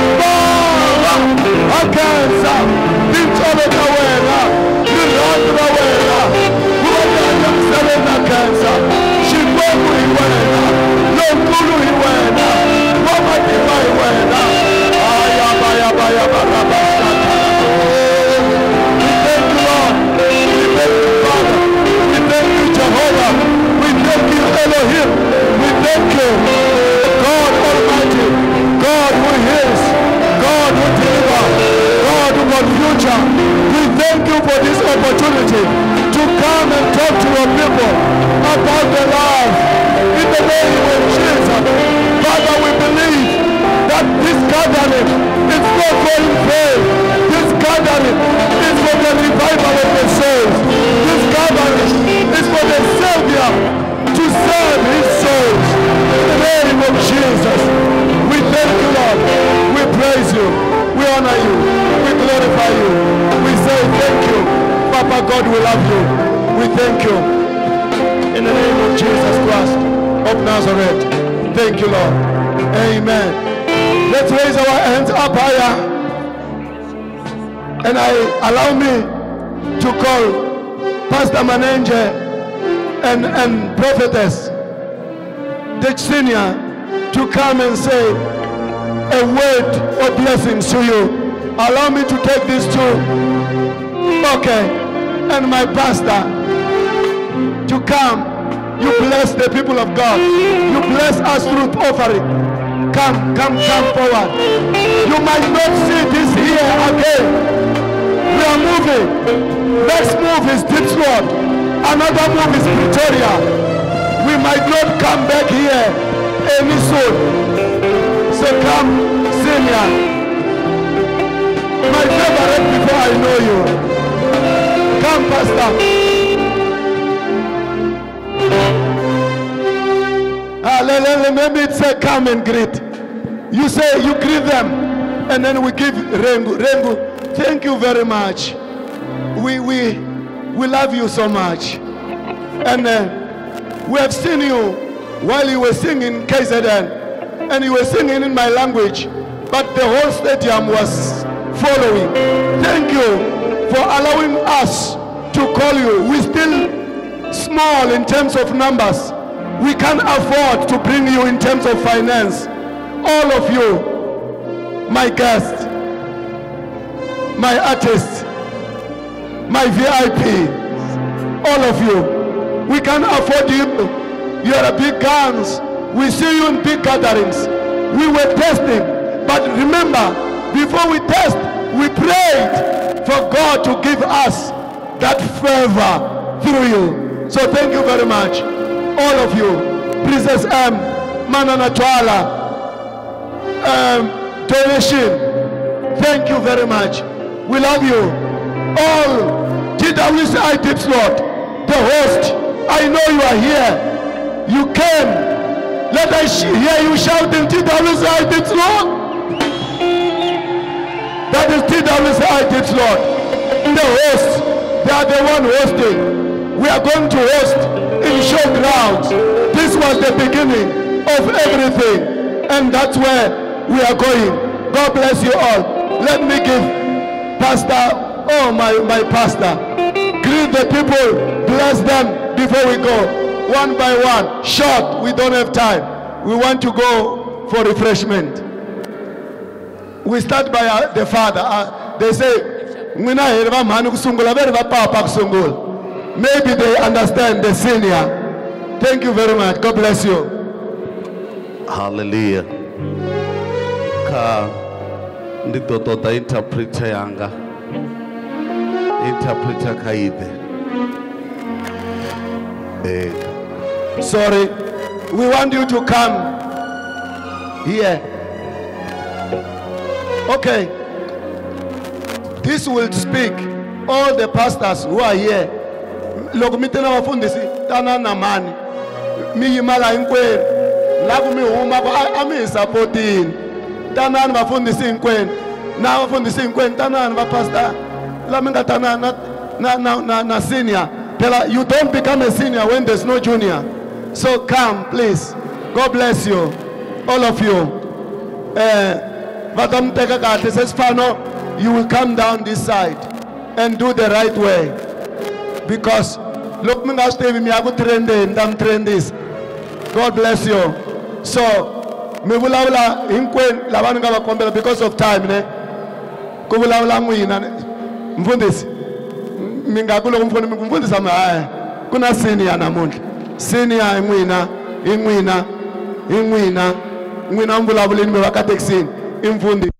[SPEAKER 9] Akansa, Pincholo Kawela, Yurandra Wela, Huayam Selena Kansa, Shiboku Iwena, Lokulu Iwena, Mama Diva Iwena, Ayabaya Baya Barabasha. We thank you, Lord. We thank you, Father. We thank you, Jehovah. We thank you, Elohim. We thank you, God Almighty, God who heals, God who delivers, God who got future. We thank you for this opportunity to come and talk to your people about the love in the name of Jesus. Father, we believe that this gathering is not going in vain. This gathering is for the revival of the souls. This gathering is for the Savior to serve his souls. In the name of Jesus, we thank you, Lord. We praise you. We honor you. We glorify you. We say thank you. Papa God, we love you. We thank you. In the name of Jesus Christ of Nazareth. Thank you, Lord. Amen. Let's raise our hands up higher. And I allow me to call Pastor Manenge and, and Prophetess the senior to come and say a word of blessings to you. Allow me to take this too. Okay. And my pastor to come. You bless the people of God. You bless us through offering. Come, come, come forward. You might not see this here again. We are moving. Next move is Deep Sword. Another move is Pretoria. We might not come back here any soon. So come, senior. My favorite before I know you. Come, Pastor. Uh, let, let, let me say come and greet. You say you greet them, and then we give Rengu. Rengu, thank you very much. We we we love you so much, and uh, we have seen you while you were singing K Z N, and you were singing in my language, but the whole stadium was following. Thank you for allowing us to call you. We're still small in terms of numbers. We can't afford to bring you in terms of finance. All of you, my guests, my artists, my V I P, all of you, we can't afford you. You are big guns. We see you in big gatherings. We were testing, but remember, before we test, we prayed for God to give us that favor through you. So thank you very much. All of you, Princess M, Manana Twala, um, donation, thank you very much. We love you. All T W C I Tips Lord, the host, I know you are here. You came. Let us hear you shouting T W C I Tips Lord. That is T W C I Tips Lord. The host, they are the one hosting. We are going to host in showgrounds. This was the beginning of everything, and that's where we are going. God bless you all. Let me give Pastor, oh my, my pastor, greet the people, bless them before we go. One by one, short, 'cause, we don't have time. We want to go for refreshment. we start by uh, the father. Uh, they say, maybe they understand the senior. Thank you very much. God bless you.
[SPEAKER 12] Hallelujah. Ka nditotota interpreter yanga. Interpreter kaide. Eh.
[SPEAKER 9] Sorry. We want you to come here. Okay. This will speak. All the pastors who are here. Look, me tena wafundisi tana na mani. Mi yimala inkweni. Lagu mi huma ko ami supporting. Tana na wafundisi inkweni. Na wafundisi inkweni tana na pastor. La minga tana na na na na, na senior. Tell her, you don't become a senior when there's no junior. So come, please. God bless you, all of you. Vadam Tekakate says, Fano, you will come down this side and do the right way. Because look, me now stay with me. I go train them. Them train this. God bless you. So me will have in Queen Lavanga Kombela because of time. Ne, Kubula Langwina Mfundis. Mingakulo Mfundis Mfundis ama. Kuna senior na mundi. Senior imwina imwina imwina imwina mbula bulini me wakateksini imfundi.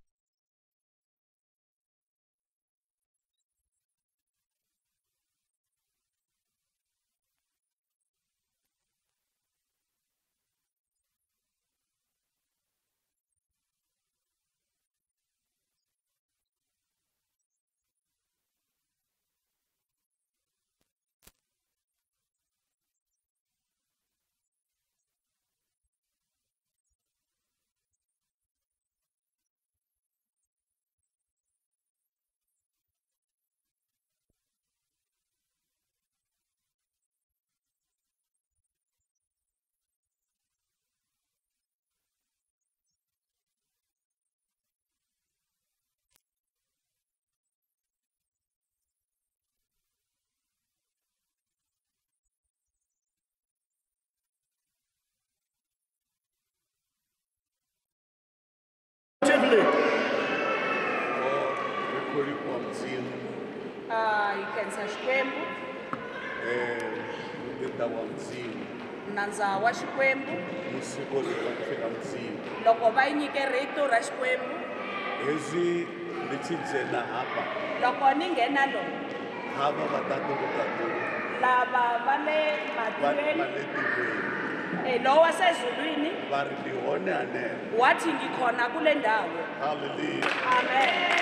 [SPEAKER 13] Ah, ikenza Xikwembu.
[SPEAKER 12] Eh, V W
[SPEAKER 13] Nanza wa Xikwembu.
[SPEAKER 12] Musiko lefika mtsimu.
[SPEAKER 13] Loko va nyike rito ra Xikwembu.
[SPEAKER 12] Hezi lichizena hapa.
[SPEAKER 13] Loko ni nghena lo.
[SPEAKER 12] Hava vatatu vatatu.
[SPEAKER 13] Lava vale matireni. Eh, lo wasezulwini.
[SPEAKER 12] Vari ndihone ane.
[SPEAKER 13] Wathi ngikhona kule ndawo.
[SPEAKER 12] Hallelujah.
[SPEAKER 13] Amen.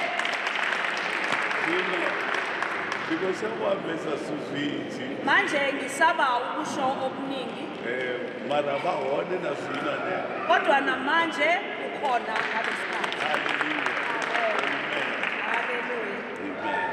[SPEAKER 12] Because waveza suzviiti.
[SPEAKER 13] Manje ngisaba ukusho okuningi.
[SPEAKER 12] Eh, mara vahone na zvina ne.
[SPEAKER 13] Kodwa namanje ukhona ngabesikhathi.
[SPEAKER 12] Hallelujah.
[SPEAKER 13] Amen. Hallelujah.
[SPEAKER 12] Amen.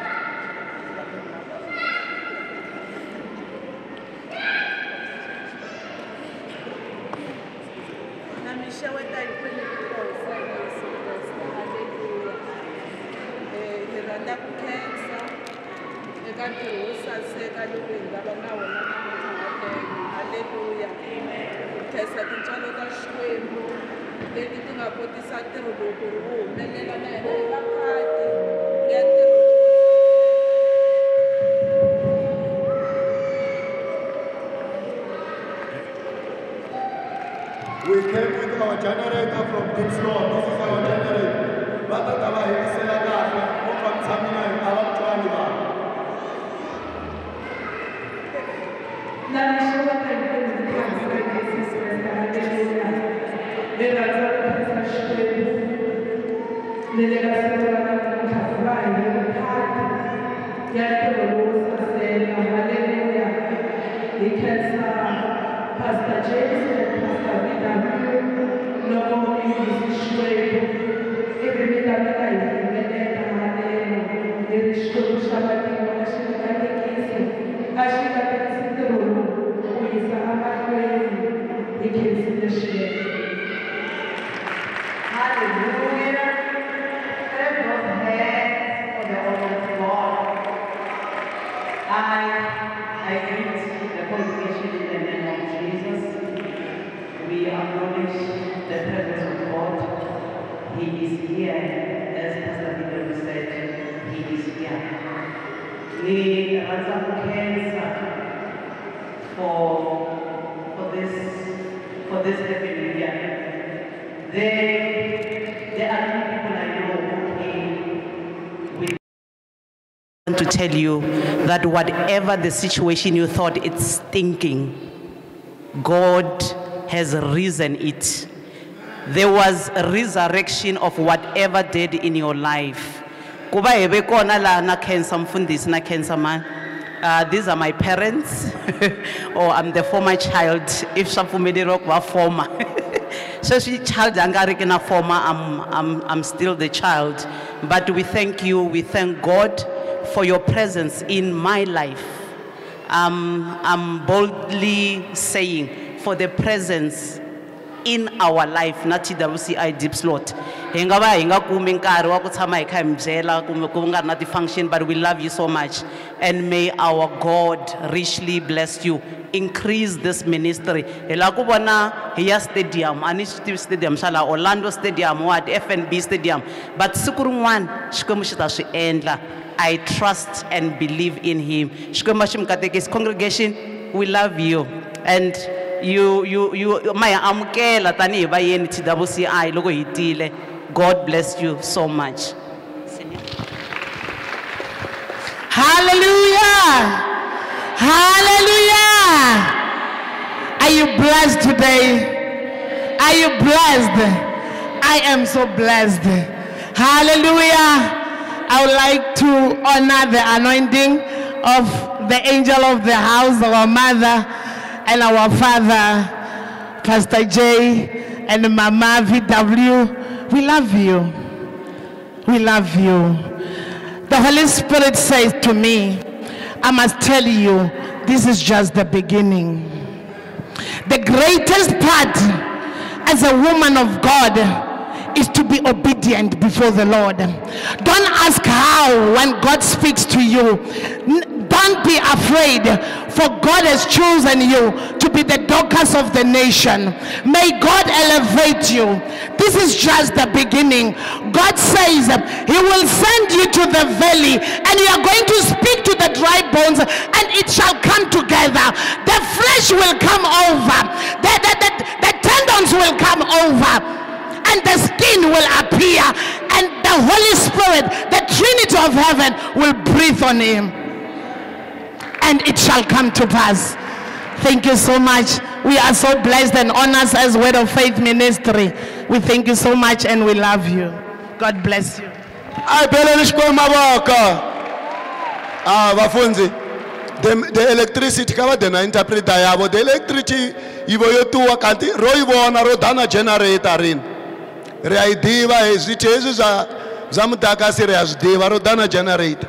[SPEAKER 13] Namisha weta ikweli kukosa Yesu Kristu. Hallelujah. Eh, niranda kukenza. Ekanti usaseka lubinga banaona namuthakeni. Hallelujah. Amen. Kesa tintshalo ta Xikwembu leti ti nga kotisa ntirho lowu ku ri wu humelela na hina eka khadi ya ntirho.
[SPEAKER 9] We came with our generator from Dixon. This is our generator. Batata ba hirisela kahle ngoba mthamina abantwana ba.
[SPEAKER 14] Pastor James and Pastor V W no Israel every minute I minute amane irishko shabati na shirika kisi ashika kisitoro kuisa amane ikisi nashie. Hallelujah. Let us hands for the Almighty God. I I greet the congregation in the name of Jesus. We acknowledge the presence of God. He is here. as Pastor V W said, he is here. We are cancer for for this for this happening here. There, there are many people I know who came with.
[SPEAKER 6] I want to tell you that whatever the situation you thought it's stinking, God has risen it. There was a resurrection of whatever dead in your life. Kuba hebe kona la na cancer mfundisi na cancer man. Uh, these are my parents, or I'm the former child. If Shafumedi Rock were former, so she child angari na former. I'm I'm I'm still the child. But we thank you. We thank God for your presence in my life. Um, I'm boldly saying for the presence in our life, not T W C I deep slot. Hengaba hinga kuminkari wa kutama eka mjela kumunga not the function, but we love you so much, and may our God richly bless you. Increase this ministry. Ela kubona hiya stadium, Anishtive Stadium, Shala Orlando Stadium, what F N B Stadium, but sukurungwan shikomushita shi endla. I trust and believe in him. Shkomashim Katekis congregation, we love you, and you you you my amukela tani ba yeni T W C I logo hitile. God bless you so much.
[SPEAKER 2] Hallelujah! Hallelujah! Are you blessed today? Are you blessed? I am so blessed. Hallelujah! I would like to honor the anointing of the angel of the house, our mother and our father, Pastor J and Mama V W. We love you. We love you. The Holy Spirit says to me, I must tell you, this is just the beginning. The greatest part as a woman of God is to be obedient before the Lord. Don't ask how when God speaks to you. Don't be afraid, for God has chosen you to be the Dorcas of the nation. May God elevate you. This is just the beginning. God says he will send you to the valley, and you are going to speak to the dry bones, and it shall come together. The flesh will come over. The, the, the, the tendons will come over. And the skin will appear, and the Holy Spirit, the Trinity of heaven, will breathe on him, and it shall come to pass. Thank you so much. We are so blessed and honored as Word of Faith Ministry. We thank you so much, and we love you. God bless you.
[SPEAKER 9] I believe Ah, bafunzi. The, the electricity cover the interpreter yabo. The electricity ibo yotu wakanti roibo na rodana generator in. Reaidiva is it is a zamutaka serious deva rodana generator.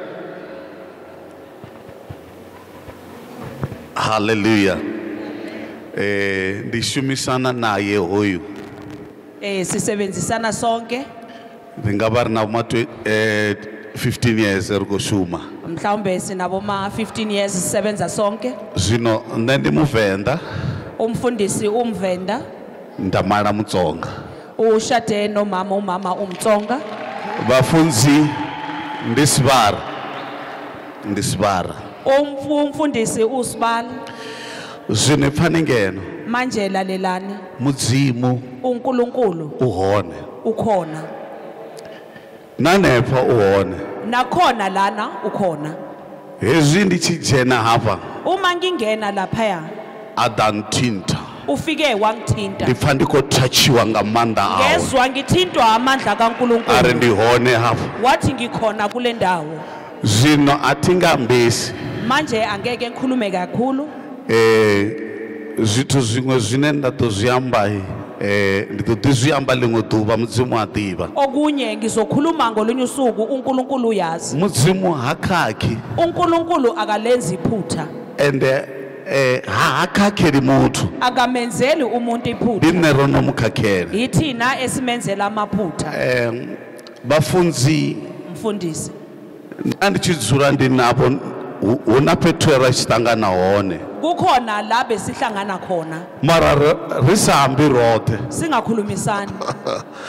[SPEAKER 12] Hallelujah. Eh, ndishumisana naye hoyu.
[SPEAKER 15] Eh, sisebenzisana sonke.
[SPEAKER 12] Ndingabar na matwe eh fifteen years ergoshuma.
[SPEAKER 15] Mhlawumbe sinabo ma fifteen years sisebenza sonke.
[SPEAKER 12] Zino ndimuvenda.
[SPEAKER 15] Umfundisi umvenda.
[SPEAKER 12] Ndamala Mutsonga.
[SPEAKER 15] Ushade nomama umama umtsonga.
[SPEAKER 12] Bafunzi ndisibara. Ndisibara.
[SPEAKER 15] Umfundisi usibala.
[SPEAKER 12] Zine phaningeno.
[SPEAKER 15] Manje lalelani.
[SPEAKER 12] Mudzimu.
[SPEAKER 15] uNkulunkulu.
[SPEAKER 12] Uhone.
[SPEAKER 15] Ukhona.
[SPEAKER 12] Nanepha uhone.
[SPEAKER 15] Nakhona lana ukhona.
[SPEAKER 12] Hezwi ndichijena hapa.
[SPEAKER 15] Uma ngingena lapha
[SPEAKER 12] adanthinta.
[SPEAKER 15] Ufike wangithinta.
[SPEAKER 12] Ndipfa ndikotouchiwa ngamandla awo.
[SPEAKER 15] Ngezwe ngithintwa amandla kaNkulunkulu.
[SPEAKER 12] Are ndihone hapa.
[SPEAKER 15] Wathi ngikhona kule ndawo.
[SPEAKER 12] Zino atingambesi.
[SPEAKER 15] Manje angeke ngikhulume kakhulu.
[SPEAKER 12] Eh zwithu zwimwe zwine ndatoziyamba eh nditoziyamba lingo duba mudzimu ativa.
[SPEAKER 15] Okunye ngizokhuluma ngolunye usuku uNkulunkulu uyazi.
[SPEAKER 12] Mudzimu hakhakhi.
[SPEAKER 15] uNkulunkulu akalenzi iphutha.
[SPEAKER 12] And eh hakhakheli muthu.
[SPEAKER 15] Akamenzeli umuntu iphutha.
[SPEAKER 12] Dinero nomkhakheli.
[SPEAKER 15] Yithina esimenzela amaphutha.
[SPEAKER 12] Eh bafunzi
[SPEAKER 15] mfundisi.
[SPEAKER 12] Andichidzura ndinabo una petwera chitangana hone.
[SPEAKER 15] Kukhona la besihlangana khona.
[SPEAKER 12] Mara risambi rothe.
[SPEAKER 15] Singakhulumisani.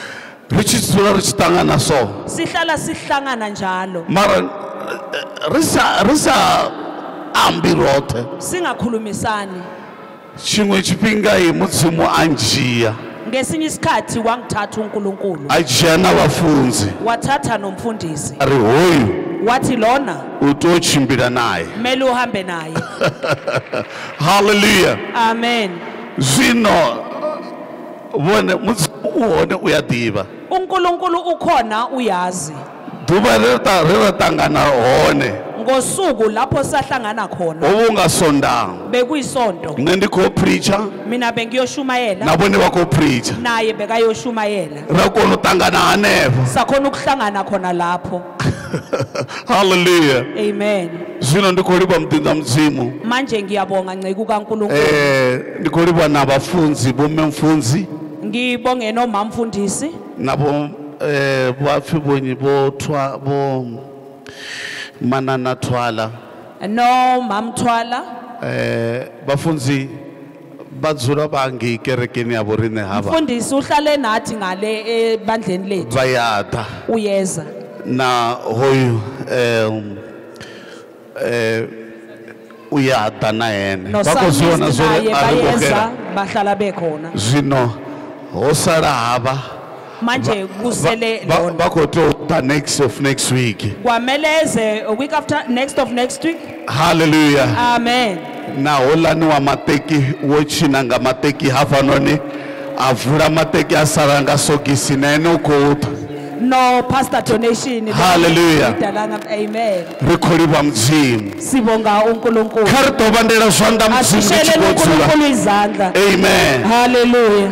[SPEAKER 12] richi tsula richi tangana so
[SPEAKER 15] sihlala sihlangana njalo
[SPEAKER 12] mara risa risa ambi rothe
[SPEAKER 15] singakhulumisani
[SPEAKER 12] chimwe chipinga hi mudzimu anjiya
[SPEAKER 15] ngesinye isikhathi wangithatha uNkulunkulu
[SPEAKER 12] ajiya nabafunzi
[SPEAKER 15] wathatha nomfundisi
[SPEAKER 12] ari hoyu
[SPEAKER 15] wathi lona
[SPEAKER 12] utochimbira naye
[SPEAKER 15] mele uhambe naye
[SPEAKER 12] hallelujah
[SPEAKER 15] amen
[SPEAKER 12] zwino vone mudzimu uone uyadiva
[SPEAKER 15] uNkulunkulu ukhona uyazi
[SPEAKER 12] duba reta reratangana hone
[SPEAKER 15] ngosuku lapho sahlangana khona
[SPEAKER 12] obungasondanga
[SPEAKER 15] bekuyisonto
[SPEAKER 12] ngendikho preacher
[SPEAKER 15] mina bengiyoshumayela
[SPEAKER 12] nabone bakho preacher
[SPEAKER 15] naye bekayoshumayela
[SPEAKER 12] rakona utangana hanevo
[SPEAKER 15] sakhona ukuhlangana khona lapho
[SPEAKER 12] hallelujah
[SPEAKER 15] amen
[SPEAKER 12] zwino ndikholiba mdinda mdzimu
[SPEAKER 15] manje ngiyabonga nceke kaNkulunkulu
[SPEAKER 12] eh ndikholiba nabafunzi bomemfunzi
[SPEAKER 15] ngibonge nomamfundisi
[SPEAKER 12] nabo eh bafi bonyi bo thwa bo manana thwala
[SPEAKER 15] no mamthwala
[SPEAKER 12] eh bafunzi badzula bangi kerekeni yabo rine haba
[SPEAKER 15] mfundisi uhlale nathi ngale ebandleni lethu
[SPEAKER 12] bayada
[SPEAKER 15] uyeza
[SPEAKER 12] na hoyu eh eh uyada na yena
[SPEAKER 15] bakozona zona bayeza bahlala bekhona
[SPEAKER 12] zwino hosala haba
[SPEAKER 15] manje kusele lona
[SPEAKER 12] bakho the next of next week
[SPEAKER 15] kwameleze a week after next of next week
[SPEAKER 12] hallelujah
[SPEAKER 15] amen
[SPEAKER 12] na holani wa mateki wo china nga mateki hafanoni avula mateki asaranga sokisi nene ukouta
[SPEAKER 15] no pastor donation
[SPEAKER 12] hallelujah
[SPEAKER 15] amen
[SPEAKER 12] rikholiwa mdzimu
[SPEAKER 15] sibonga uNkulunkulu
[SPEAKER 12] kharitobandela zwanda mdzimu
[SPEAKER 15] uNkulunkulu izandla
[SPEAKER 12] amen
[SPEAKER 15] hallelujah.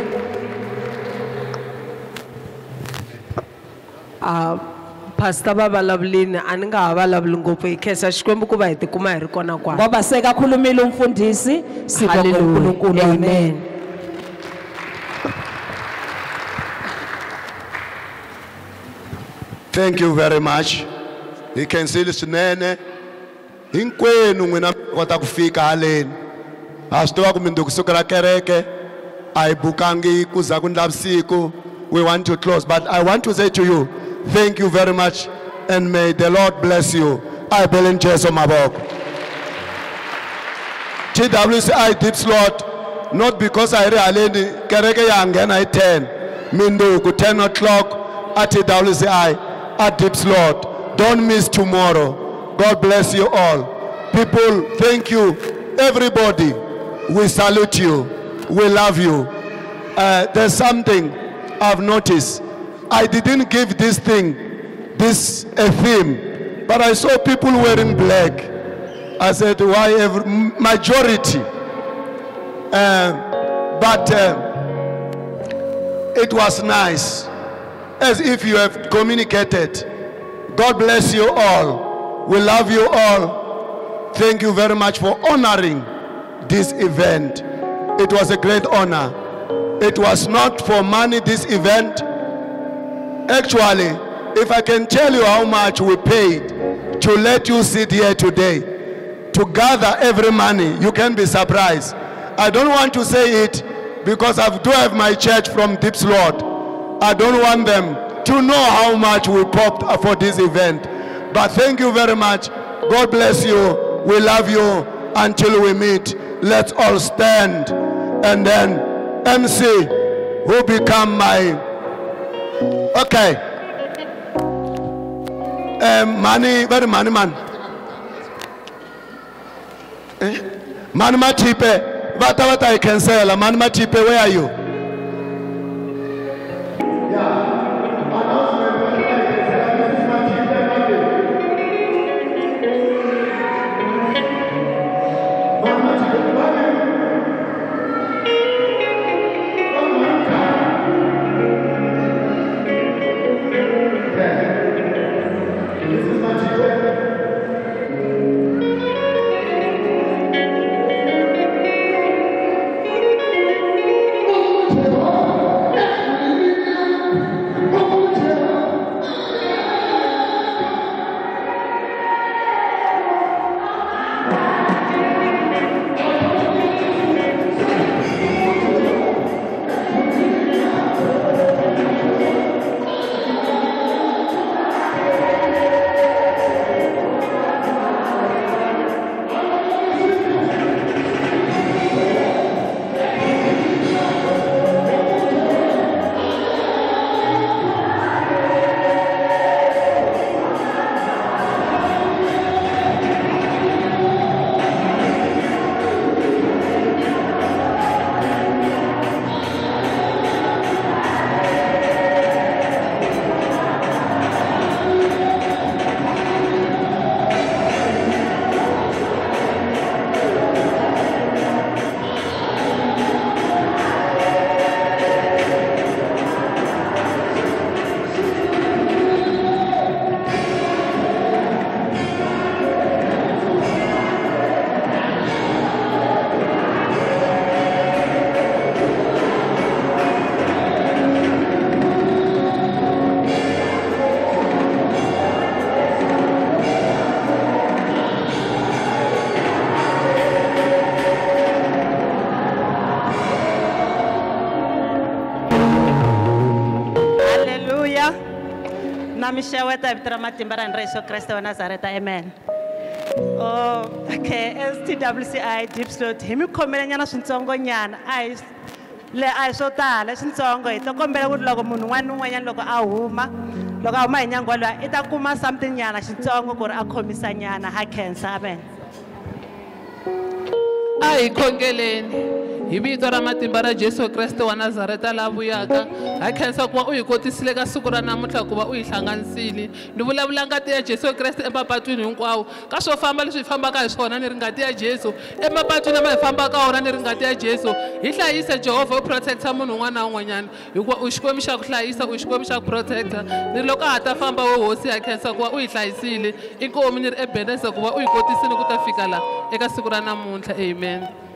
[SPEAKER 16] Uh, Pastor Babalabulini ani nga vulavuli ngopfu hi khensa Xikwembu ku va hi tikuma hi ri kona kwala
[SPEAKER 15] ngoba sekakhulumile umfundisi sibonga uNkulunkulu amen.
[SPEAKER 9] Thank you very much. Hi khensile swinene hinkwenu n'wina kota ku fika haleni ha swi tiva ku mi ndi kusukela kereke a hi bukangi ku za ku ndlavusiku. We want to close, but I want to say to you, thank you very much, and may the Lord bless you. I believe Jesus Mabok. T W C I deep slot, not because I really kereke yangena at ten, mindu ku ten o'clock at T W C I at deep slot. Don't miss tomorrow. God bless you all. People, thank you. Everybody, we salute you. We love you. Uh, there's something I've noticed. I didn't give this thing, this a theme, but I saw people wearing black. I said, why every majority? Uh, but uh, it was nice, as if you have communicated. God bless you all. We love you all. Thank you very much for honoring this event. It was a great honor. It was not for money, this event. Actually, if I can tell you how much we paid to let you sit here today, to gather every money, you can be surprised. I don't want to say it because I do have my church from Deep Slot. I don't want them to know how much we popped for this event. But thank you very much. God bless you. We love you until we meet. Let's all stand. And then M C who become my okay um, money very money man eh? Man Matipe vata vata I cancel Man Matipe, where are you?
[SPEAKER 14] na mi xeweta hi vito ra matimba ra Yesu Kreste wa Nazareta, amen. Oh, okay, as T W C I deep slot hi mi khomele nyana swintsongo nyana a hi le a hi swo tala swintsongo hi to kombela ku loko munhu un'wana na un'wanyana loko a huma loko a huma hi nyangwa loyi i ta kuma something nyana xitsongo ku ri a khomisa nyana ha khensa, amen.
[SPEAKER 5] A hi khongeleni hi vito ra matimba ra Jesu Kreste wa Nazareta la vuyaka ha khensa ku va u hi kotisile ka siku ra namuntlha ku va u hi hlanganisile ni vulavula ngati ya Jesu Kreste emapatwini hinkwawo ka swo famba leswi hi fambaka hi swona ni ri ngati ya Jesu emapatwini lama hi fambaka wona ni ri ngati ya Jesu hi hlayise Jehovha u protecta munhu un'wana na un'wanyana hikuva u xikwembu xa ku hlayisa u xikwembu xa ku protecta ni loko a ha ta famba wo hosi ha khensa ku va u hi hlayisile inkomu ni ri ebenese ku va u hi kotisile ku ta fika la eka siku ra namuntlha, amen.